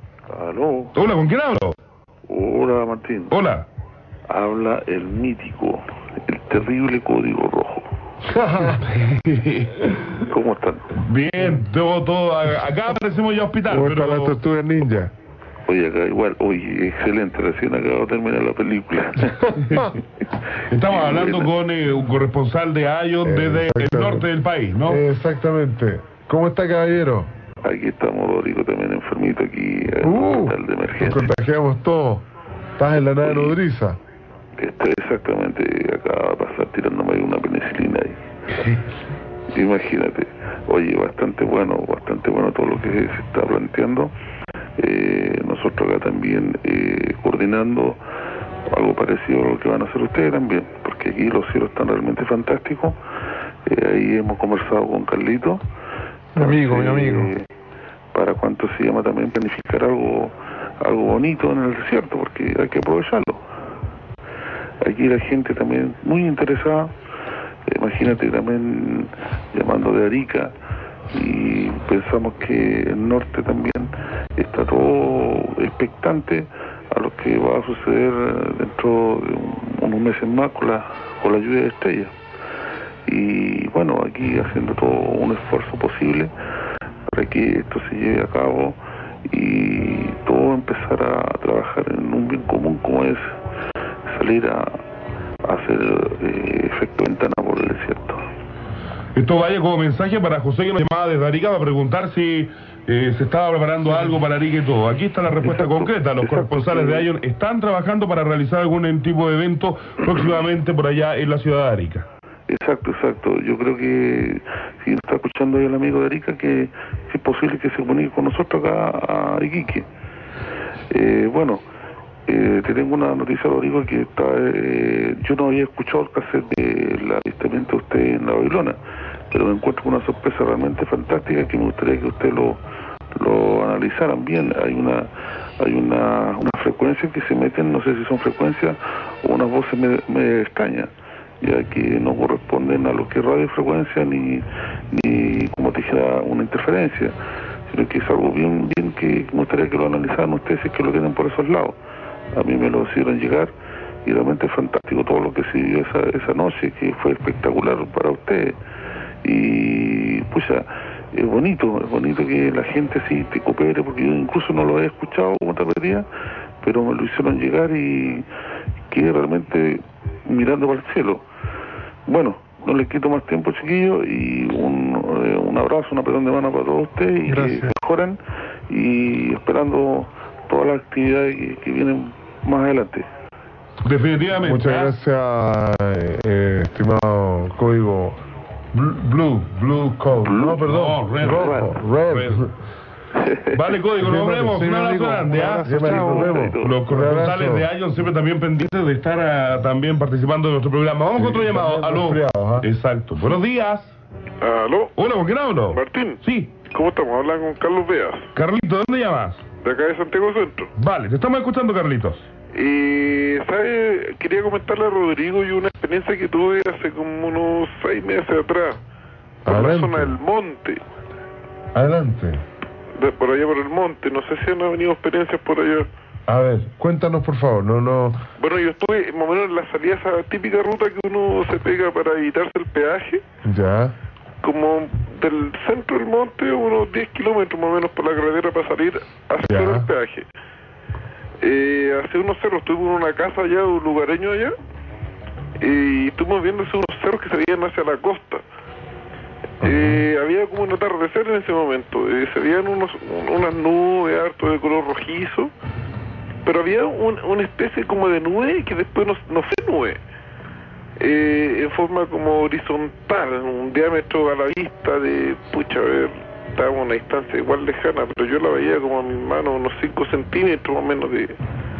Aló. Hola, ¿con quién hablo? Hola, Martín. Hola. Habla el mítico, el terrible Código Rojo. ¿Cómo están? Bien, todo, todo. Acá parecemos ya hospital. ¿Cómo pero... está la tortuga ninja? Oye, acá igual, oye, excelente, recién acabo de terminar la película. Estamos hablando bueno. con eh, un corresponsal de Ion desde el norte del país, ¿no? Exactamente. ¿Cómo está, caballero? Aquí estamos, Dorico, también enfermito aquí en uh, el hospital de emergencia. Nos contagiamos todos. ¿Estás en la nave nodriza? Estoy exactamente, acaba de pasar tirándome una penicilina ahí. Imagínate. Oye, bastante bueno, bastante bueno todo lo que se está planteando. Eh, nosotros acá también eh, coordinando algo parecido a lo que van a hacer ustedes también, porque aquí los cielos están realmente fantásticos. Eh, ahí hemos conversado con Carlito. Mi amigo, mi amigo. Eh, para cuánto se llama también planificar algo, algo bonito en el desierto, porque hay que aprovecharlo. Aquí la gente también muy interesada. Eh, imagínate también llamando de Arica, y pensamos que el norte también está todo expectante a lo que va a suceder dentro de un, unos meses más con la, con la lluvia de estrellas. Y bueno, aquí haciendo todo un esfuerzo posible para que esto se lleve a cabo y todo empezar a trabajar en un bien común, como es salir a, a hacer eh, efecto ventana por el desierto. Esto vaya como mensaje para José, que nos llamaba desde Arica para preguntar si eh, se estaba preparando algo para Arica y todo. Aquí está la respuesta exacto, concreta. Los exacto, corresponsales sí. de Ion están trabajando para realizar algún tipo de evento próximamente por allá en la ciudad de Arica. Exacto, exacto. Yo creo que si está escuchando ahí el amigo de Arica, que, que es posible que se comunique con nosotros acá a Iquique. Eh, bueno, eh, te tengo una noticia, Rodrigo, que está, eh, yo no había escuchado el cassette del avistamiento de usted en la Babilona. pero me encuentro una sorpresa realmente fantástica que me gustaría que ustedes lo, lo analizaran bien. Hay una hay una, una frecuencia que se meten, no sé si son frecuencias o unas voces me, me extrañas, ya que no corresponden a lo que es radiofrecuencia ni, ni como te dijera, una interferencia, sino que es algo bien bien que me gustaría que lo analizaran ustedes, si es que lo tienen por esos lados. A mí me lo hicieron llegar y realmente es fantástico todo lo que se vivió esa, esa noche, que fue espectacular para ustedes. Y pucha, es bonito, es bonito que la gente sí te coopere, porque yo incluso no lo he escuchado, como te repetía, pero me lo hicieron llegar y quedé realmente mirando para el cielo. Bueno, no les quito más tiempo, chiquillos, y un, eh, un abrazo, un apretón de mano para todos ustedes, y Gracias. que mejoren, y esperando todas las actividades que, que vienen más adelante. Definitivamente. Muchas ¿ah? gracias, eh, estimado Código Blue, Blue, Blue Code. Blue, No, perdón. no, Red, Rojo, Red. Red. Vale, Código, nos Sí, vemos. sí, Un abrazo amigo. grande. Un ¿ah? abrazo, chao. Nos vemos. Los Un corresponsales abrazo. de Ion siempre también pendientes de estar ah, también participando de nuestro programa. Vamos Sí, con otro llamado. también Aló. resfriados, ¿ah? Exacto. Buenos días. Aló, Hola, ¿con quién hablo? Martín. Sí. ¿Cómo estamos? Hablan con Carlos Beas, Carlito, ¿dónde llamas? de acá de Santiago Centro. Vale, te estamos escuchando, Carlitos. Y, ¿sabes? Quería comentarle a Rodrigo y una experiencia que tuve hace como unos seis meses atrás, por Adelante. la zona del monte, Adelante. de por allá por el monte. No sé si han venido experiencias por allá. A ver, cuéntanos por favor. No, no. Bueno, yo estuve más o menos en la salida, esa típica ruta que uno se pega para evitarse el peaje, Ya. como del centro del monte, unos diez kilómetros más o menos por la carretera para salir hacia Ya. el peaje. Eh, hace unos cerros, estuve en una casa allá, un lugareño allá, y estuvimos viendo hace unos cerros que se veían hacia la costa. Eh, había como un atardecer en ese momento, eh, se veían unos, un- unas nubes harto de color rojizo, pero había un- una especie como de nube que después no, no fue nube, eh, en forma como horizontal, un diámetro a la vista de, pucha, a ver, estábamos a una distancia igual lejana, pero yo la veía como a mi mano, unos cinco centímetros más o menos de,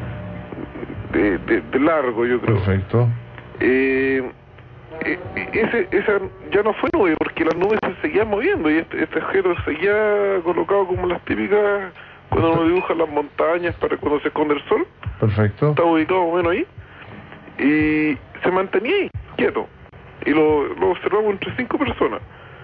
de, de, de largo, yo creo. Perfecto. Eh, eh, ese, esa ya no fue nube porque las nubes se seguían moviendo y este, este objeto seguía colocado como las típicas cuando uno dibuja las montañas para cuando se esconde el sol. Perfecto. Estaba ubicado más o menos ahí y se mantenía ahí, quieto, y lo, lo observamos entre cinco personas.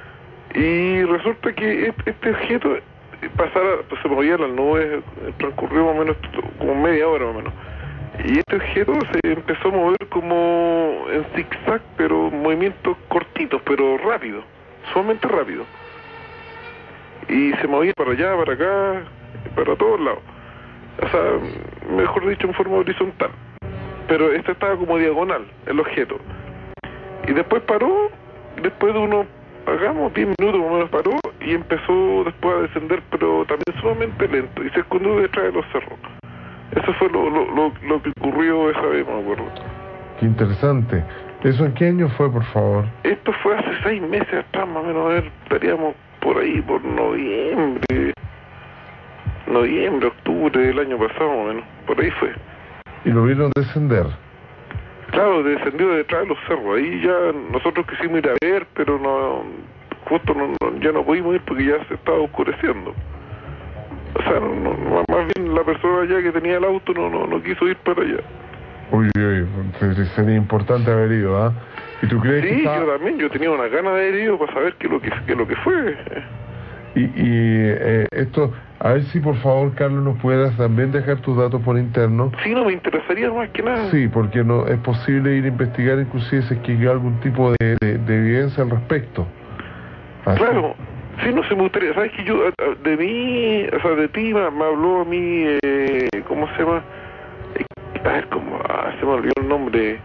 Y resulta que este, este objeto pasara, pues se movía las nubes, transcurrió más o menos como media hora más o menos. Y este objeto se empezó a mover como en zigzag, pero movimientos cortitos, pero rápidos, sumamente rápidos. Y se movía para allá, para acá, para todos lados. O sea, mejor dicho, en forma horizontal. Pero este estaba como diagonal, el objeto. Y después paró, después de unos, hagamos diez minutos más o menos paró, y empezó después a descender, pero también sumamente lento, y se escondió detrás de los cerros. Eso fue lo, lo, lo, lo que ocurrió esa vez, me acuerdo. Qué interesante. ¿Eso en qué año fue, por favor? Esto fue hace seis meses atrás, más o menos, a ver, estaríamos por ahí, por noviembre, noviembre, octubre del año pasado, más o menos, por ahí fue. Y lo vieron descender. Claro, descendió detrás de los cerros, ahí ya nosotros quisimos ir a ver, pero no, justo no, no, ya no pudimos ir porque ya se estaba oscureciendo. O sea, no, no, más bien la persona allá que tenía el auto no, no, no quiso ir para allá. Uy, uy, uy, sería importante haber ido, ¿ah? ¿Y tú crees que Sí, está... yo también, yo tenía una gana de ir ido para saber qué es lo que, qué es lo que fue. Y, y eh, esto, a ver si por favor, Carlos, nos puedas también dejar tus datos por interno. Sí, no, me interesaría más que nada. Sí, porque no es posible ir a investigar inclusive si es que hay algún tipo de, de, de evidencia al respecto. Así. Claro, sí, no se me gustaría, sabes que yo, a- a- de mí, o sea, de ti me, me habló a mí, eh, ¿cómo se llama? Eh, a ver, ¿cómo? Ah, se me olvidó el nombre.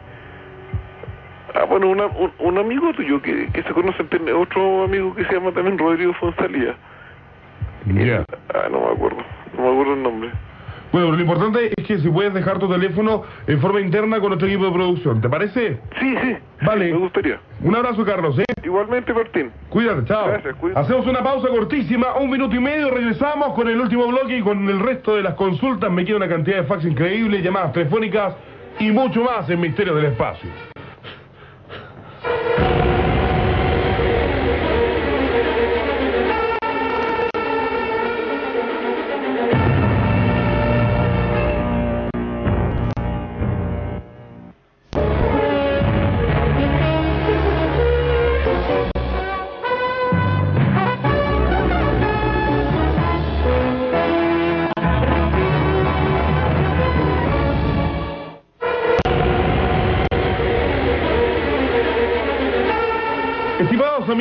Ah, bueno, una, un, un amigo tuyo que, que se conoce, tiene otro amigo que se llama también Rodrigo Fonsalía. Ya. Ah, no me acuerdo, no me acuerdo el nombre. Bueno, lo importante es que si puedes dejar tu teléfono en forma interna con nuestro equipo de producción, ¿te parece? Sí, sí, Vale. sí, me gustaría. Un abrazo, Carlos, ¿eh? Igualmente, Martín. Cuídate, chao. Gracias, cuídate. Hacemos una pausa cortísima, un minuto y medio, regresamos con el último bloque y con el resto de las consultas. Me queda una cantidad de fax increíble, llamadas telefónicas y mucho más en Misterios del Espacio.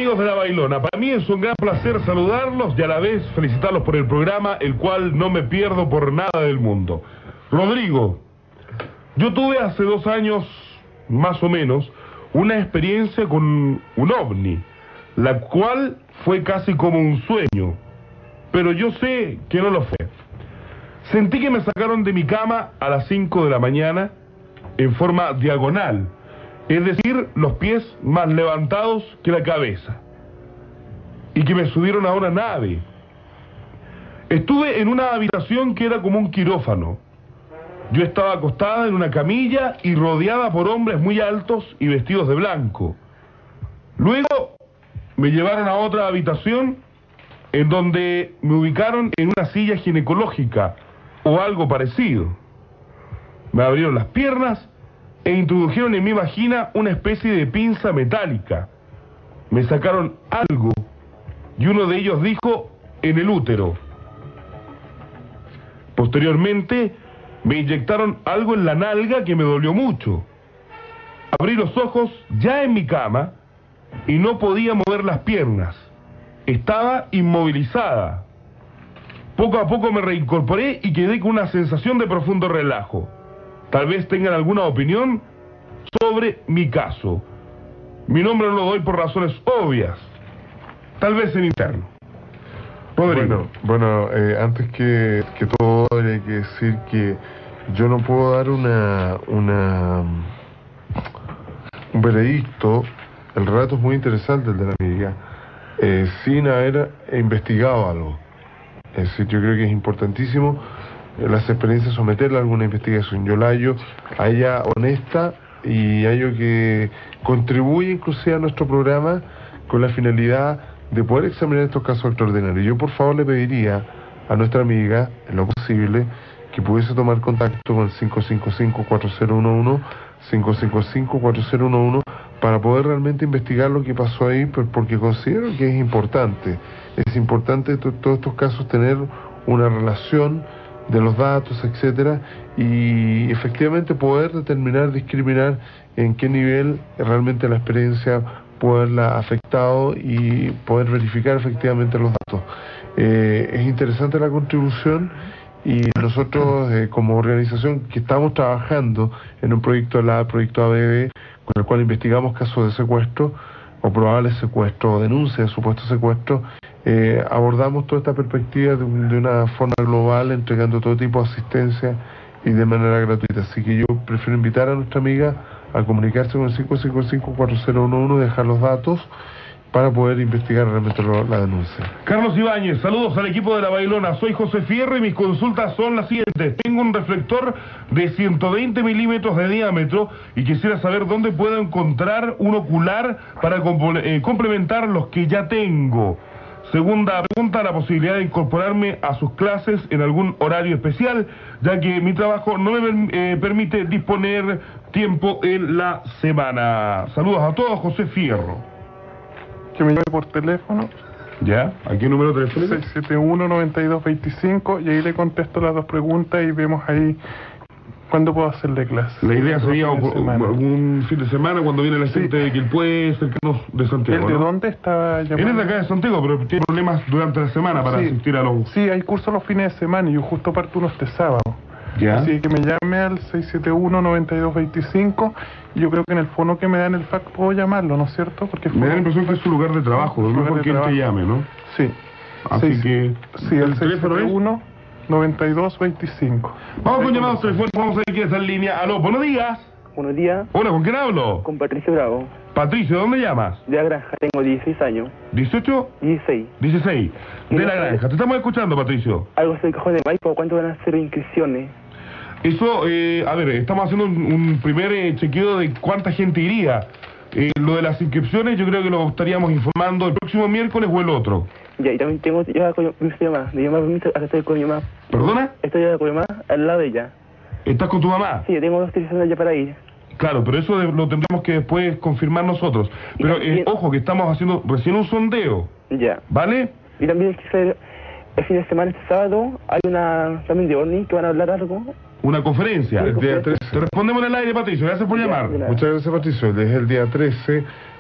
amigos de La Bailona, para mí es un gran placer saludarlos y a la vez felicitarlos por el programa, el cual no me pierdo por nada del mundo. Rodrigo, yo tuve hace dos años, más o menos, una experiencia con un ovni, la cual fue casi como un sueño, pero yo sé que no lo fue. Sentí que me sacaron de mi cama a las cinco de la mañana en forma diagonal, es decir, los pies más levantados que la cabeza, y que me subieron a una nave. Estuve en una habitación que era como un quirófano. Yo estaba acostada en una camilla y rodeada por hombres muy altos y vestidos de blanco. Luego me llevaron a otra habitación en donde me ubicaron en una silla ginecológica o algo parecido. Me abrieron las piernas e introdujeron en mi vagina una especie de pinza metálica. Me sacaron algo y uno de ellos dijo en el útero. Posteriormente me inyectaron algo en la nalga que me dolió mucho. Abrí los ojos ya en mi cama y no podía mover las piernas. Estaba inmovilizada. Poco a poco me reincorporé y quedé con una sensación de profundo relajo. Tal vez tengan alguna opinión sobre mi caso. Mi nombre no lo doy por razones obvias. Tal vez en interno. Rodrigo. Bueno, bueno eh, antes que, que todo hay que decir que yo no puedo dar una, una un veredicto. El relato es muy interesante, el de la amiga, eh, sin haber investigado algo. Es decir, yo creo que es importantísimo las experiencias someterla a alguna investigación. Yo la hallo a ella honesta y hallo que contribuye inclusive a nuestro programa con la finalidad de poder examinar estos casos extraordinarios. Yo por favor le pediría a nuestra amiga, en lo posible, que pudiese tomar contacto con el cinco cinco cinco, cuatro cero uno uno, cinco cinco cinco, cuatro cero uno uno para poder realmente investigar lo que pasó ahí, porque considero que es importante. Es importante en todos estos casos tener una relación de los datos, etcétera, y efectivamente poder determinar, discriminar en qué nivel realmente la experiencia puede haberla afectado y poder verificar efectivamente los datos. Eh, es interesante la contribución y nosotros eh, como organización que estamos trabajando en un proyecto, la proyecto A B B, con el cual investigamos casos de secuestro o probables secuestros o denuncias de supuesto secuestro, eh, abordamos toda esta perspectiva de, un, de una forma global, entregando todo tipo de asistencia y de manera gratuita. Así que yo prefiero invitar a nuestra amiga a comunicarse con el cinco cinco cinco, cuatro cero uno uno y dejar los datos para poder investigar realmente lo, la denuncia. Carlos Ibáñez, saludos al equipo de La Bailona. Soy José Fierro y mis consultas son las siguientes. Tengo un reflector de ciento veinte milímetros de diámetro y quisiera saber dónde puedo encontrar un ocular para eh, complementar los que ya tengo. Segunda pregunta, la posibilidad de incorporarme a sus clases en algún horario especial, ya que mi trabajo no me eh, permite disponer tiempo en la semana. Saludos a todos, José Fierro. Que me llame por teléfono. ¿Ya? ¿A qué número de teléfono? seis siete uno, nueve dos dos cinco y ahí le contesto las dos preguntas y vemos ahí cuándo puedo hacerle clase. La idea sería algún fin de semana cuando viene la gente sí. de Quilpué, cercanos de Santiago. ¿El de ¿no? dónde está llamando? Él es de acá de Santiago, pero tiene problemas durante la semana para sí. asistir a los... Sí, hay cursos los fines de semana y yo justo parto uno este sábado. ¿Ya? Así que me llame al seis siete uno, nueve dos dos cinco y yo creo que en el fono que me dan el F A Q puedo llamarlo, ¿no es cierto? Porque me da la impresión que es su lugar de trabajo, no es porque él te llame, ¿no? Sí. Así seis, que... Sí, el, el teléfono es uno, nueve dos dos cinco. Vamos con llamados telefónicos, vamos a ver quién está en línea. Aló, buenos días. Buenos días. Hola, ¿con quién hablo? Con Patricio Bravo. Patricio, ¿dónde llamas? De La Granja, tengo dieciséis años. ¿dieciocho? dieciséis. dieciséis. De La Granja, te estamos escuchando, Patricio. Algo sobre el cajón de Maipo, ¿cuánto van a ser inscripciones? Eso, eh, a ver, estamos haciendo un, un primer eh, chequeo de cuánta gente iría. Eh, lo de las inscripciones yo creo que lo estaríamos informando el próximo miércoles o el otro. Ya, y también tengo ya con mi mamá. Mi mamá permite, acá estoy con mi mamá. ¿Perdona? Estoy ya con mi mamá, al lado de ella. ¿Estás con tu mamá? Sí, tengo dos autorizaciones ya para ir. Claro, pero eso de, lo tendremos que después confirmar nosotros. Pero eh, ojo, que estamos haciendo recién un sondeo. Ya. ¿Vale? Y también es que el fin de semana, este sábado, hay una también de OVNI que van a hablar algo. Una conferencia. El día trece. Te respondemos en el aire, Patricio. Gracias por llamar. Muchas gracias, Patricio. Es el día trece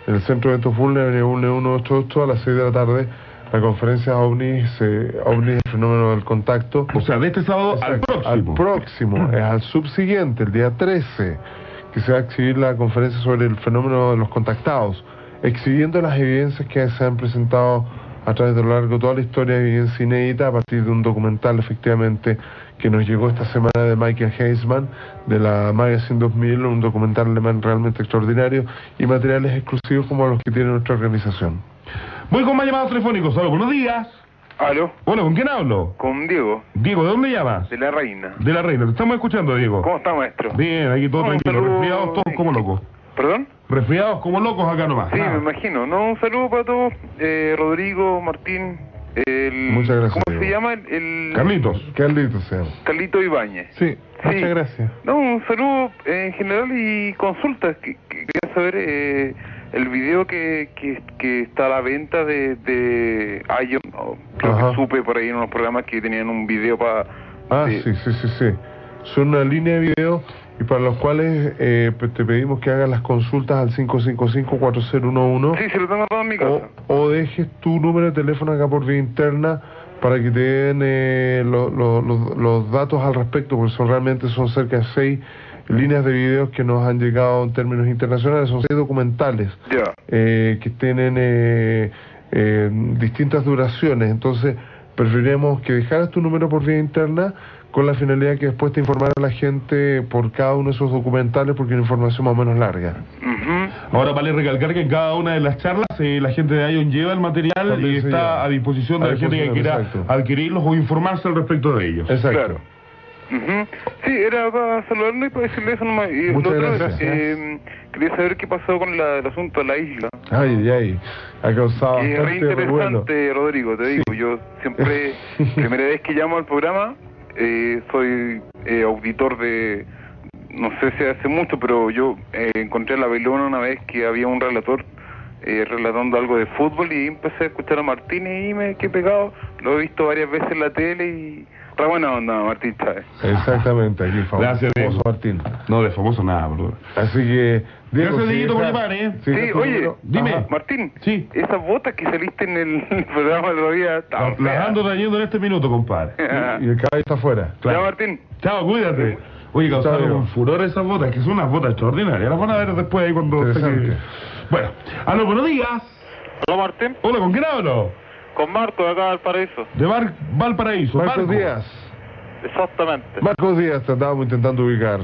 en el Centro de Eventos Bulne, Avenida Bulne ciento ochenta y ocho, a las seis de la tarde, la conferencia OVNIS, eh, OVNIS, el fenómeno del contacto. O sea, de este sábado Exacto, al próximo. Al próximo, es al subsiguiente, el día trece, que se va a exhibir la conferencia sobre el fenómeno de los contactados, exhibiendo las evidencias que se han presentado a través de lo largo de toda la historia, evidencia inédita, a partir de un documental, efectivamente, que nos llegó esta semana de Michael Heisman, de la Magazine dos mil, un documental alemán realmente extraordinario, y materiales exclusivos como los que tiene nuestra organización. Voy con más llamados telefónicos. Aló, buenos días. ¿Aló? Hola, ¿con quién hablo? Con Diego. Diego, ¿de dónde llamas? De La Reina. De La Reina. Te estamos escuchando, Diego. ¿Cómo está, maestro? Bien, aquí todo No, tranquilo. saludo... Resfriados todos como locos. ¿Perdón? Resfriados como locos acá nomás. Sí, ah. me imagino. No, un saludo para todos. Eh, Rodrigo, Martín. El... Muchas gracias. ¿Cómo Diego. se llama? El... el... Carlitos. Carlitos se llama. Carlito Ibáñez. Sí, Sí. muchas gracias. No, un saludo eh, en general y consultas. Que, que quería saber eh, el video que, que, que está a la venta de, de Ion. Oh, creo Ajá. que supe por ahí en unos programas que tenían un video para... Ah, de- sí, sí, sí, sí. Son una línea de video y para los cuales eh, pe- te pedimos que hagas las consultas al cinco cinco cinco, cuatro cero uno uno. Sí, se lo tengo todo en mi casa. O, o dejes tu número de teléfono acá por vía interna para que te den eh, lo- lo- lo- los datos al respecto, porque son realmente son cerca de seis líneas de videos que nos han llegado en términos internacionales, son seis documentales Ya. eh, que tienen eh, eh, distintas duraciones. Entonces preferiremos que dejaras tu número por vía interna con la finalidad que después te informara a la gente por cada uno de esos documentales, porque es una información más o menos larga. Ujú. Ahora vale recalcar que en cada una de las charlas eh, la gente de Ion lleva el material También y se está lleva. a disposición de A la gente que disposición, quiera exacto. adquirirlos o informarse al respecto de ellos. Exacto. Claro. Ujú. Sí, era para saludarlo y para decirle eso nomás. Y Muchas lo otro, gracias. eh, quería saber qué pasó con la, el asunto de la isla. Ay, ay, ha causado Que es re bastante revuelo. interesante, Rodrigo, te digo. Yo siempre, primera vez que llamo al programa, eh, soy eh, auditor de, no sé si hace mucho, pero yo eh, encontré a la Bailona una vez que había un relator eh, relatando algo de fútbol y empecé a escuchar a Martín y me quedé pegado. Lo he visto varias veces en la tele y... Está buena onda, Martín Chávez. Exactamente, aquí famoso, Gracias, Diego. famoso Martín. No, de famoso nada, bro. Así que, Diego, Gracias, si Dieguito, por deja- llamar, ¿eh? si dejas Sí, tu oye, número- dime. Ajá. Martín, Sí. esas botas que saliste en el programa del otro día estaban Las feas. ando trayendo en este minuto, compadre. Y el caballo está afuera. Claro. Ya, Martín. Chao, cuídate. Oye, causaron Chao, un furor esas botas, que son unas botas extraordinarias. Las van a ver después ahí cuando... Interesante. saque- Bueno, aló, buenos días. Hola, Martín. Hola, ¿con quién hablo? Con Marco, de acá del Paraíso. De Val Valparaíso. Marcos Marco. Díaz. Exactamente. Marcos Díaz, te estábamos intentando ubicar.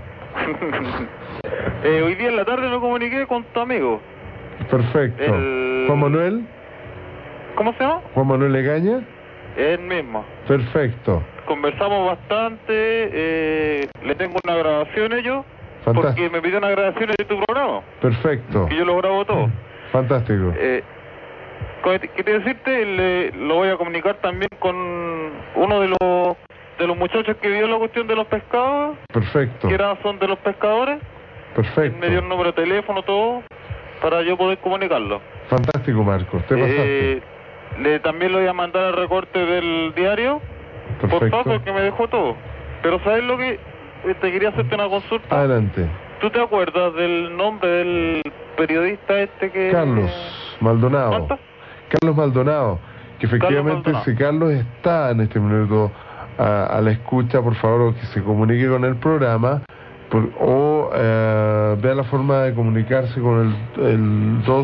eh, hoy día en la tarde me comuniqué con tu amigo. Perfecto. El- Juan Manuel. ¿Cómo se llama? Juan Manuel Legaña. Él mismo. Perfecto. Conversamos bastante, eh, le tengo una grabación yo, Fantástico. porque me pidió una grabación de tu programa, Perfecto. que yo lo grabo todo. Fantástico. Eh, co- quería decirte, le- lo voy a comunicar también con uno de los de los muchachos que vio la cuestión de los pescados, Perfecto. que eran, son de los pescadores. Perfecto. Me dio el número de teléfono, todo, para yo poder comunicarlo. Fantástico, Marcos. Te pasaste. Eh, le, también le voy a mandar el recorte del diario, por Perfecto. favor, que me dejó todo. Pero ¿sabes lo que? Eh, Te quería hacerte una consulta. Adelante. ¿Tú te acuerdas del nombre del periodista este que... Carlos Maldonado. ¿Cuánto? Carlos Maldonado. Que efectivamente, Maldonado. si Carlos está en este minuto a, a la escucha, por favor, que se comunique con el programa por- o eh, vea la forma de comunicarse con el, el dos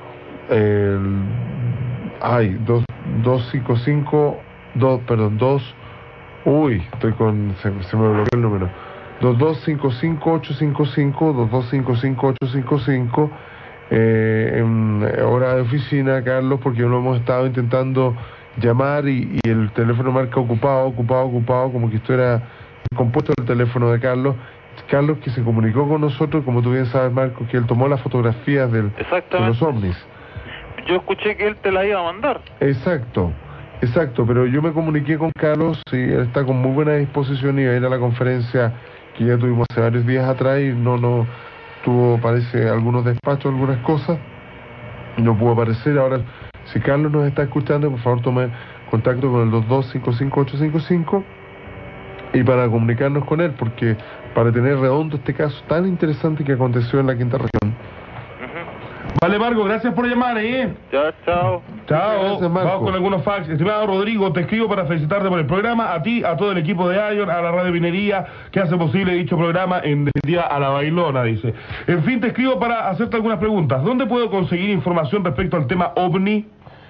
el ay dos dos cinco cinco dos perdón dos uy estoy con se, se me bloqueó el número dos dos cinco cinco ocho cinco cinco dos dos cinco cinco ocho cinco cinco eh, en hora de oficina, Carlos, porque lo hemos estado intentando llamar y, y el teléfono marca ocupado, ocupado, ocupado, como que esto era compuesto el teléfono de Carlos. Carlos, que se comunicó con nosotros, como tú bien sabes, Marcos, que él tomó las fotografías del, de Exactamente. los ovnis. Yo escuché que él te la iba a mandar. Exacto, exacto, pero yo me comuniqué con Carlos y él está con muy buena disposición y va a ir a la conferencia que ya tuvimos hace varios días atrás y no, no, tuvo, parece, algunos despachos, algunas cosas, y no pudo aparecer. Ahora, si Carlos nos está escuchando, por favor tome contacto con el dos dos cinco cinco ocho cinco cinco y para comunicarnos con él, porque para tener redondo este caso tan interesante que aconteció en la quinta región. Vale, Marco, gracias por llamar, ¿eh? Ya, chao. Chao. Gracias, Marco. Vamos con algunos fax. Estimado Rodrigo, te escribo para felicitarte por el programa, a ti, a todo el equipo de Ion, a la Radio Minería, que hace posible dicho programa en definitiva a la bailona, dice. En fin, te escribo para hacerte algunas preguntas. ¿Dónde puedo conseguir información respecto al tema OVNI?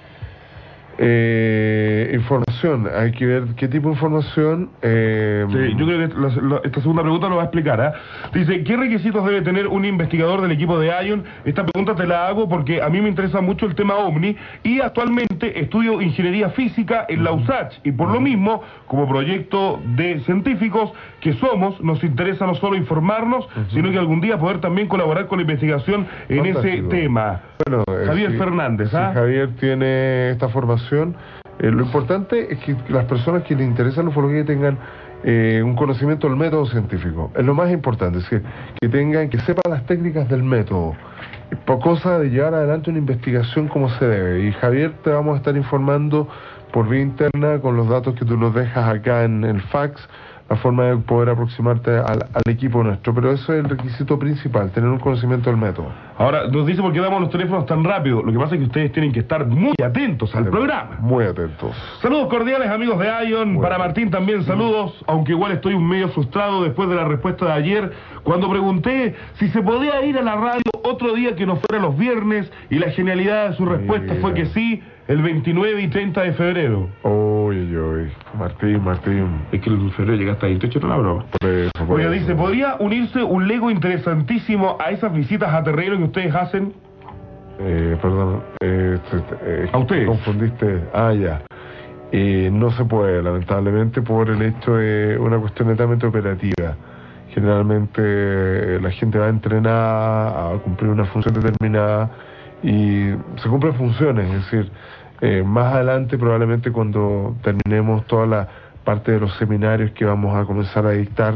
Eh, información, hay que ver qué tipo de información. Eh, Sí, yo creo que la- la- esta segunda pregunta lo va a explicar, ¿eh? Dice, ¿qué requisitos debe tener un investigador del equipo de Ion? Esta pregunta te la hago porque a mí me interesa mucho el tema OVNI y actualmente estudio ingeniería física en la U S A C H y por lo mismo, como proyecto de científicos que somos, nos interesa no solo informarnos, sino que algún día poder también colaborar con la investigación en ese Fantástico. tema. Bueno, eh, Javier si- Fernández, si ¿ah? Javier tiene esta formación, eh, lo importante es que las personas que les interesa la ufología tengan eh, un conocimiento del método científico. Es lo más importante, es que, que tengan, que sepan las técnicas del método. Por cosa de llevar adelante una investigación como se debe. Y Javier, te vamos a estar informando por vía interna con los datos que tú nos dejas acá en el fax, la forma de poder aproximarte al, al equipo nuestro, pero eso es el requisito principal, tener un conocimiento del método. Ahora, nos dice por qué damos los teléfonos tan rápido. Lo que pasa es que ustedes tienen que estar muy atentos al programa. Muy atentos. Saludos cordiales, amigos de Ion. Bueno. Para Martín también saludos, aunque igual estoy un medio frustrado después de la respuesta de ayer, cuando pregunté si se podía ir a la radio otro día que no fuera los viernes, y la genialidad de su respuesta Mira. fue que sí, el veintinueve y treinta de febrero. Uy, uy, uy. Martín, Martín. Es que el febrero llega hasta veintiocho, no la broma. Por eso, por Oiga, eso. dice, ¿podría unirse un Lego interesantísimo a esas visitas a terreno que ustedes hacen? Eh, perdón, eh, te- te- eh, ¿A ustedes? confundiste. Ah, ya. Eh, no se puede, lamentablemente, por el hecho de una cuestión netamente operativa. Generalmente eh, la gente va entrenada a cumplir una función determinada y se cumplen funciones, es decir, eh, más adelante probablemente cuando terminemos toda la parte de los seminarios que vamos a comenzar a dictar,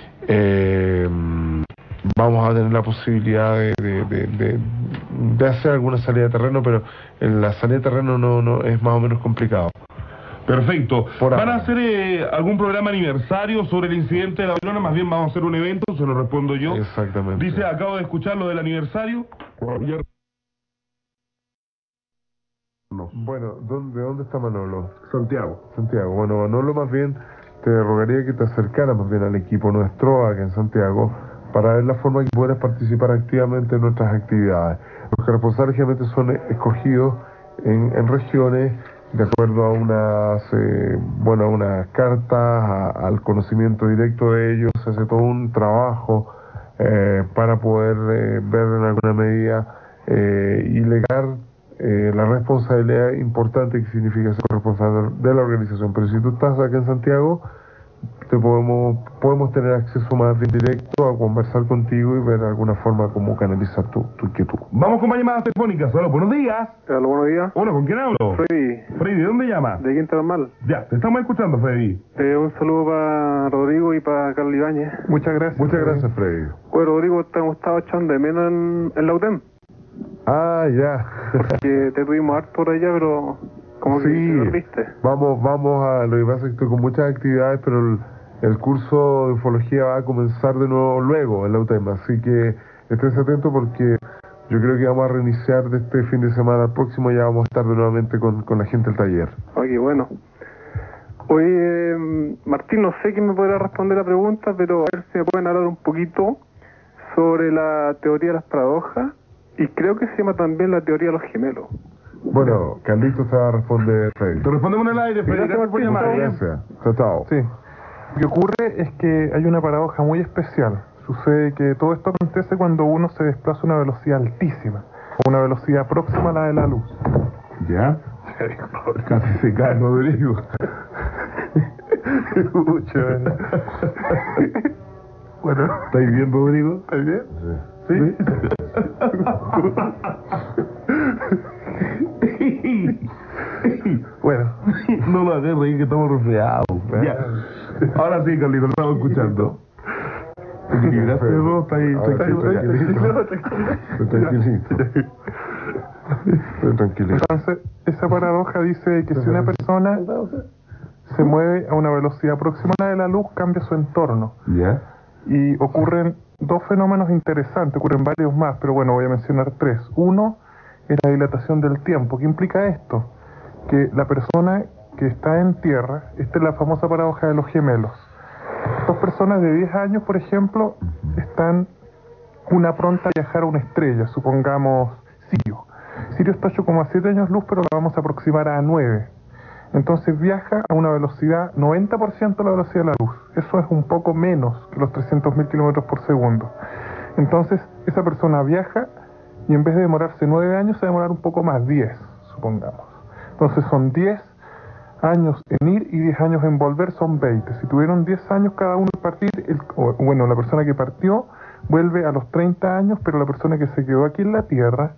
eh, vamos a tener la posibilidad de, de, de, de, de hacer alguna salida de terreno, pero en la salida de terreno no, no es más o menos complicado. Perfecto. Por ¿Van a ahora. hacer eh, algún programa aniversario sobre el incidente de la Babilona? Más bien vamos a hacer un evento, se lo respondo yo. Exactamente. Dice, acabo de escuchar lo del aniversario. Ya- Bueno, ¿dónde, ¿dónde está Manolo? Santiago. Santiago. Bueno, Manolo, más bien te rogaría que te acercaras más bien al equipo nuestro acá en Santiago para ver la forma que puedas participar activamente en nuestras actividades. Los responsables generalmente son escogidos en, en regiones de acuerdo a unas, eh, bueno, a unas cartas, a- al conocimiento directo de ellos. Se hace todo un trabajo eh, para poder eh, ver en alguna medida eh, y legar eh, la responsabilidad importante que significa ser responsable de la organización. Pero si tú estás acá en Santiago, te podemos podemos tener acceso más bien directo a conversar contigo y ver alguna forma cómo canalizar tu, tu inquietud. Vamos con más llamadas telefónicas. Hola, buenos días. Hola, buenos días. Hola, ¿con quién hablo? Freddy, Freddy, ¿de dónde llama? de Quinta Normal. Ya, te estamos escuchando, Freddy. Eh, un saludo para Rodrigo y para Carlos Ibáñez. Muchas gracias. Muchas gracias, Freddy. Oye, Rodrigo, te hemos estado echando de menos en, en la U T E M. Ah, ya. Que te tuvimos harto por allá, pero como que Sí. te dormiste. Vamos, vamos a... Lo que pasa es que estoy con muchas actividades, pero el, el curso de ufología va a comenzar de nuevo luego en la U T E M, así que estés atento porque yo creo que vamos a reiniciar de este fin de semana al próximo, ya vamos a estar de nuevamente con, con la gente del taller. Oye, bueno. Oye, eh, Martín, no sé quién me podrá responder la pregunta, pero a ver si me pueden hablar un poquito sobre la teoría de las paradojas, y creo que se llama también la teoría de los gemelos. Bueno, Carlitos te va a responder, Freddy. Te respondemos en el aire, Freddy. Gracias, Gracias por Martín. llamar. ¿eh? Gracias. Chao, chao. Sí. Lo que ocurre es que hay una paradoja muy especial. Sucede que todo esto acontece cuando uno se desplaza a una velocidad altísima, o una velocidad próxima a la de la luz. ¿Ya? Casi se cae, Rodrigo. Mucho, bueno. Bueno, ¿Estáis bien, Rodrigo? ¿estáis bien? ¿Sí? Bueno. No lo hagas reír, que estamos resfriados. Ya. Ahora sí, Carlito, lo estamos escuchando. Gracias, vos, está ahí, Ahora está sí, ahí. tranquilito. Estoy tranquilito. Estoy tranquilito. Entonces, esa paradoja dice que si una persona se mueve a una velocidad próxima a la de la luz, cambia su entorno. ¿Ya? Y ocurren dos fenómenos interesantes, ocurren varios más, pero bueno, voy a mencionar tres. Uno es la dilatación del tiempo. ¿Qué implica esto? Que la persona que está en tierra, esta es la famosa paradoja de los gemelos. Dos personas de diez años, por ejemplo, están una pronta a viajar a una estrella, supongamos Sirio. Sirio está ocho coma siete años luz, pero la vamos a aproximar a nueve. Entonces viaja a una velocidad noventa por ciento de la velocidad de la luz. Eso es un poco menos que los trescientos mil kilómetros por segundo. Entonces esa persona viaja y en vez de demorarse nueve años se va a demorar un poco más, diez, supongamos. Entonces son diez años en ir y diez años en volver, son veinte. Si tuvieron diez años cada uno en partir, el, o, bueno, la persona que partió vuelve a los treinta años, pero la persona que se quedó aquí en la Tierra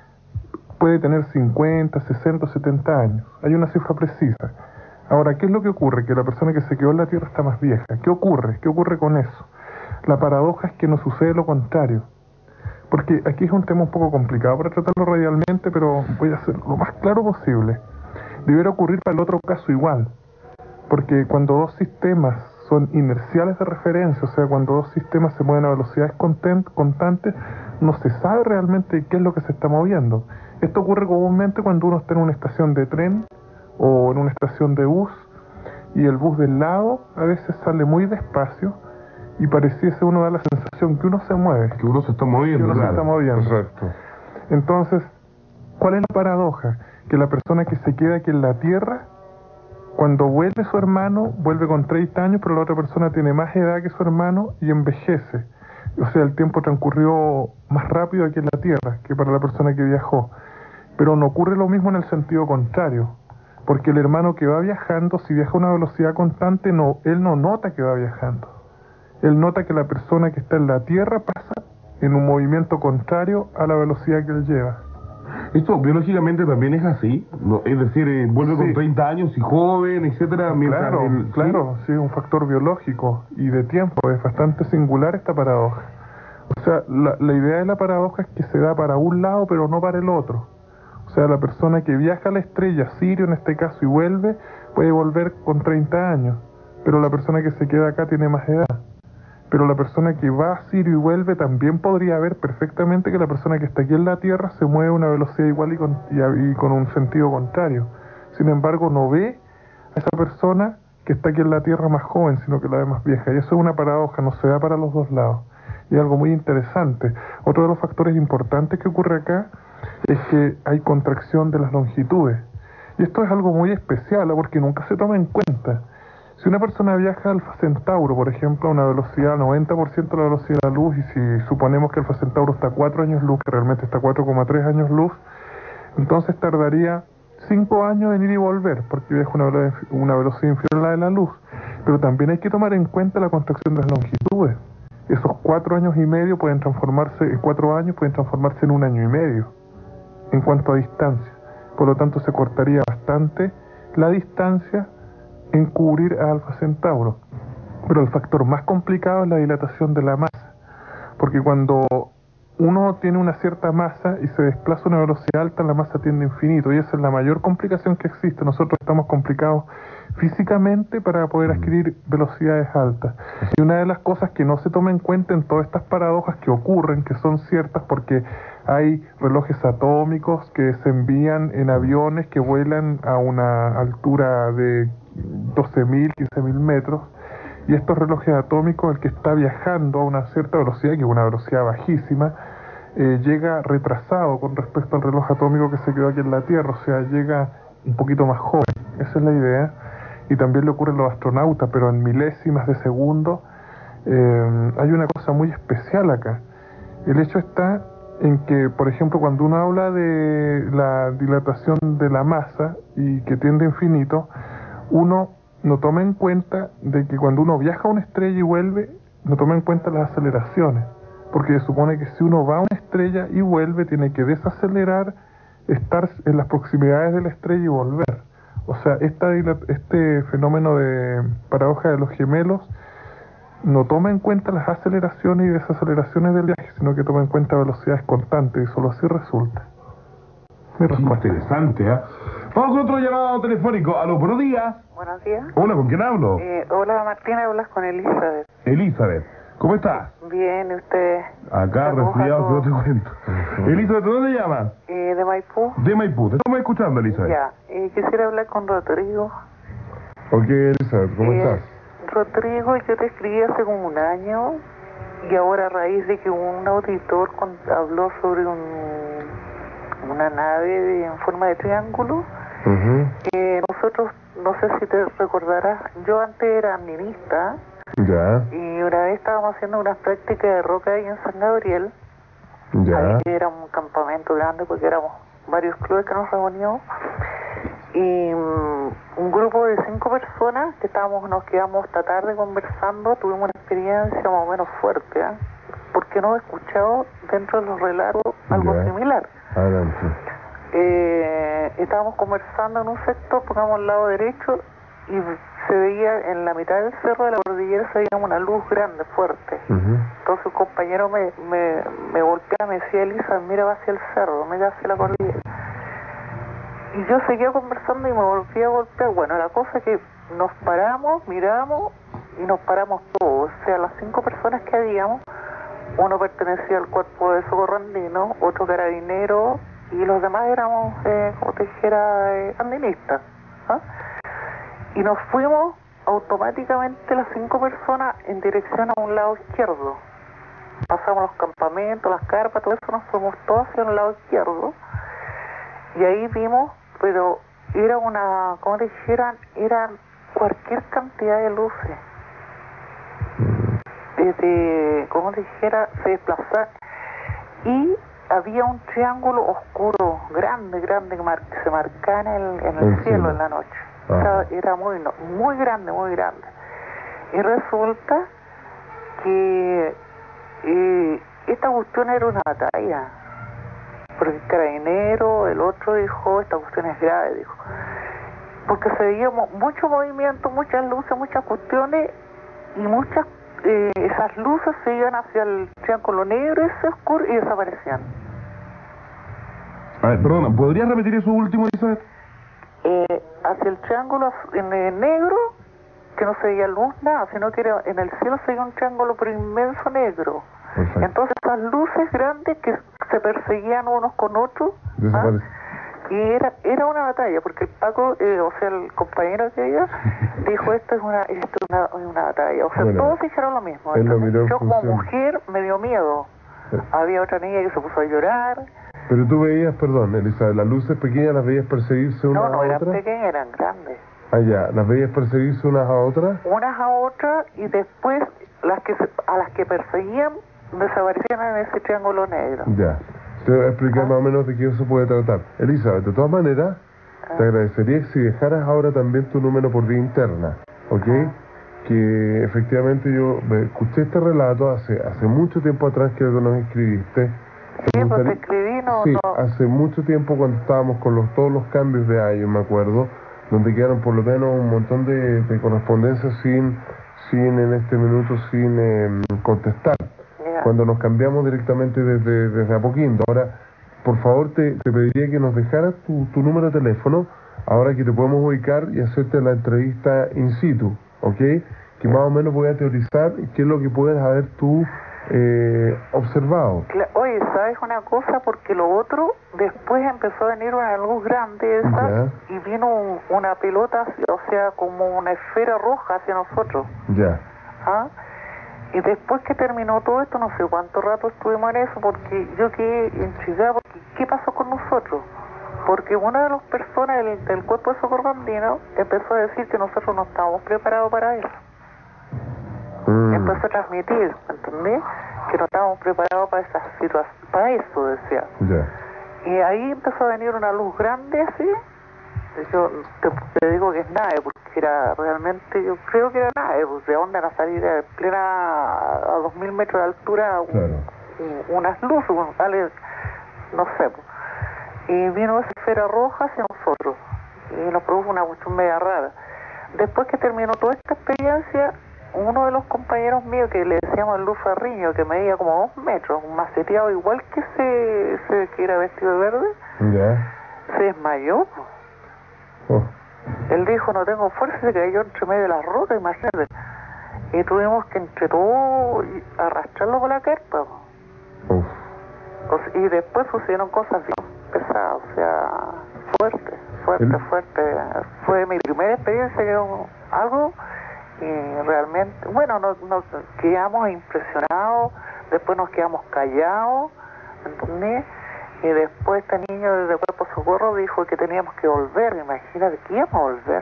puede tener cincuenta, sesenta, setenta años. Hay una cifra precisa. Ahora, ¿qué es lo que ocurre? Que la persona que se quedó en la Tierra está más vieja. ¿Qué ocurre? ¿Qué ocurre con eso? La paradoja es que nos sucede lo contrario. Porque aquí es un tema un poco complicado para tratarlo radialmente, pero voy a hacer lo más claro posible. Debería ocurrir para el otro caso igual. Porque cuando dos sistemas son inerciales de referencia, o sea, cuando dos sistemas se mueven a velocidades constantes, no se sabe realmente qué es lo que se está moviendo. Esto ocurre comúnmente cuando uno está en una estación de tren o en una estación de bus y el bus del lado a veces sale muy despacio y pareciese uno da la sensación que uno se mueve. Que uno se está moviendo, que uno claro. se está moviendo. Exacto. Entonces, ¿cuál es la paradoja? Que la persona que se queda aquí en la Tierra, cuando vuelve su hermano, vuelve con treinta años, pero la otra persona tiene más edad que su hermano y envejece. O sea, el tiempo transcurrió más rápido aquí en la Tierra que para la persona que viajó. Pero no ocurre lo mismo en el sentido contrario, porque el hermano que va viajando, si viaja a una velocidad constante, no, él no nota que va viajando. Él nota que la persona que está en la Tierra pasa en un movimiento contrario a la velocidad que él lleva. Esto biológicamente también es así, ¿no? Es decir, eh, vuelve sí. con treinta años y joven, etcétera. Claro, el, claro, sí, es un factor biológico y de tiempo, es bastante singular esta paradoja. O sea, la, la idea de la paradoja es que se da para un lado pero no para el otro. O sea, la persona que viaja a la estrella, Sirio en este caso, y vuelve, puede volver con treinta años, pero la persona que se queda acá tiene más edad. Pero la persona que va a Sirio y vuelve también podría ver perfectamente que la persona que está aquí en la Tierra se mueve a una velocidad igual y con, y, y con un sentido contrario. Sin embargo, no ve a esa persona que está aquí en la Tierra más joven, sino que la ve más vieja. Y eso es una paradoja, no se da para los dos lados. Y es algo muy interesante. Otro de los factores importantes que ocurre acá es que hay contracción de las longitudes. Y esto es algo muy especial, porque nunca se toma en cuenta. Si una persona viaja a Alfa Centauro, por ejemplo, a una velocidad noventa por ciento de la velocidad de la luz, y si suponemos que Alfa Centauro está a cuatro años luz, que realmente está a cuatro coma tres años luz, entonces tardaría cinco años en ir y volver, porque viaja a una, una velocidad inferior a la de la luz. Pero también hay que tomar en cuenta la contracción de las longitudes. Esos cuatro años y medio pueden transformarse, cuatro años pueden transformarse en un año y medio, en cuanto a distancia. Por lo tanto, se cortaría bastante la distancia en cubrir a Alfa Centauro. Pero el factor más complicado es la dilatación de la masa, porque cuando uno tiene una cierta masa y se desplaza a una velocidad alta, la masa tiende a infinito, y esa es la mayor complicación que existe. Nosotros estamos complicados físicamente para poder adquirir velocidades altas. Y una de las cosas que no se toma en cuenta en todas estas paradojas que ocurren, que son ciertas porque hay relojes atómicos que se envían en aviones que vuelan a una altura de doce mil, quince mil metros, y estos relojes atómicos, el que está viajando a una cierta velocidad, que es una velocidad bajísima, eh, llega retrasado con respecto al reloj atómico que se quedó aquí en la Tierra, o sea, llega un poquito más joven. Esa es la idea. Y también le ocurre a los astronautas, pero en milésimas de segundo. Eh, hay una cosa muy especial acá. El hecho está en que, por ejemplo, cuando uno habla de la dilatación de la masa y que tiende a infinito, uno no toma en cuenta de que cuando uno viaja a una estrella y vuelve, no toma en cuenta las aceleraciones, porque se supone que si uno va a una estrella y vuelve, tiene que desacelerar, estar en las proximidades de la estrella y volver. O sea, esta, este fenómeno de paradoja de los gemelos no toma en cuenta las aceleraciones y desaceleraciones del viaje, sino que toma en cuenta velocidades constantes, y solo así resulta. Mi respuesta. Interesante, ¿eh? Vamos con otro llamado telefónico. Aló, buenos días. Buenos días. Hola, ¿con quién hablo? Eh, hola, Martina, hablas con Elizabeth. Elizabeth. ¿Cómo estás? Bien, ¿y usted? Acá, resfriado, no te cuento. Elizabeth, ¿de dónde llamas? Eh, de Maipú. De Maipú. Te estamos escuchando, Elizabeth. Ya, eh, quisiera hablar con Rodrigo. Ok, Elizabeth, ¿cómo Eh, estás? Rodrigo, yo te escribí hace como un año y ahora a raíz de que un auditor con- habló sobre un, una nave de- en forma de triángulo, Ujú. eh, nosotros, no sé si te recordarás, yo antes era administra Ya, y una vez estábamos haciendo unas prácticas de roca ahí en San Gabriel. ya. Ahí era un campamento grande porque éramos varios clubes que nos reuníamos y mm, un grupo de cinco personas que estábamos, nos quedamos hasta tarde conversando, tuvimos una experiencia más o menos fuerte, ¿eh? Porque no he escuchado dentro de los relatos algo Ya. similar. Adelante. Eh, estábamos conversando en un sector, pongamos al lado derecho, y se veía en la mitad del cerro de la cordillera se veía una luz grande, fuerte. Ujú. Entonces un compañero me, me, me golpea, me decía, Elisa, mira hacia el cerro, mira hacia la cordillera. Y yo seguía conversando y me volvía a golpear. Bueno, la cosa es que nos paramos, miramos y nos paramos todos. O sea, las cinco personas que habíamos, uno pertenecía al cuerpo de socorro andino, otro carabinero y los demás éramos, eh, como te dijera, eh, andinistas. ¿Ah? Y nos fuimos automáticamente las cinco personas en dirección a un lado izquierdo. Pasamos los campamentos, las carpas, todo eso, nos fuimos todos hacia un lado izquierdo. Y ahí vimos, pero era una, como te dijeran, eran cualquier cantidad de luces. Desde, como te dijera, se desplazaban. Y había un triángulo oscuro, grande, grande, que mar- se marcaba en el, en el El cielo, cielo. en la noche. Ah. O sea, era muy, no- muy grande, muy grande. Y resulta que eh, esta cuestión era una batalla. Porque el carabinero, el otro dijo, esta cuestión es grave, dijo. Porque se veía mo- mucho movimiento, muchas luces, muchas cuestiones, y muchas, eh, esas luces se iban hacia el triángulo negro ese oscuro y desaparecían. A ver, perdona, ¿podrías repetir eso último, Elizabeth? Eh, hacia el triángulo az- en el negro, que no se veía luz, nada, sino que era, en el cielo se veía un triángulo pero inmenso negro. Perfecto. Entonces esas luces grandes que se perseguían unos con otros, ¿ah? Desaparece. Y era era una batalla, porque el Paco, eh, o sea, el compañero que había, dijo, esto es una esto es una, es una batalla. O sea, Bueno, todos dijeron lo mismo. él lo ¿entendés? miró en Yo como función. mujer me dio miedo. Eh. Había otra niña que se puso a llorar. Pero tú veías, perdón, Elizabeth, las luces pequeñas las veías perseguirse unas No, no a eran otras. pequeñas, eran grandes. Ah, ya, las veías perseguirse unas a otras. Unas a otras, y después las que se- a las que perseguían desaparecían en ese triángulo negro. Ya. Te voy a explicar más o menos de qué eso puede tratar. Elizabeth, de todas maneras, te agradecería si dejaras ahora también tu número por vía interna, ¿ok? Que efectivamente yo me escuché este relato hace hace mucho tiempo atrás que nos escribiste. Sí, Me pues te gustaría- escribí, no, Sí, no. hace mucho tiempo cuando estábamos con los, todos los cambios de año, me acuerdo, donde quedaron por lo menos un montón de, de correspondencias sin, sin en este minuto, sin eh, contestar. Ya. Cuando nos cambiamos directamente desde, desde Apoquindo. Ahora, por favor, te, te pediría que nos dejaras tu, tu número de teléfono, ahora que te podemos ubicar y hacerte la entrevista in situ, ¿ok? Que más o menos voy a teorizar qué es lo que puedes haber tú eh, observado. Cla- Oye, ¿sabes una cosa? Porque lo otro, después empezó a venir una luz grande esa, Ya. y vino un- una pelota, o sea, como una esfera roja hacia nosotros. Ya. ¿Ah? Y después que terminó todo esto, no sé cuánto rato estuvimos en eso, porque yo quedé intrigada, porque ¿qué pasó con nosotros? Porque una de las personas del, del cuerpo de socorro andino empezó a decir que nosotros no estábamos preparados para eso. Mm. Empezó a transmitir, ¿entendés? Que no estábamos preparados para esa situación, para eso, decía. Ya. Y ahí empezó a venir una luz grande así. Yo te, te digo que es nave, porque era realmente, yo creo que era nave, pues de dónde van a salir a plena, a dos mil metros de altura, un- Claro. un- unas luces, un- vale, no sé. Pues. Y vino esa esfera roja hacia nosotros, y nos produjo una cuestión media rara. Después que terminó toda esta experiencia, uno de los compañeros míos, que le decíamos Luz Ferriño, que medía como dos metros, un maceteado igual que ese, ese que era vestido de verde, Ya. se desmayó. Pues. Oh. Él dijo, no tengo fuerza, se cayó entre medio de las rocas, imagínate. y tuvimos que entre todos arrastrarlo por la carpa. Uf. O sea, y después sucedieron cosas bien pesadas, o sea, fuerte, fuerte, El... fuerte. Fue mi primera experiencia que era algo y realmente, bueno, nos, nos quedamos impresionados, después nos quedamos callados, ¿entendés? Y después este niño de Cuerpo Socorro dijo que teníamos que volver, imagínate, que íbamos a volver.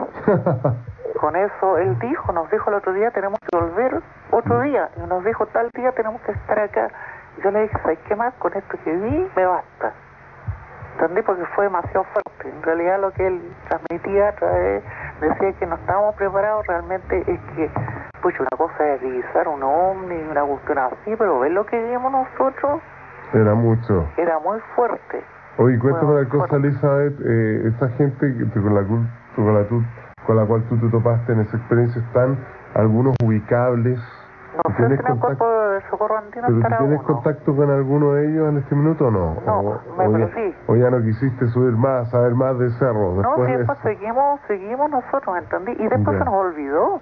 Con eso, él dijo, nos dijo el otro día, tenemos que volver otro día, y nos dijo, tal día tenemos que estar acá. Y yo le dije, ¿sabes qué más? Con esto que vi, me basta. ¿Entendí? Porque fue demasiado fuerte. En realidad lo que él transmitía a través, decía que no estábamos preparados, realmente es que, pues una cosa es divisar un ovni, una cuestión así, pero ver lo que vimos nosotros, era mucho. Era muy fuerte. Oye, cuéntame Muy una cosa, fuerte. Elizabeth, eh, esa gente que- con la, cu- con, la, tu- con la cual tú te topaste en esa experiencia, ¿están algunos ubicables? No sé ¿Tienes si en el contacto? Cuerpo de Socorro Andino ¿Pero tú estará tienes uno. contacto con alguno de ellos en este minuto o no? No, o, me- o pero ya, sí. o ya no quisiste subir más, saber más de cerro No, después si de después eso. seguimos, seguimos nosotros, ¿entendí? Y después Ya. se nos olvidó.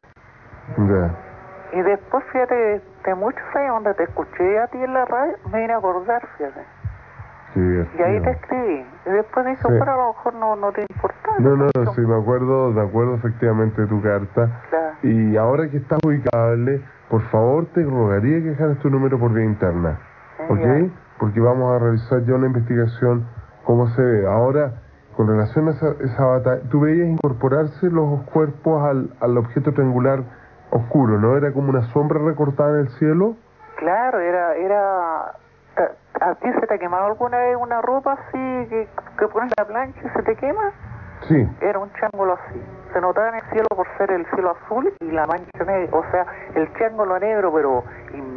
Ya. Y después, fíjate, de muchos años donde te escuché a ti en la radio, me vine a acordar, fíjate. Qué divertido. Y ahí te escribí. Y después dije, Sí. bueno, a lo mejor no, no te importa. No, no, no, sí, me acuerdo, me acuerdo efectivamente de tu carta. Claro. Y ahora que estás ubicable, por favor te rogaría que dejaras tu número por vía interna. ¿Ok? Ya. Porque vamos a realizar ya una investigación cómo se ve. Ahora, con relación a esa, esa batalla, tú veías incorporarse los cuerpos al, al objeto triangular oscuro, ¿no? Era como una sombra recortada en el cielo. Claro, era, era... ta- ¿A ti se te quemaba alguna vez una ropa así que, que pones la plancha y se te quema? Sí. Era un triángulo así. Se notaba en el cielo por ser el cielo azul y la mancha negra. O sea, el triángulo negro, pero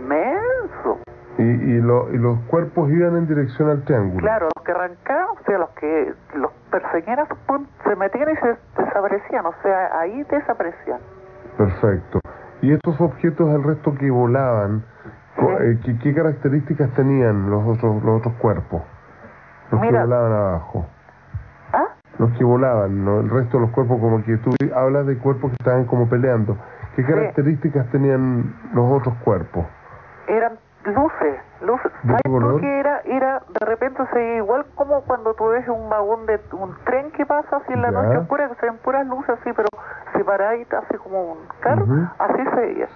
inmenso. Y, y, lo- y los cuerpos iban en dirección al triángulo. Claro, los que arrancaban, o sea, los que los perseguían, pum, se metían y se desaparecían. O sea, ahí desaparecían. Perfecto. ¿Y estos objetos, el resto que volaban, co- eh, ¿qué, qué características tenían los otros, los otros cuerpos? Los Mira. que volaban abajo. ¿Ah? Los que volaban, ¿no? El resto de los cuerpos, como que tú hablas de cuerpos que estaban como peleando. ¿Qué características tenían los otros cuerpos? Eran luces, luces. ¿De ¿Sabes qué por color? qué era? Era, de repente se veía igual como cuando tú ves un vagón de un tren que pasa así en la Ya. noche oscura, que se ven puras luces así, pero separaditas, así como un carro, Ujú. así se veía.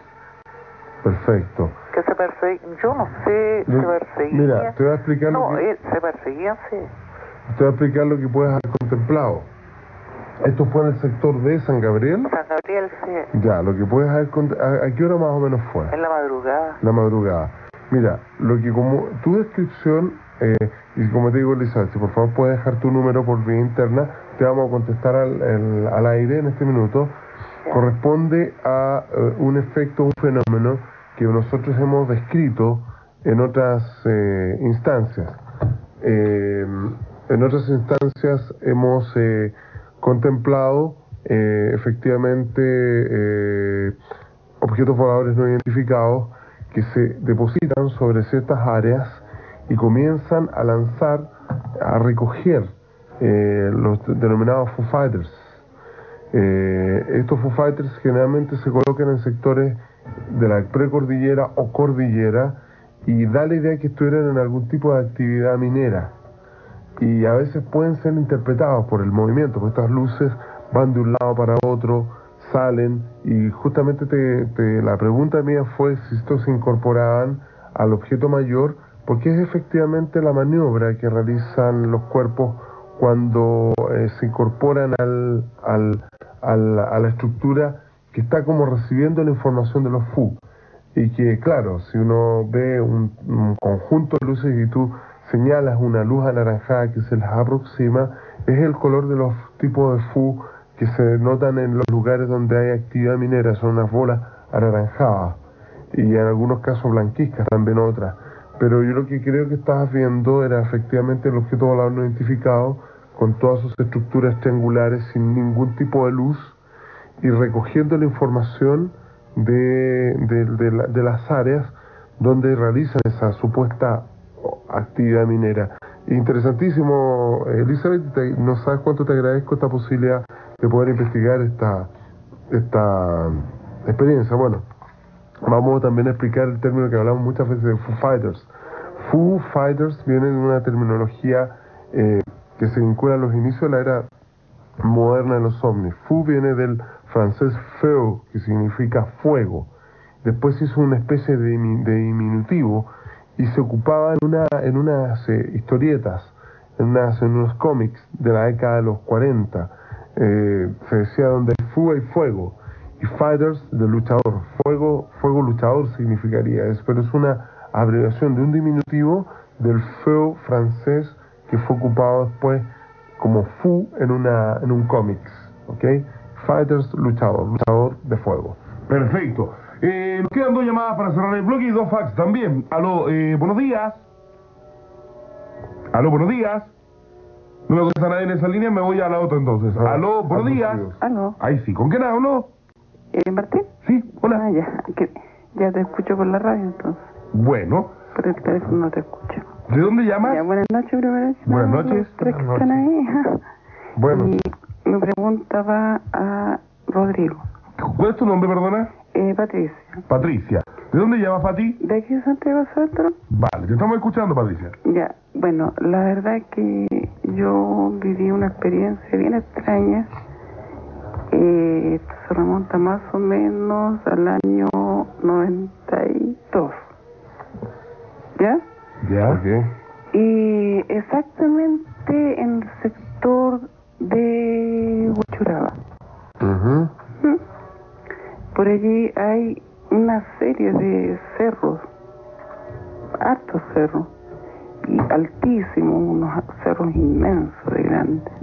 Perfecto. Que se perseguían, yo no sé, Lo- se perseguían. mira, te voy a explicar lo No, que- eh, se perseguían, sí. Te voy a explicar lo que puedes haber contemplado. Esto fue en el sector de San Gabriel. San Gabriel, sí, Ya, lo que puedes haber... cont- ¿A, a qué hora más o menos fue? en la madrugada. La madrugada. Mira, lo que como tu descripción, eh, y como te digo, Elizabeth, si por favor puedes dejar tu número por vía interna, te vamos a contestar al, el- al aire en este minuto, corresponde a eh, un efecto, un fenómeno que nosotros hemos descrito en otras eh, instancias. Eh, en otras instancias hemos eh, contemplado eh, efectivamente eh, objetos voladores no identificados que se depositan sobre ciertas áreas y comienzan a lanzar, a recoger eh, los denominados Foo Fighters. Eh, estos Foo Fighters generalmente se colocan en sectores de la precordillera o cordillera y da la idea que estuvieran en algún tipo de actividad minera. Y a veces pueden ser interpretados por el movimiento, porque estas luces van de un lado para otro, salen, y justamente te, te- la pregunta mía fue si estos se incorporaban al objeto mayor, porque es efectivamente la maniobra que realizan los cuerpos cuando eh, se incorporan al, al, al- a la estructura que está como recibiendo la información de los F U. Y que, claro, si uno ve un, un conjunto de luces y tú señalas una luz anaranjada que se les aproxima, es el color de los tipos de F U que se notan en los lugares donde hay actividad minera, son unas bolas anaranjadas y en algunos casos blanquizcas, también otras. Pero yo lo que creo que estabas viendo era efectivamente el objeto volador no identificado con todas sus estructuras triangulares sin ningún tipo de luz y recogiendo la información de, de, de la- de las áreas donde realizan esa supuesta actividad minera. Interesantísimo, Elizabeth, te- no sabes cuánto te agradezco esta posibilidad de poder investigar esta, esta experiencia. Bueno, vamos también a explicar el término que hablamos muchas veces de Foo Fighters. Foo Fighters viene de una terminología eh, que se vincula a los inicios de la era moderna de los ovnis. Foo viene del francés feu, que significa fuego. Después hizo una especie de, de diminutivo y se ocupaba en, una, en unas eh, historietas, en, unas, en unos cómics de la década de los cuarenta. Eh, se decía donde hay fuego hay fuego. Y fighters de luchador. Fuego, fuego luchador significaría eso, pero es una abreviación de un diminutivo del feu francés que fue ocupado después como Foo en, una, en un cómics. ¿Ok? Fighters, luchador, luchador de fuego. Perfecto. Eh, nos quedan dos llamadas para cerrar el bloque y dos fax también. Aló, eh, buenos días. Aló, buenos días. No me contesta nadie en esa línea, me voy a la otra entonces. Ah, Aló, buenos días. Aló. Ahí sí, ¿con quién hablo? Eh, ¿Martín? Sí, hola. Ah, ya, que ya te escucho por la radio entonces. Bueno. Por el teléfono no te escucho. ¿De dónde llamas? Ya, buenas noches, primero. Buenas noches. Los tres que están ahí. Bueno. Y mi pregunta va a Rodrigo. ¿Cuál es tu nombre, perdona? Eh, Patricia. Patricia. ¿De dónde llamas, Pati? ¿De aquí de Santiago Centro? Vale, te estamos escuchando, Patricia. Ya, bueno, la verdad es que yo viví una experiencia bien extraña. Eh, esto se remonta más o menos al año noventa y dos. ¿Ya? Ya. Okay. Y exactamente en el sector de Huachuraba. Uh-huh. ¿Mm? Por allí hay una serie de cerros, hartos cerros, y altísimos, unos cerros inmensos de grandes.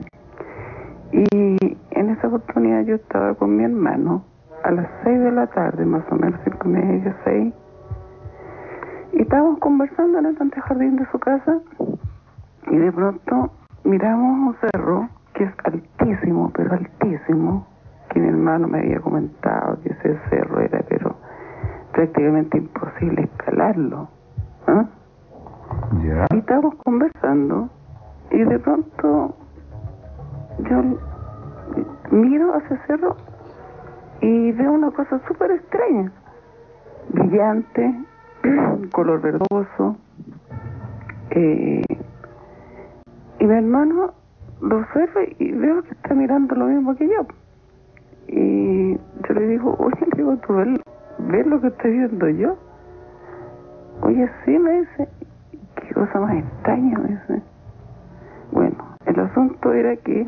Y en esa oportunidad yo estaba con mi hermano a las seis de la tarde, más o menos, cinco y media, seis, y estábamos conversando en el antejardín de su casa, y de pronto miramos un cerro que es altísimo, pero altísimo, que mi hermano me había comentado que ese cerro era, pero prácticamente imposible escalarlo. ¿eh? Ya. Y estábamos conversando, y de pronto yo miro hacia el cerro y veo una cosa súper extraña, brillante, color verdoso, eh, y mi hermano lo observa y veo que está mirando lo mismo que yo, y yo le digo, oye, le digo, ¿tú ves, ves lo que estoy viendo yo? Oye, sí, me dice. Qué cosa más extraña, me dice. Bueno, el asunto era que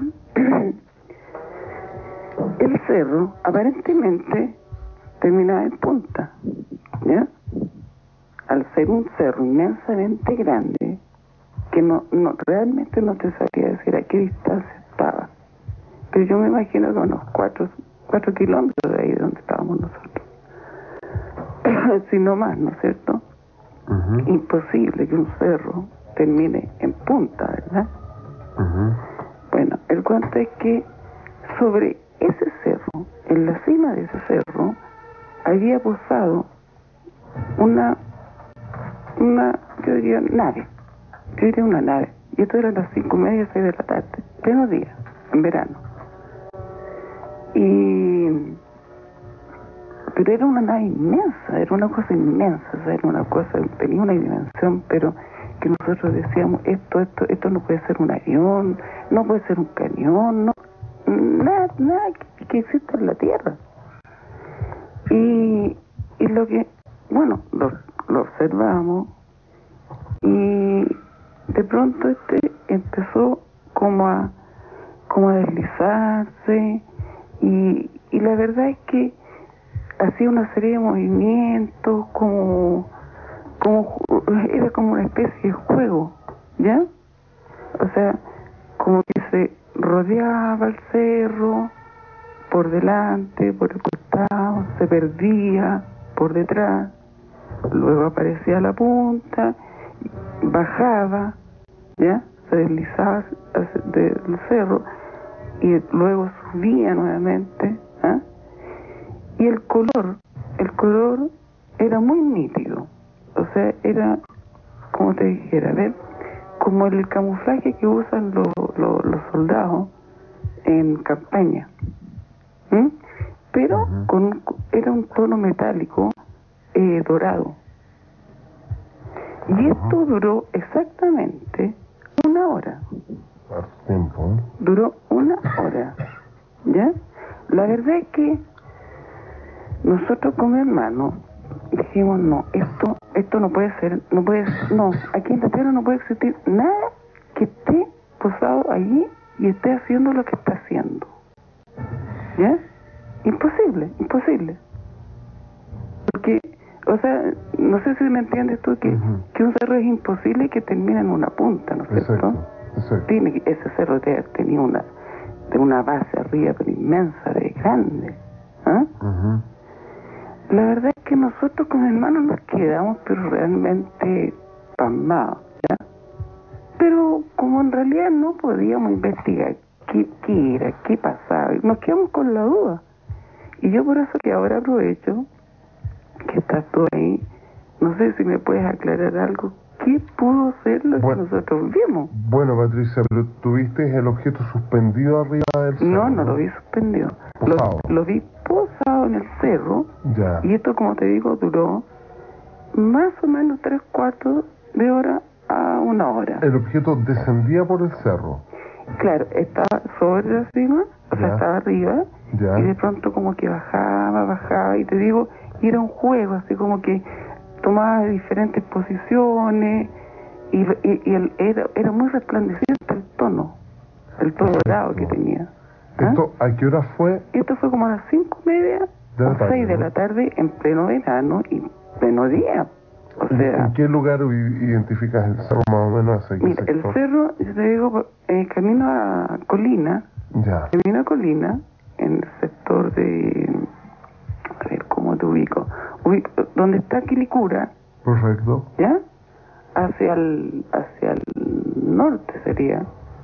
el cerro aparentemente terminaba en punta, ¿ya? Al ser un cerro inmensamente grande, que no, no realmente no te sabría decir a qué distancia estaba, pero yo me imagino que a unos cuatro, cuatro kilómetros de ahí donde estábamos nosotros, si no más, ¿no es cierto? Uh-huh. Imposible que un cerro termine en punta, ¿verdad? Uh-huh. Bueno, el cuento es que sobre ese cerro, en la cima de ese cerro, había posado una, una, yo diría, nave. Yo diría una nave. Y esto era a las cinco y media, seis de la tarde, pleno día, en verano. Y... pero era una nave inmensa, era una cosa inmensa, o sea, era una cosa, tenía una dimensión, pero que nosotros decíamos, esto, esto, esto no puede ser un avión, no puede ser un cañón, no, nada, nada que, que exista en la Tierra. Y, y lo que, bueno, lo, lo observamos, y de pronto este empezó como a, como a deslizarse, y, y la verdad es que hacía una serie de movimientos, como, como era como una especie de juego, ¿ya? O sea, como que se rodeaba el cerro por delante, por el costado, se perdía por detrás, luego aparecía la punta, bajaba, ¿ya? Se deslizaba del cerro y luego subía nuevamente, ¿ah? Y el color, el color era muy nítido, o sea, era, como te dijera, ¿ves? Como el camuflaje que usan los, los, los soldados en campaña, ¿Mm? Pero uh-huh. con, era un tono metálico eh, dorado. Y esto duró exactamente una hora. Tiempo. Duró una hora. ¿Ya? La verdad es que nosotros con mi hermano dijimos, no, esto esto no puede ser, no puede ser, no, aquí en la tierra no puede existir nada que esté posado allí y esté haciendo lo que está haciendo. ¿Ya? Imposible, imposible. Porque, o sea, no sé si me entiendes tú que, uh-huh. que un cerro es imposible que termine en una punta, ¿no es cierto? Exacto, exacto. Tiene, ese cerro debe haber tenido una, de una base arriba, pero inmensa, de grande. ¿Ah? Uh-huh. La verdad es que nosotros con mi hermano nos quedamos, pero realmente pasmados, ¿ya? Pero como en realidad no podíamos investigar qué, qué era, qué pasaba, nos quedamos con la duda. Y yo por eso que ahora aprovecho que estás tú ahí, no sé si me puedes aclarar algo, ¿qué pudo ser lo bueno, que nosotros vimos? Bueno, Patricia, pero tuviste el objeto suspendido arriba del cerro. No, no, ¿no? Lo vi suspendido. Posado. Lo, lo vi posado en el cerro. Ya. Y esto, como te digo, duró más o menos tres cuartos de hora a una hora. El objeto descendía por el cerro. Claro, estaba sobre la cima, o sea, estaba arriba, ya. Y de pronto como que bajaba, bajaba, y te digo, y era un juego, así como que tomaba diferentes posiciones, y, y, y el, era, era muy resplandeciente el tono, el tono dorado que tenía. ¿Ah? ¿Esto a qué hora fue? Esto fue como a las cinco y media o seis de la tarde, en pleno verano y pleno día. O sea, ¿en qué lugar identificas el cerro más o menos? Hacia mira, el cerro, yo te digo, eh, camino a Colina, ya. camino a Colina, en el sector de, a ver, ¿cómo te ubico? ubico donde está Quilicura. Perfecto. ¿Ya? Hacia el, hacia el norte sería.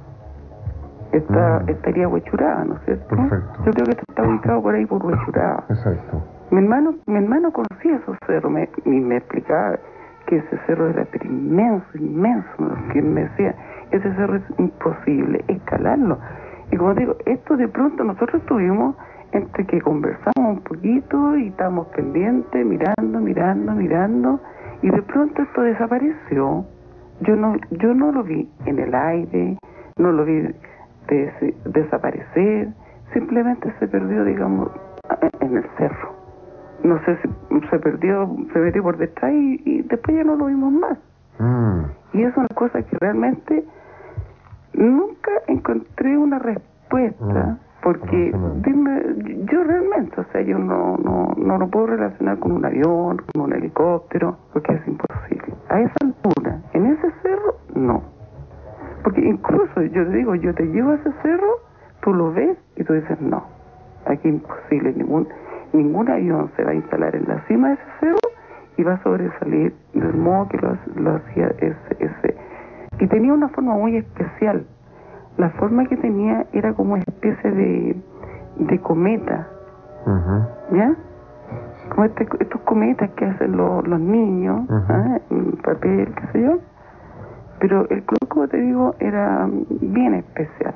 Está, mm. Estaría Huechuraba, ¿no es cierto? Perfecto. Yo creo que esto está ubicado por ahí por Huechuraba. Exacto. Mi hermano, mi hermano conocía esos cerros, me, me explicaba que ese cerro era pero inmenso, inmenso, que me decía, ese cerro es imposible escalarlo. Y como digo, esto de pronto nosotros tuvimos entre que conversamos un poquito y estábamos pendientes, mirando, mirando, mirando, y de pronto esto desapareció. Yo no, yo no lo vi en el aire, no lo vi des, desaparecer, simplemente se perdió, digamos, en el cerro. No sé si se perdió, se metió por detrás y, y después ya no lo vimos más. Mm. Y es una cosa que realmente nunca encontré una respuesta, mm. porque dime, yo realmente, o sea, yo no, no, no lo puedo relacionar con un avión, con un helicóptero, porque es imposible. A esa altura, en ese cerro, no. Porque incluso, yo te digo, yo te llevo a ese cerro, tú lo ves y tú dices, no, aquí es imposible, ningún... ningún avión se va a instalar en la cima de ese cerro y va a sobresalir del modo que lo, lo hacía ese, ese. Y tenía una forma muy especial. La forma que tenía era como una especie de, de cometa. Uh-huh. ¿Ya? Como este, estos cometas que hacen los, los niños, uh-huh. ¿ah? En papel, qué sé yo. Pero el club, como te digo, era bien especial.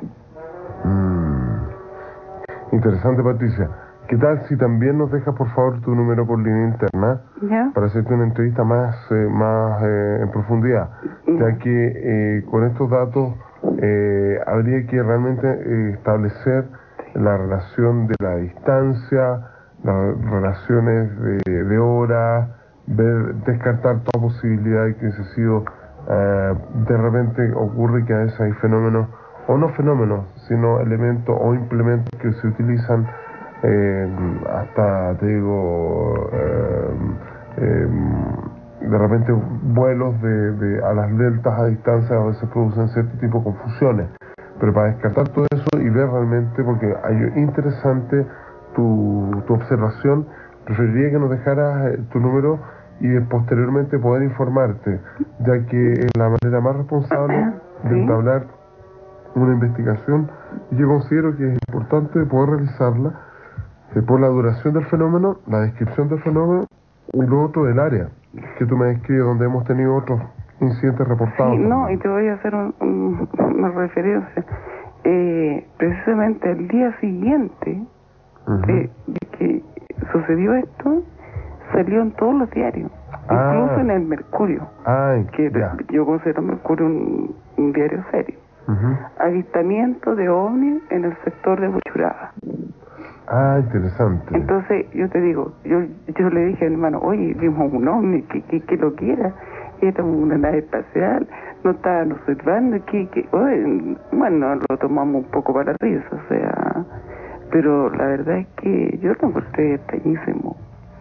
Mm. Interesante, Patricia. ¿Qué tal si también nos dejas, por favor, tu número por línea interna? ¿Ya? Para hacerte una entrevista más, eh, más eh, en profundidad. Ya que eh, con estos datos eh, habría que realmente eh, establecer la relación de la distancia, las relaciones de, de hora, ver, descartar toda posibilidad de que ese sido eh, de repente ocurre que a veces hay fenómenos, o no fenómenos, sino elementos o implementos que se utilizan Eh, hasta, te digo, eh, eh, de repente vuelos de, de a las deltas a distancia a veces producen cierto tipo de confusiones, pero para descartar todo eso y ver realmente, porque hay interesante tu, tu observación, preferiría que nos dejaras eh, tu número y posteriormente poder informarte, ya que es la manera más responsable de entablar una investigación, y yo considero que es importante poder realizarla eh, por la duración del fenómeno, la descripción del fenómeno y lo otro del área que tú me describes, donde hemos tenido otros incidentes reportados. Sí, no, y te voy a hacer un, un, una referencia. Eh, precisamente el día siguiente uh-huh. de, de que sucedió esto, se salió en todos los diarios, Ah. incluso en el Mercurio, Ay, que ya. yo considero Mercurio un, un diario serio. Ujú. Avistamiento de ovnis en el sector de Buchuraba. Ah, interesante. Entonces, yo te digo, yo yo le dije a mi hermano, oye, vimos un ovni, que, que, que lo quiera, era una nave espacial, no estaban observando, que, que, oye, bueno, lo tomamos un poco para la risa, o sea, pero la verdad es que yo lo encontré extrañísimo.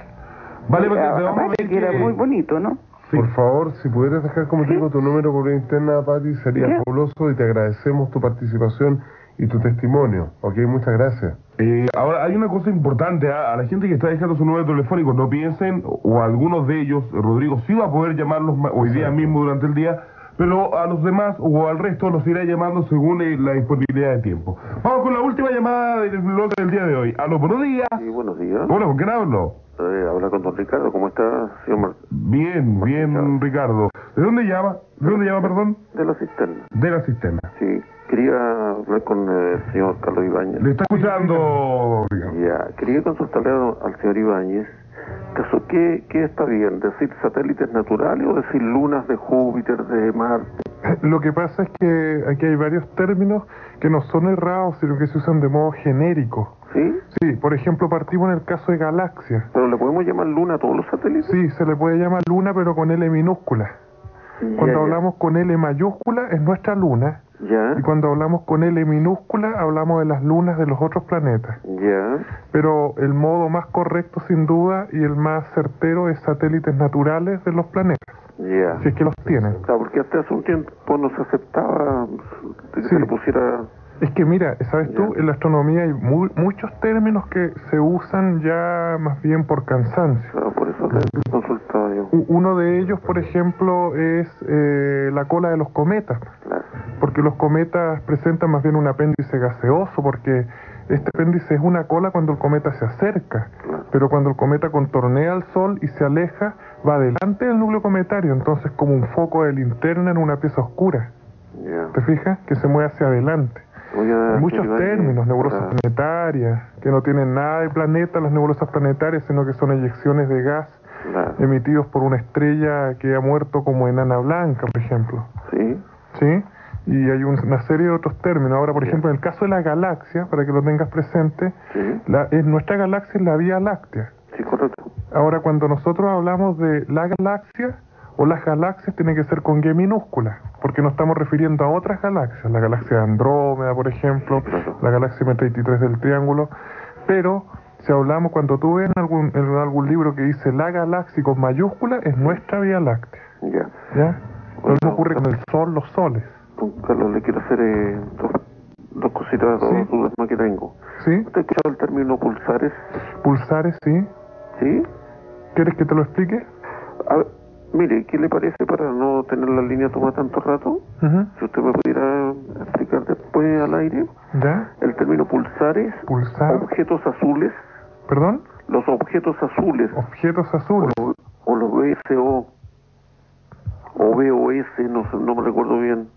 Vale, porque te vamos a Aparte ver que era que- muy bonito, ¿no? Por favor, si pudieras dejar como te digo tu número por vía interna, Pati, sería Ya. fabuloso y te agradecemos tu participación y tu testimonio. Ok, muchas gracias. Eh, ahora, hay una cosa importante, ¿ah? A la gente que está dejando su número telefónico, no piensen, o a algunos de ellos, Rodrigo sí va a poder llamarlos ma- hoy día mismo durante el día, pero a los demás o al resto los irá llamando según eh, la disponibilidad de tiempo. Vamos con la última llamada del blog del día de hoy. Aló, buenos días. Sí, buenos días. Hola, ¿con quién hablo? Eh, habla con don Ricardo. ¿Cómo está, señor Mar Bien, bien, Ricardo. ¿De dónde llama? ¿De dónde llama, perdón? de la cisterna? De la cisterna. Sí, quería hablar con eh, el señor Carlos Ibáñez. Le está escuchando, Ricardo. Ya, quería consultarle a- al señor Ibáñez, ¿caso qué, qué está bien? ¿Decir satélites naturales o decir lunas de Júpiter, de Marte? Lo que pasa es que aquí hay varios términos que no son errados, sino que se usan de modo genérico. ¿Sí? Sí, por ejemplo, partimos en el caso de galaxias. ¿Pero le podemos llamar luna a todos los satélites? Sí, se le puede llamar luna, pero con L minúscula. Cuando ya. hablamos con L mayúscula es nuestra luna. Ya, Y cuando hablamos con L minúscula hablamos de las lunas de los otros planetas. ya. Pero el modo más correcto sin duda y el más certero es satélites naturales de los planetas, Ya. si es que los tienen. Claro, porque hasta hace un tiempo no se aceptaba que Sí. se le pusiera... Es que mira, ¿sabes tú? En la astronomía hay mu- muchos términos que se usan ya más bien por cansancio. Claro, por eso le consultaba yo. U- Uno de ellos, por ejemplo, es eh, la cola de los cometas. Claro. Porque los cometas presentan más bien un apéndice gaseoso, porque este apéndice es una cola cuando el cometa se acerca, pero cuando el cometa contornea al Sol y se aleja, va delante del núcleo cometario, entonces como un foco de linterna en una pieza oscura. Ya. ¿Te fijas? Que se mueve hacia adelante. Voy a Hay muchos derivar, términos, eh, nebulosas para- planetarias, que no tienen nada de planeta las nebulosas planetarias, sino que son eyecciones de gas Claro. emitidos por una estrella que ha muerto como enana blanca, por ejemplo. Sí. ¿Sí? Y hay un- una serie de otros términos. Ahora, por ejemplo, en el caso de la galaxia, para que lo tengas presente, Sí. la, es, nuestra galaxia es la Vía Láctea. Sí, correcto. Ahora, cuando nosotros hablamos de la galaxia o las galaxias, tiene que ser con G minúscula, porque nos estamos refiriendo a otras galaxias, la galaxia de Andrómeda, por ejemplo, la galaxia M treinta y tres del Triángulo, pero si hablamos, cuando tú ves en algún, en algún libro que dice la galaxia con mayúscula, es nuestra Vía Láctea. Ya. ¿Ya? Lo mismo ocurre con el Sol, los soles. Don Carlos, le quiero hacer eh, dos, dos cositas, dos Sí. dudas más que tengo. ¿Sí? ¿Usted ha escuchado el término pulsares? Pulsares, sí. ¿Sí? ¿Quieres que te lo explique? A ver, mire, ¿qué le parece para no tener la línea tomar tanto rato? Ujú. Si usted me pudiera explicar después al aire. ¿Ya? El término pulsares, Pulsar. objetos azules, ¿Perdón? los objetos azules, Objetos azules. o, o los B S O, o B O S, no, sé, no me recuerdo bien.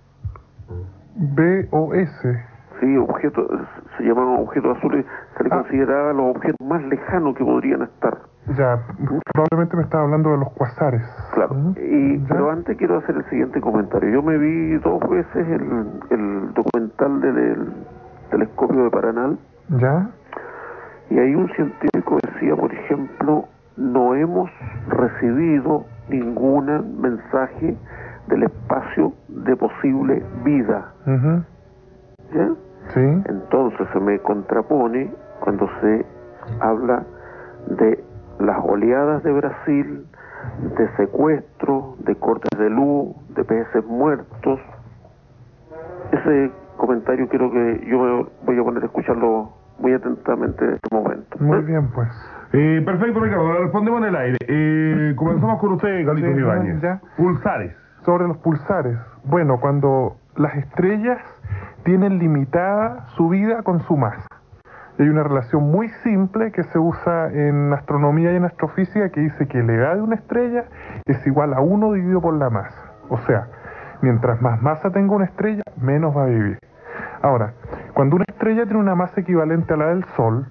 B O S. Sí, objetos, se llaman objetos azules, se le Ah. consideraba los objetos más lejanos que podrían estar. Ya, probablemente me estaba hablando de los cuasares. Claro. Y, pero antes quiero hacer el siguiente comentario. Yo me vi dos veces el, el documental del, del telescopio de Paranal, ¿Ya? y ahí un científico decía, por ejemplo, no hemos recibido ningún mensaje del espacio de posible vida. Ujú. ¿Ya? Sí. Entonces se me contrapone cuando se habla de las oleadas de Brasil, de secuestro, de cortes de luz, de peces muertos. Ese comentario quiero que yo me voy a poner a escucharlo muy atentamente en este momento. Muy bien, pues. Eh, perfecto, Ricardo, le respondemos en el aire. Eh, comenzamos con usted, Carlitos Sí, Ibáñez. ya. Pulsares. Sobre los pulsares. Bueno, cuando las estrellas tienen limitada su vida con su masa. Y hay una relación muy simple que se usa en astronomía y en astrofísica que dice que la edad de una estrella es igual a uno dividido por la masa. O sea, mientras más masa tenga una estrella, menos va a vivir. Ahora, cuando una estrella tiene una masa equivalente a la del Sol,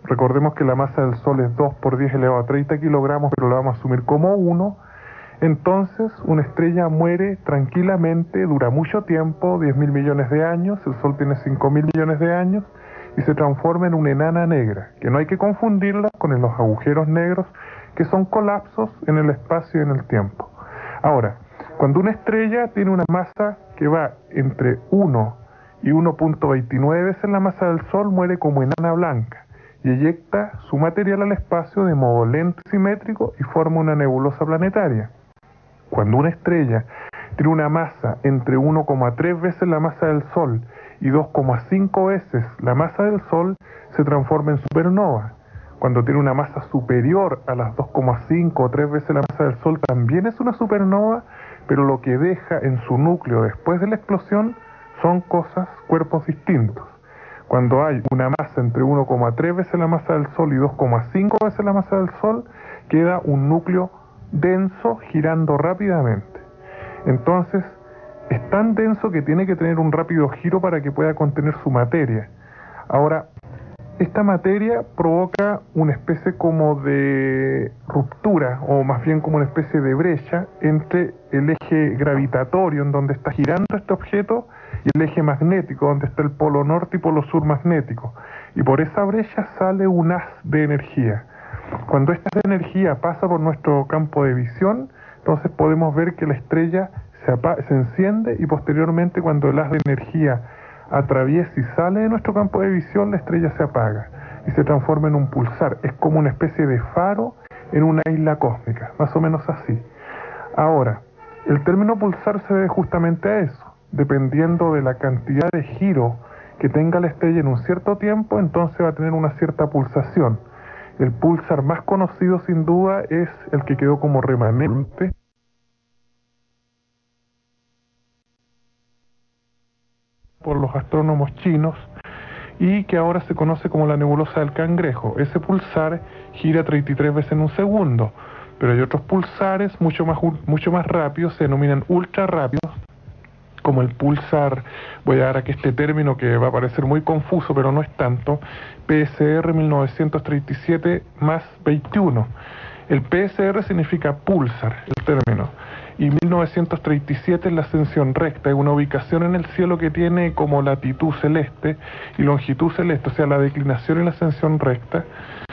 recordemos que la masa del Sol es dos por diez elevado a treinta kilogramos, pero la vamos a asumir como uno, entonces una estrella muere tranquilamente, dura mucho tiempo, diez mil millones de años, el Sol tiene cinco mil millones de años, y se transforma en una enana negra, que no hay que confundirla con los agujeros negros, que son colapsos en el espacio y en el tiempo. Ahora, cuando una estrella tiene una masa que va entre uno y uno punto veintinueve veces la masa del Sol, muere como enana blanca y eyecta su material al espacio de modo lento y simétrico y forma una nebulosa planetaria. Cuando una estrella tiene una masa entre uno coma tres veces la masa del Sol y dos coma cinco veces la masa del Sol, se transforma en supernova. Cuando tiene una masa superior a las dos coma cinco o tres veces la masa del Sol, también es una supernova, pero lo que deja en su núcleo después de la explosión son cosas, cuerpos distintos. Cuando hay una masa entre uno coma tres veces la masa del Sol y dos coma cinco veces la masa del Sol, queda un núcleo denso girando rápidamente. Entonces, es tan denso que tiene que tener un rápido giro para que pueda contener su materia. Ahora, esta materia provoca una especie como de ruptura, o más bien como una especie de brecha entre el eje gravitatorio en donde está girando este objeto y el eje magnético donde está el polo norte y polo sur magnético. Y por esa brecha sale un haz de energía. Cuando esta energía pasa por nuestro campo de visión, entonces podemos ver que la estrella se, se enciende, y posteriormente, cuando el haz de energía atraviesa y sale de nuestro campo de visión, la estrella se apaga y se transforma en un pulsar. Es como una especie de faro en una isla cósmica, más o menos así. Ahora, el término pulsar se debe justamente a eso. Dependiendo de la cantidad de giro que tenga la estrella en un cierto tiempo, entonces va a tener una cierta pulsación. El pulsar más conocido, sin duda, es el que quedó como remanente por los astrónomos chinos y que ahora se conoce como la nebulosa del Cangrejo. Ese pulsar gira treinta y tres veces en un segundo, pero hay otros pulsares mucho más, mucho más rápidos, se denominan ultra rápidos, como el pulsar, voy a dar aquí este término que va a parecer muy confuso, pero no es tanto, P S R mil novecientos treinta y siete más veintiuno. El P S R significa pulsar, el término, y mil novecientos treinta y siete es la ascensión recta, es una ubicación en el cielo que tiene como latitud celeste y longitud celeste, o sea, la declinación y la ascensión recta,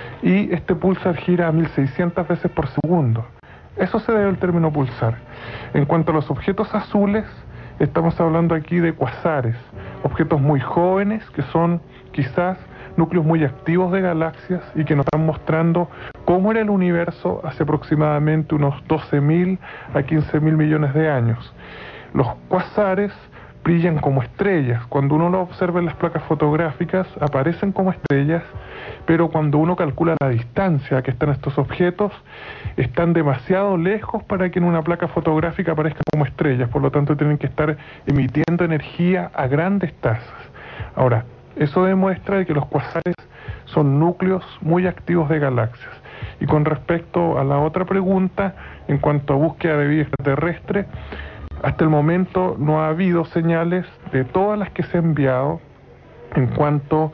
y este pulsar gira a mil seiscientas veces por segundo. Eso se debe al término pulsar. En cuanto a los objetos azules, estamos hablando aquí de cuasares, objetos muy jóvenes que son quizás núcleos muy activos de galaxias y que nos están mostrando cómo era el universo hace aproximadamente unos doce mil a quince mil millones de años. Los cuasares brillan como estrellas. Cuando uno los observa en las placas fotográficas, aparecen como estrellas, pero cuando uno calcula la distancia a que están estos objetos, están demasiado lejos para que en una placa fotográfica aparezcan como estrellas, por lo tanto tienen que estar emitiendo energía a grandes tasas. Ahora, eso demuestra que los cuasares son núcleos muy activos de galaxias. Y con respecto a la otra pregunta, en cuanto a búsqueda de vida extraterrestre, hasta el momento no ha habido señales de todas las que se han enviado en cuanto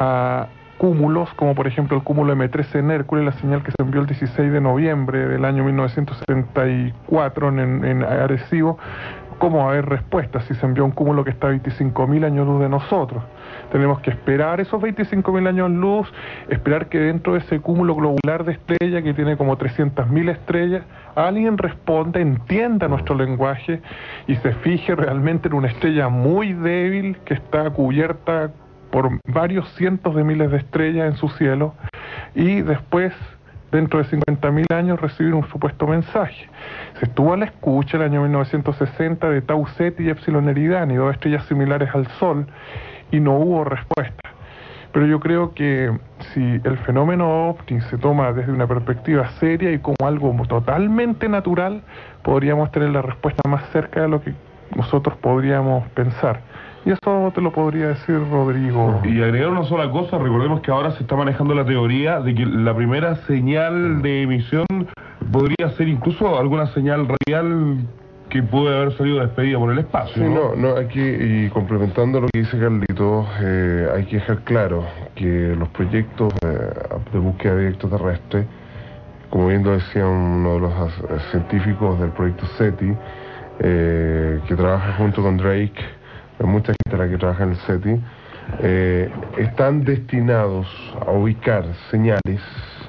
a cúmulos, como por ejemplo el cúmulo eme trece en Hércules, la señal que se envió el dieciséis de noviembre del año mil novecientos setenta y cuatro en, en Arecibo. ¿Cómo va a haber respuesta si se envió un cúmulo que está a veinticinco mil años luz de nosotros? Tenemos que esperar esos veinticinco mil años luz, esperar que dentro de ese cúmulo globular de estrella que tiene como trescientas mil estrellas, alguien responda, entienda nuestro lenguaje y se fije realmente en una estrella muy débil que está cubierta por varios cientos de miles de estrellas en su cielo, y después, dentro de cincuenta mil años, recibir un supuesto mensaje. Se estuvo a la escucha el año mil novecientos sesenta de Tau Ceti y Epsilon Eridani, dos estrellas similares al Sol, y no hubo respuesta. Pero yo creo que si el fenómeno OVNI se toma desde una perspectiva seria y como algo totalmente natural, podríamos tener la respuesta más cerca de lo que nosotros podríamos pensar. Y eso te lo podría decir Rodrigo. Y agregar una sola cosa, recordemos que ahora se está manejando la teoría de que la primera señal de emisión podría ser incluso alguna señal radial que puede haber salido despedida por el espacio. Sí, ¿no? no, no, aquí, y complementando lo que dice Carlito, eh, hay que dejar claro que los proyectos eh, de búsqueda de extraterrestre, como bien lo decía uno de los as- científicos del proyecto SETI, eh, que trabaja junto con Drake, hay mucha gente la que trabaja en el SETI, eh, están destinados a ubicar señales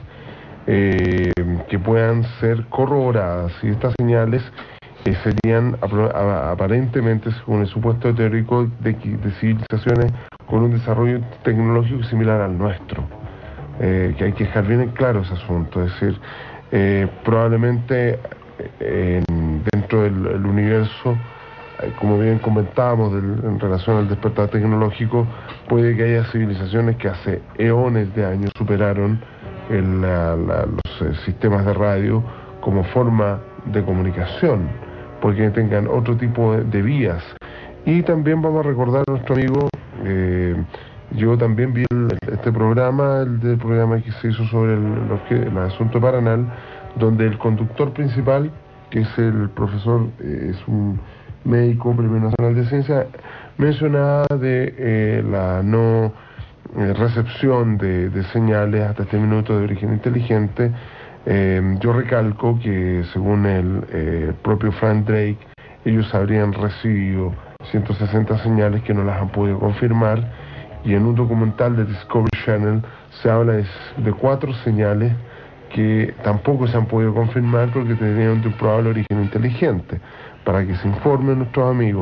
eh, que puedan ser corroboradas, y estas señales eh, serían apro- a- aparentemente, según el supuesto teórico, de, qui- de civilizaciones con un desarrollo tecnológico similar al nuestro. Eh, que hay que dejar bien en claro ese asunto, es decir, eh, probablemente eh, en- dentro del el universo, eh, como bien comentábamos del- en relación al despertar tecnológico, puede que haya civilizaciones que hace eones de años superaron el, la- la- los eh, sistemas de radio como forma de comunicación, porque tengan otro tipo de, de vías. Y también vamos a recordar a nuestro amigo, eh, yo también vi el- este programa, el del programa que se hizo sobre el, lo que- el asunto Paranal, donde el conductor principal, que es el profesor, eh, es un médico, Premio Nacional de Ciencia, mencionaba de eh, la no eh, recepción de, de señales hasta este minuto de origen inteligente. Eh, yo recalco que según el eh, propio Frank Drake, ellos habrían recibido ciento sesenta señales que no las han podido confirmar, y en un documental de Discovery Channel se habla de, de cuatro señales que tampoco se han podido confirmar porque tenían de un probable origen inteligente, para que se informen nuestros amigos.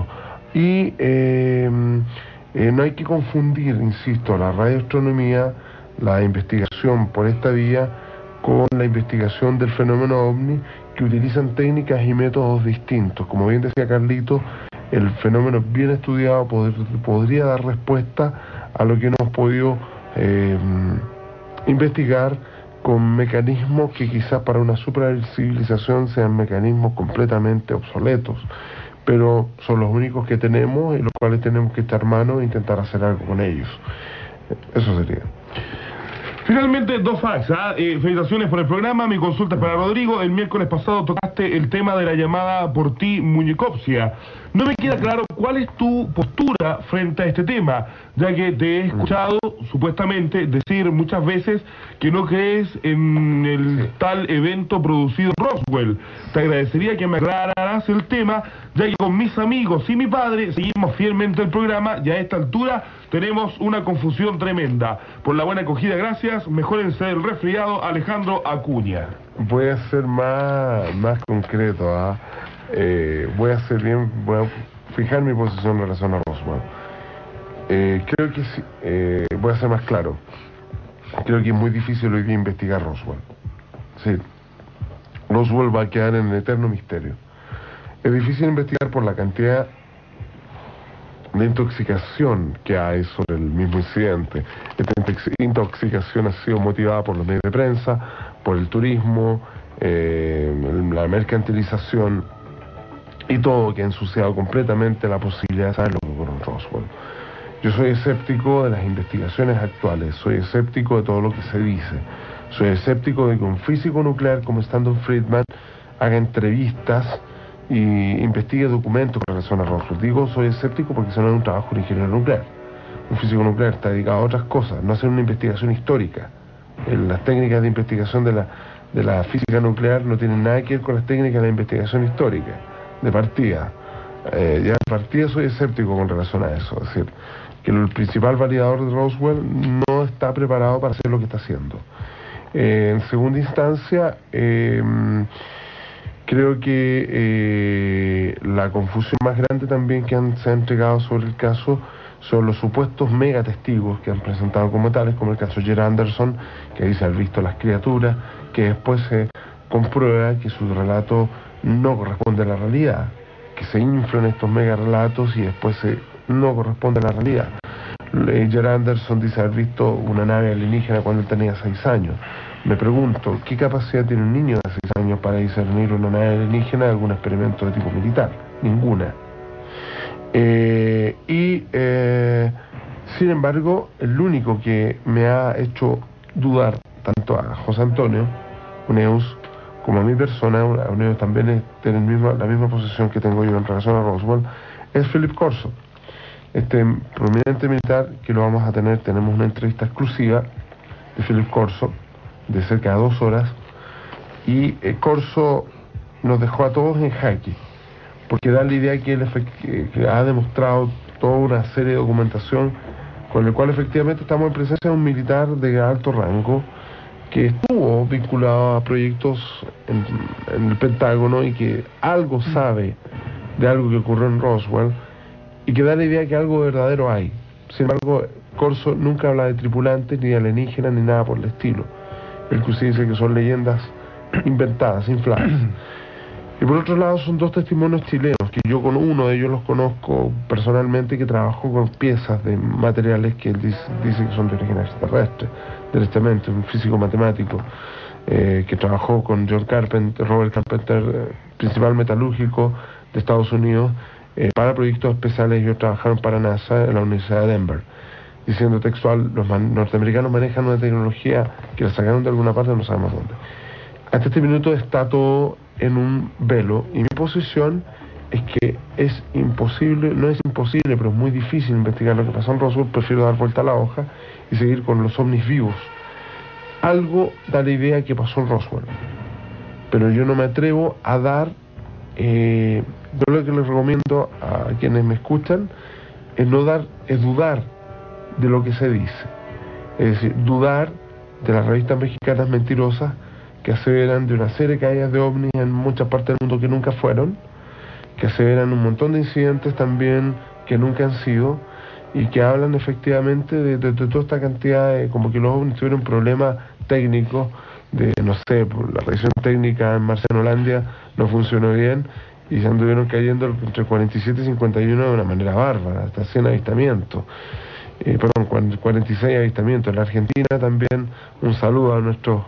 Y eh, eh, no hay que confundir, insisto, la radioastronomía, la investigación por esta vía, con la investigación del fenómeno ovni, que utilizan técnicas y métodos distintos. Como bien decía Carlito, el fenómeno bien estudiado poder- podría dar respuesta a lo que no hemos podido eh, investigar con mecanismos que quizás para una supercivilización sean mecanismos completamente obsoletos, pero son los únicos que tenemos y los cuales tenemos que echar mano e intentar hacer algo con ellos. Eso sería. Finalmente, dos fax. ¿ah? Eh, felicitaciones por el programa. Mi consulta es para Rodrigo. El miércoles pasado tocaste el tema de la llamada por ti muñecopsia. No me queda claro cuál es tu postura frente a este tema, ya que te he escuchado supuestamente decir muchas veces que no crees en el tal evento producido en Roswell. Te agradecería que me aclararas el tema, ya que con mis amigos y mi padre seguimos fielmente el programa y a esta altura tenemos una confusión tremenda. Por la buena acogida, gracias. Mejórense del resfriado, Alejandro Acuña. Voy a ser más, más concreto, ¿ah? Eh, voy a ser bien, voy a fijar mi posición en relación a Roswell. Eh, creo que sí, eh, voy a ser más claro. Creo que es muy difícil hoy día investigar Roswell. Sí, Roswell va a quedar en el eterno misterio. Es difícil investigar por la cantidad de intoxicación que hay sobre el mismo incidente. Esta intoxicación ha sido motivada por los medios de prensa, por el turismo, eh, la mercantilización y todo, que ha ensuciado completamente la posibilidad de saber lo que ocurrió en Roswell. Yo soy escéptico de las investigaciones actuales, soy escéptico de todo lo que se dice, soy escéptico de que un físico nuclear como Stanton Friedman haga entrevistas y investigue documentos con relación a Roswell. Digo, soy escéptico porque eso no es un trabajo de un ingeniero nuclear. Un físico nuclear está dedicado a otras cosas, no hacer una investigación histórica. En las técnicas de investigación de la, de la física nuclear no tienen nada que ver con las técnicas de la investigación histórica, de partida. Eh, ya de partida soy escéptico con relación a eso. Es decir, que el principal validador de Roswell no está preparado para hacer lo que está haciendo. Eh, en segunda instancia, eh, creo que eh, la confusión más grande también que han, se ha entregado sobre el caso son los supuestos mega testigos que han presentado como tales, como el caso Gerard Anderson, que dice haber visto las criaturas, que después se comprueba que su relato no corresponde a la realidad, que se inflan estos mega relatos y después se no corresponde a la realidad. Gerard Anderson dice haber visto una nave alienígena cuando él tenía seis años. Me pregunto, ¿qué capacidad tiene un niño de seis años para discernir una nave alienígena de algún experimento de tipo militar? Ninguna. Eh, y, eh, sin embargo, el único que me ha hecho dudar, tanto a José Antonio Uneus como a mi persona, ha unido también tiene el mismo, la misma posición que tengo yo en relación a Roswell, es Philip Corso, este prominente militar que lo vamos a tener. Tenemos una entrevista exclusiva de Philip Corso de cerca de dos horas, y eh, Corso nos dejó a todos en jaque, porque da la idea que él que, que ha demostrado toda una serie de documentación con el cual efectivamente estamos en presencia de un militar de alto rango que estuvo vinculado a proyectos en, en el Pentágono y que algo sabe de algo que ocurrió en Roswell y que da la idea que algo verdadero hay. Sin embargo, Corso nunca habla de tripulantes, ni de alienígenas, ni nada por el estilo. Él inclusive dice que son leyendas inventadas, infladas. Y por otro lado son dos testimonios chilenos, que yo con uno de ellos los conozco personalmente, que trabajó con piezas de materiales que él dice, dice que son de origen extraterrestre, derechamente, un físico matemático, eh, que trabajó con John Carpenter, Robert Carpenter, eh, principal metalúrgico de Estados Unidos, eh, para proyectos especiales. Ellos trabajaron para NASA en la Universidad de Denver. Diciendo textual, los man norteamericanos manejan una tecnología que la sacaron de alguna parte, no sabemos dónde. Hasta este minuto está todo en un velo, y mi posición es que es imposible, no es imposible, pero es muy difícil investigar lo que pasó en Roswell. Prefiero dar vuelta a la hoja y seguir con los ovnis vivos. Algo da la idea que pasó en Roswell, pero yo no me atrevo a dar, eh, yo lo que les recomiendo a quienes me escuchan es no dar, es dudar de lo que se dice, es decir, dudar de las revistas mexicanas mentirosas que aseveran de una serie de caídas de ovnis en muchas partes del mundo que nunca fueron, que aseveran un montón de incidentes también que nunca han sido, y que hablan efectivamente de, de, de toda esta cantidad de, como que los ovnis tuvieron problemas técnicos, de, no sé, la revisión técnica en Marcianolandia no funcionó bien, y se anduvieron cayendo entre cuarenta y siete y cincuenta y uno de una manera bárbara, hasta cien avistamientos. Eh, perdón, cuarenta y seis avistamientos. En la Argentina también, un saludo a nuestros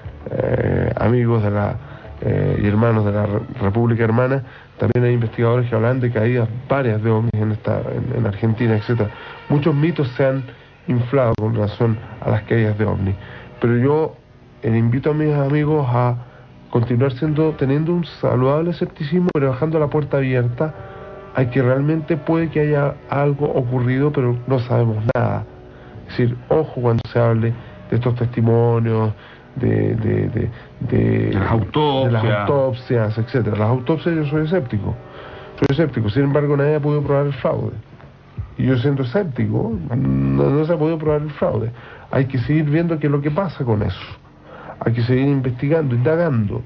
eh, amigos de la eh, y hermanos de la Re República Hermana. También hay investigadores que hablan de caídas varias de ovnis en, esta, en, en Argentina, etcétera. Muchos mitos se han inflado con relación a las caídas de ovnis, pero yo eh, invito a mis amigos a continuar siendo, teniendo un saludable escepticismo, pero dejando la puerta abierta a que realmente puede que haya algo ocurrido, pero no sabemos nada. Es decir, ojo cuando se hable de estos testimonios, de, de, de, de, las autopsias, de las autopsias, etcétera. Las autopsias, yo soy escéptico, soy escéptico. Sin embargo, nadie ha podido probar el fraude. Y yo siendo escéptico, no, no se ha podido probar el fraude. Hay que seguir viendo qué es lo que pasa con eso. Hay que seguir investigando, indagando,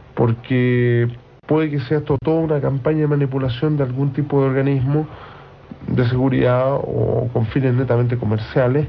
porque puede que sea esto toda una campaña de manipulación de algún tipo de organismo de seguridad o con fines netamente comerciales,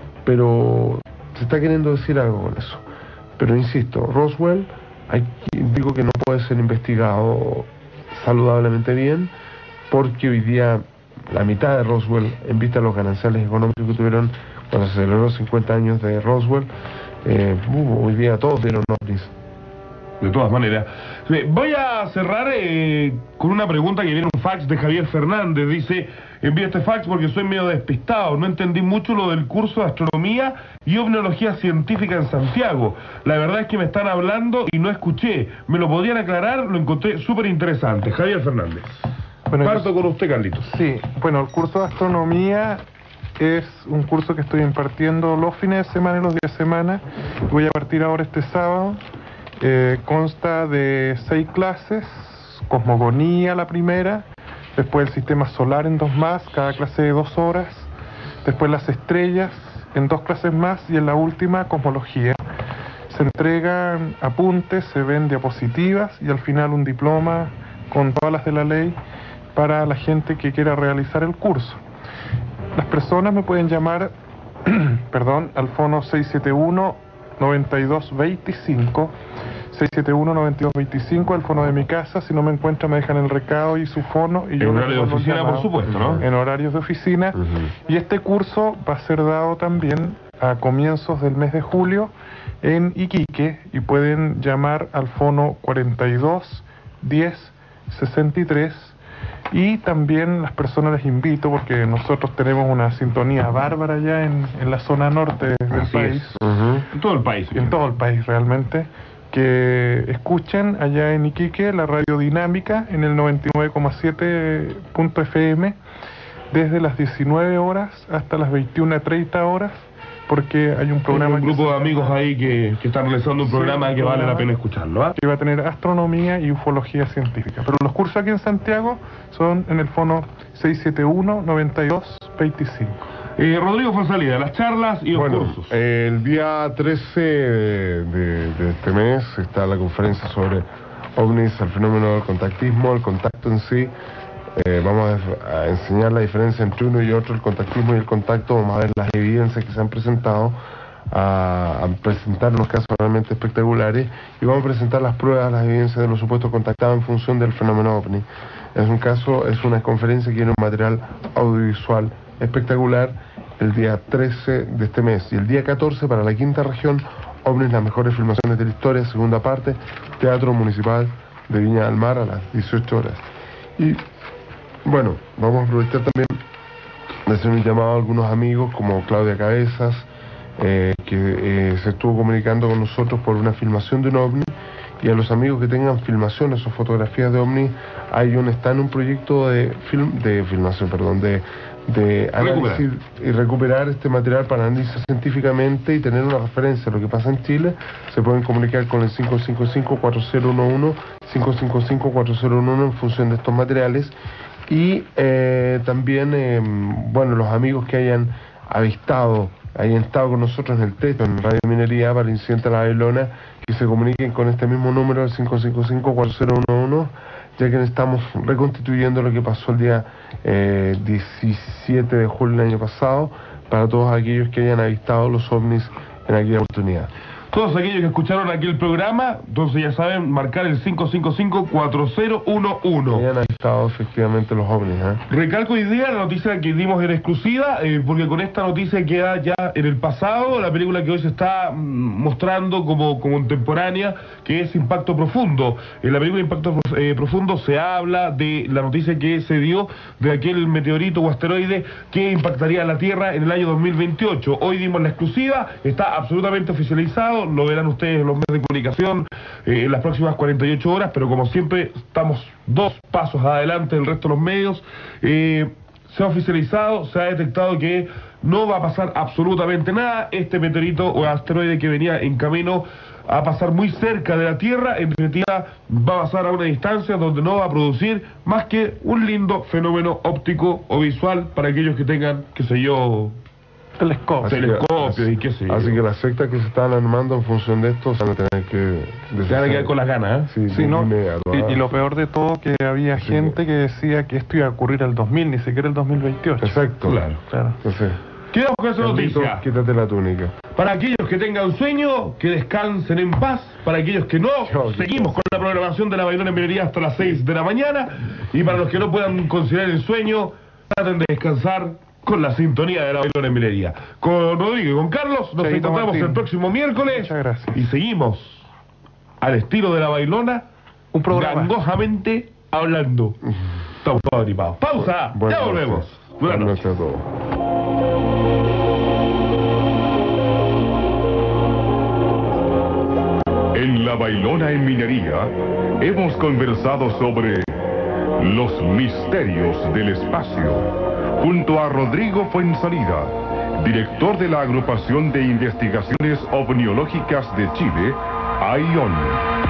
pero se está queriendo decir algo con eso. Pero insisto, Roswell, hay, digo que no puede ser investigado saludablemente bien, porque hoy día la mitad de Roswell, en vista de los gananciales económicos que tuvieron cuando se celebró cincuenta años de Roswell, eh, uh, hoy día todos vieron ovnis. De todas maneras, voy a cerrar eh, con una pregunta que viene un fax de Javier Fernández. Dice: envío este fax porque soy medio despistado, no entendí mucho lo del curso de astronomía y ovniología científica en Santiago. La verdad es que me están hablando y no escuché. ¿Me lo podrían aclarar? Lo encontré súper interesante. Javier Fernández. Bueno, Parto yo... con usted, Carlitos. Sí, bueno, el curso de astronomía es un curso que estoy impartiendo los fines de semana y los días de semana. Voy a partir ahora este sábado. Eh, consta de seis clases: cosmogonía la primera, después el sistema solar en dos más, cada clase de dos horas, después las estrellas en dos clases más, y en la última cosmología. Se entregan apuntes, se ven diapositivas y al final un diploma con todas las de la ley para la gente que quiera realizar el curso. Las personas me pueden llamar perdón, al fono seis siete uno, nueve dos dos cinco, seis siete uno, nueve dos dos cinco, el fono de mi casa. Si no me encuentran, me dejan el recado y su fono. Y en yo horario de oficina, por supuesto, ¿no? En horarios de oficina. Uh-huh. Y este curso va a ser dado también a comienzos del mes de julio en Iquique, y pueden llamar al fono cuarenta y dos, diez, sesenta y tres. Y también las personas les invito, porque nosotros tenemos una sintonía bárbara ya en, en la zona norte del Así país. Uh-huh. En todo el país. En todo el país, realmente. que escuchen allá en Iquique la radio Dinámica en el noventa y nueve coma siete punto F M desde las diecinueve horas hasta las veintiuna treinta horas, porque hay un programa... Hay un grupo de amigos ahí que, que están realizando un Sí, programa un que vale programa la pena escucharlo, ¿ah? que va a tener astronomía y ufología científica. Pero los cursos aquí en Santiago son en el fono seis siete uno, noventa y dos veinticinco. Eh, Rodrigo Fonsalida, las charlas y los Bueno, cursos. eh, el día trece de, de- de este mes está la conferencia sobre ovnis, el fenómeno del contactismo, el contacto en sí. Eh, vamos a, a enseñar la diferencia entre uno y otro, el contactismo y el contacto. Vamos a ver las evidencias que se han presentado, a, a presentar unos casos realmente espectaculares, y vamos a presentar las pruebas, las evidencias de los supuestos contactados en función del fenómeno ovni. Es un caso, es una conferencia que tiene un material audiovisual espectacular el día trece de este mes, y el día catorce para la quinta región, ovnis, las mejores filmaciones de la historia, segunda parte, Teatro Municipal de Viña del Mar a las dieciocho horas. Y bueno, vamos a aprovechar también de hacer un llamado a algunos amigos como Claudia Cabezas, eh, que eh, se estuvo comunicando con nosotros por una filmación de un ovni, y a los amigos que tengan filmaciones o fotografías de ovni. Hay un, está en un proyecto de film, de filmación, perdón, de, de análisis y recuperar este material para análisis científicamente y tener una referencia a lo que pasa en Chile. Se pueden comunicar con el cinco cinco cinco, cuatro cero uno uno, cinco cinco cinco, cuatro cero uno uno en función de estos materiales. Y eh, también, eh, bueno, los amigos que hayan avistado, hayan estado con nosotros en el techo, en Radio Minería, para el incidente de la Babilona, que se comuniquen con este mismo número, el cinco cinco cinco, cuatro cero uno uno, ya que estamos reconstituyendo lo que pasó el día eh, diecisiete de julio del año pasado, para todos aquellos que hayan avistado los ovnis en aquella oportunidad. Todos aquellos que escucharon aquí el programa, entonces ya saben, marcar el cinco cinco cinco, cuatro cero uno uno. Hayan avistado efectivamente los ovnis, ¿eh? Recalco hoy día la noticia que dimos en exclusiva, eh, porque con esta noticia queda ya en el pasado la película que hoy se está mm, mostrando como, como contemporánea, que es Impacto Profundo. En la película Impacto eh, Profundo se habla de la noticia que se dio de aquel meteorito o asteroide que impactaría la Tierra en el año dos mil veintiocho. Hoy dimos la exclusiva, está absolutamente oficializado, lo verán ustedes en los medios de comunicación eh, en las próximas cuarenta y ocho horas, pero como siempre estamos dos pasos adelante del resto de los medios. Eh, se ha oficializado, se ha detectado que no va a pasar absolutamente nada. Este meteorito o asteroide que venía en camino a pasar muy cerca de la Tierra, en definitiva va a pasar a una distancia donde no va a producir más que un lindo fenómeno óptico o visual para aquellos que tengan, qué sé yo, telescopios, telescopios y qué sé yo. Así que las sectas que se están armando en función de esto se van a tener que... Se van a quedar con las ganas, ¿eh? Sí, Sí, ¿no? inmediato, Y, ¿ah? y lo peor de todo, que había Sí, gente que decía que esto iba a ocurrir al dos mil, ni siquiera el dos mil veintiocho. Exacto. Claro. Claro. Entonces, Quedamos con esa Carlito, noticia. quítate la túnica. Para aquellos que tengan sueño, que descansen en paz. Para aquellos que no, Chao, seguimos con la programación de la Bailona en Minería hasta las seis de la mañana. Y para los que no puedan considerar el sueño, traten de descansar con la sintonía de la Bailona en Minería. Con Rodrigo y con Carlos nos Chaito, encontramos Martín. el próximo miércoles. Muchas gracias. Y seguimos al estilo de la Bailona, Un programa. gangosamente hablando. Estamos todos animados. Pausa, Buenas ya noches. volvemos. Buenas Buenas noches a todos. En La Bailona en Minería hemos conversado sobre los misterios del espacio junto a Rodrigo Fuenzalida, director de la Agrupación de Investigaciones Ovniológicas de Chile, A I O N.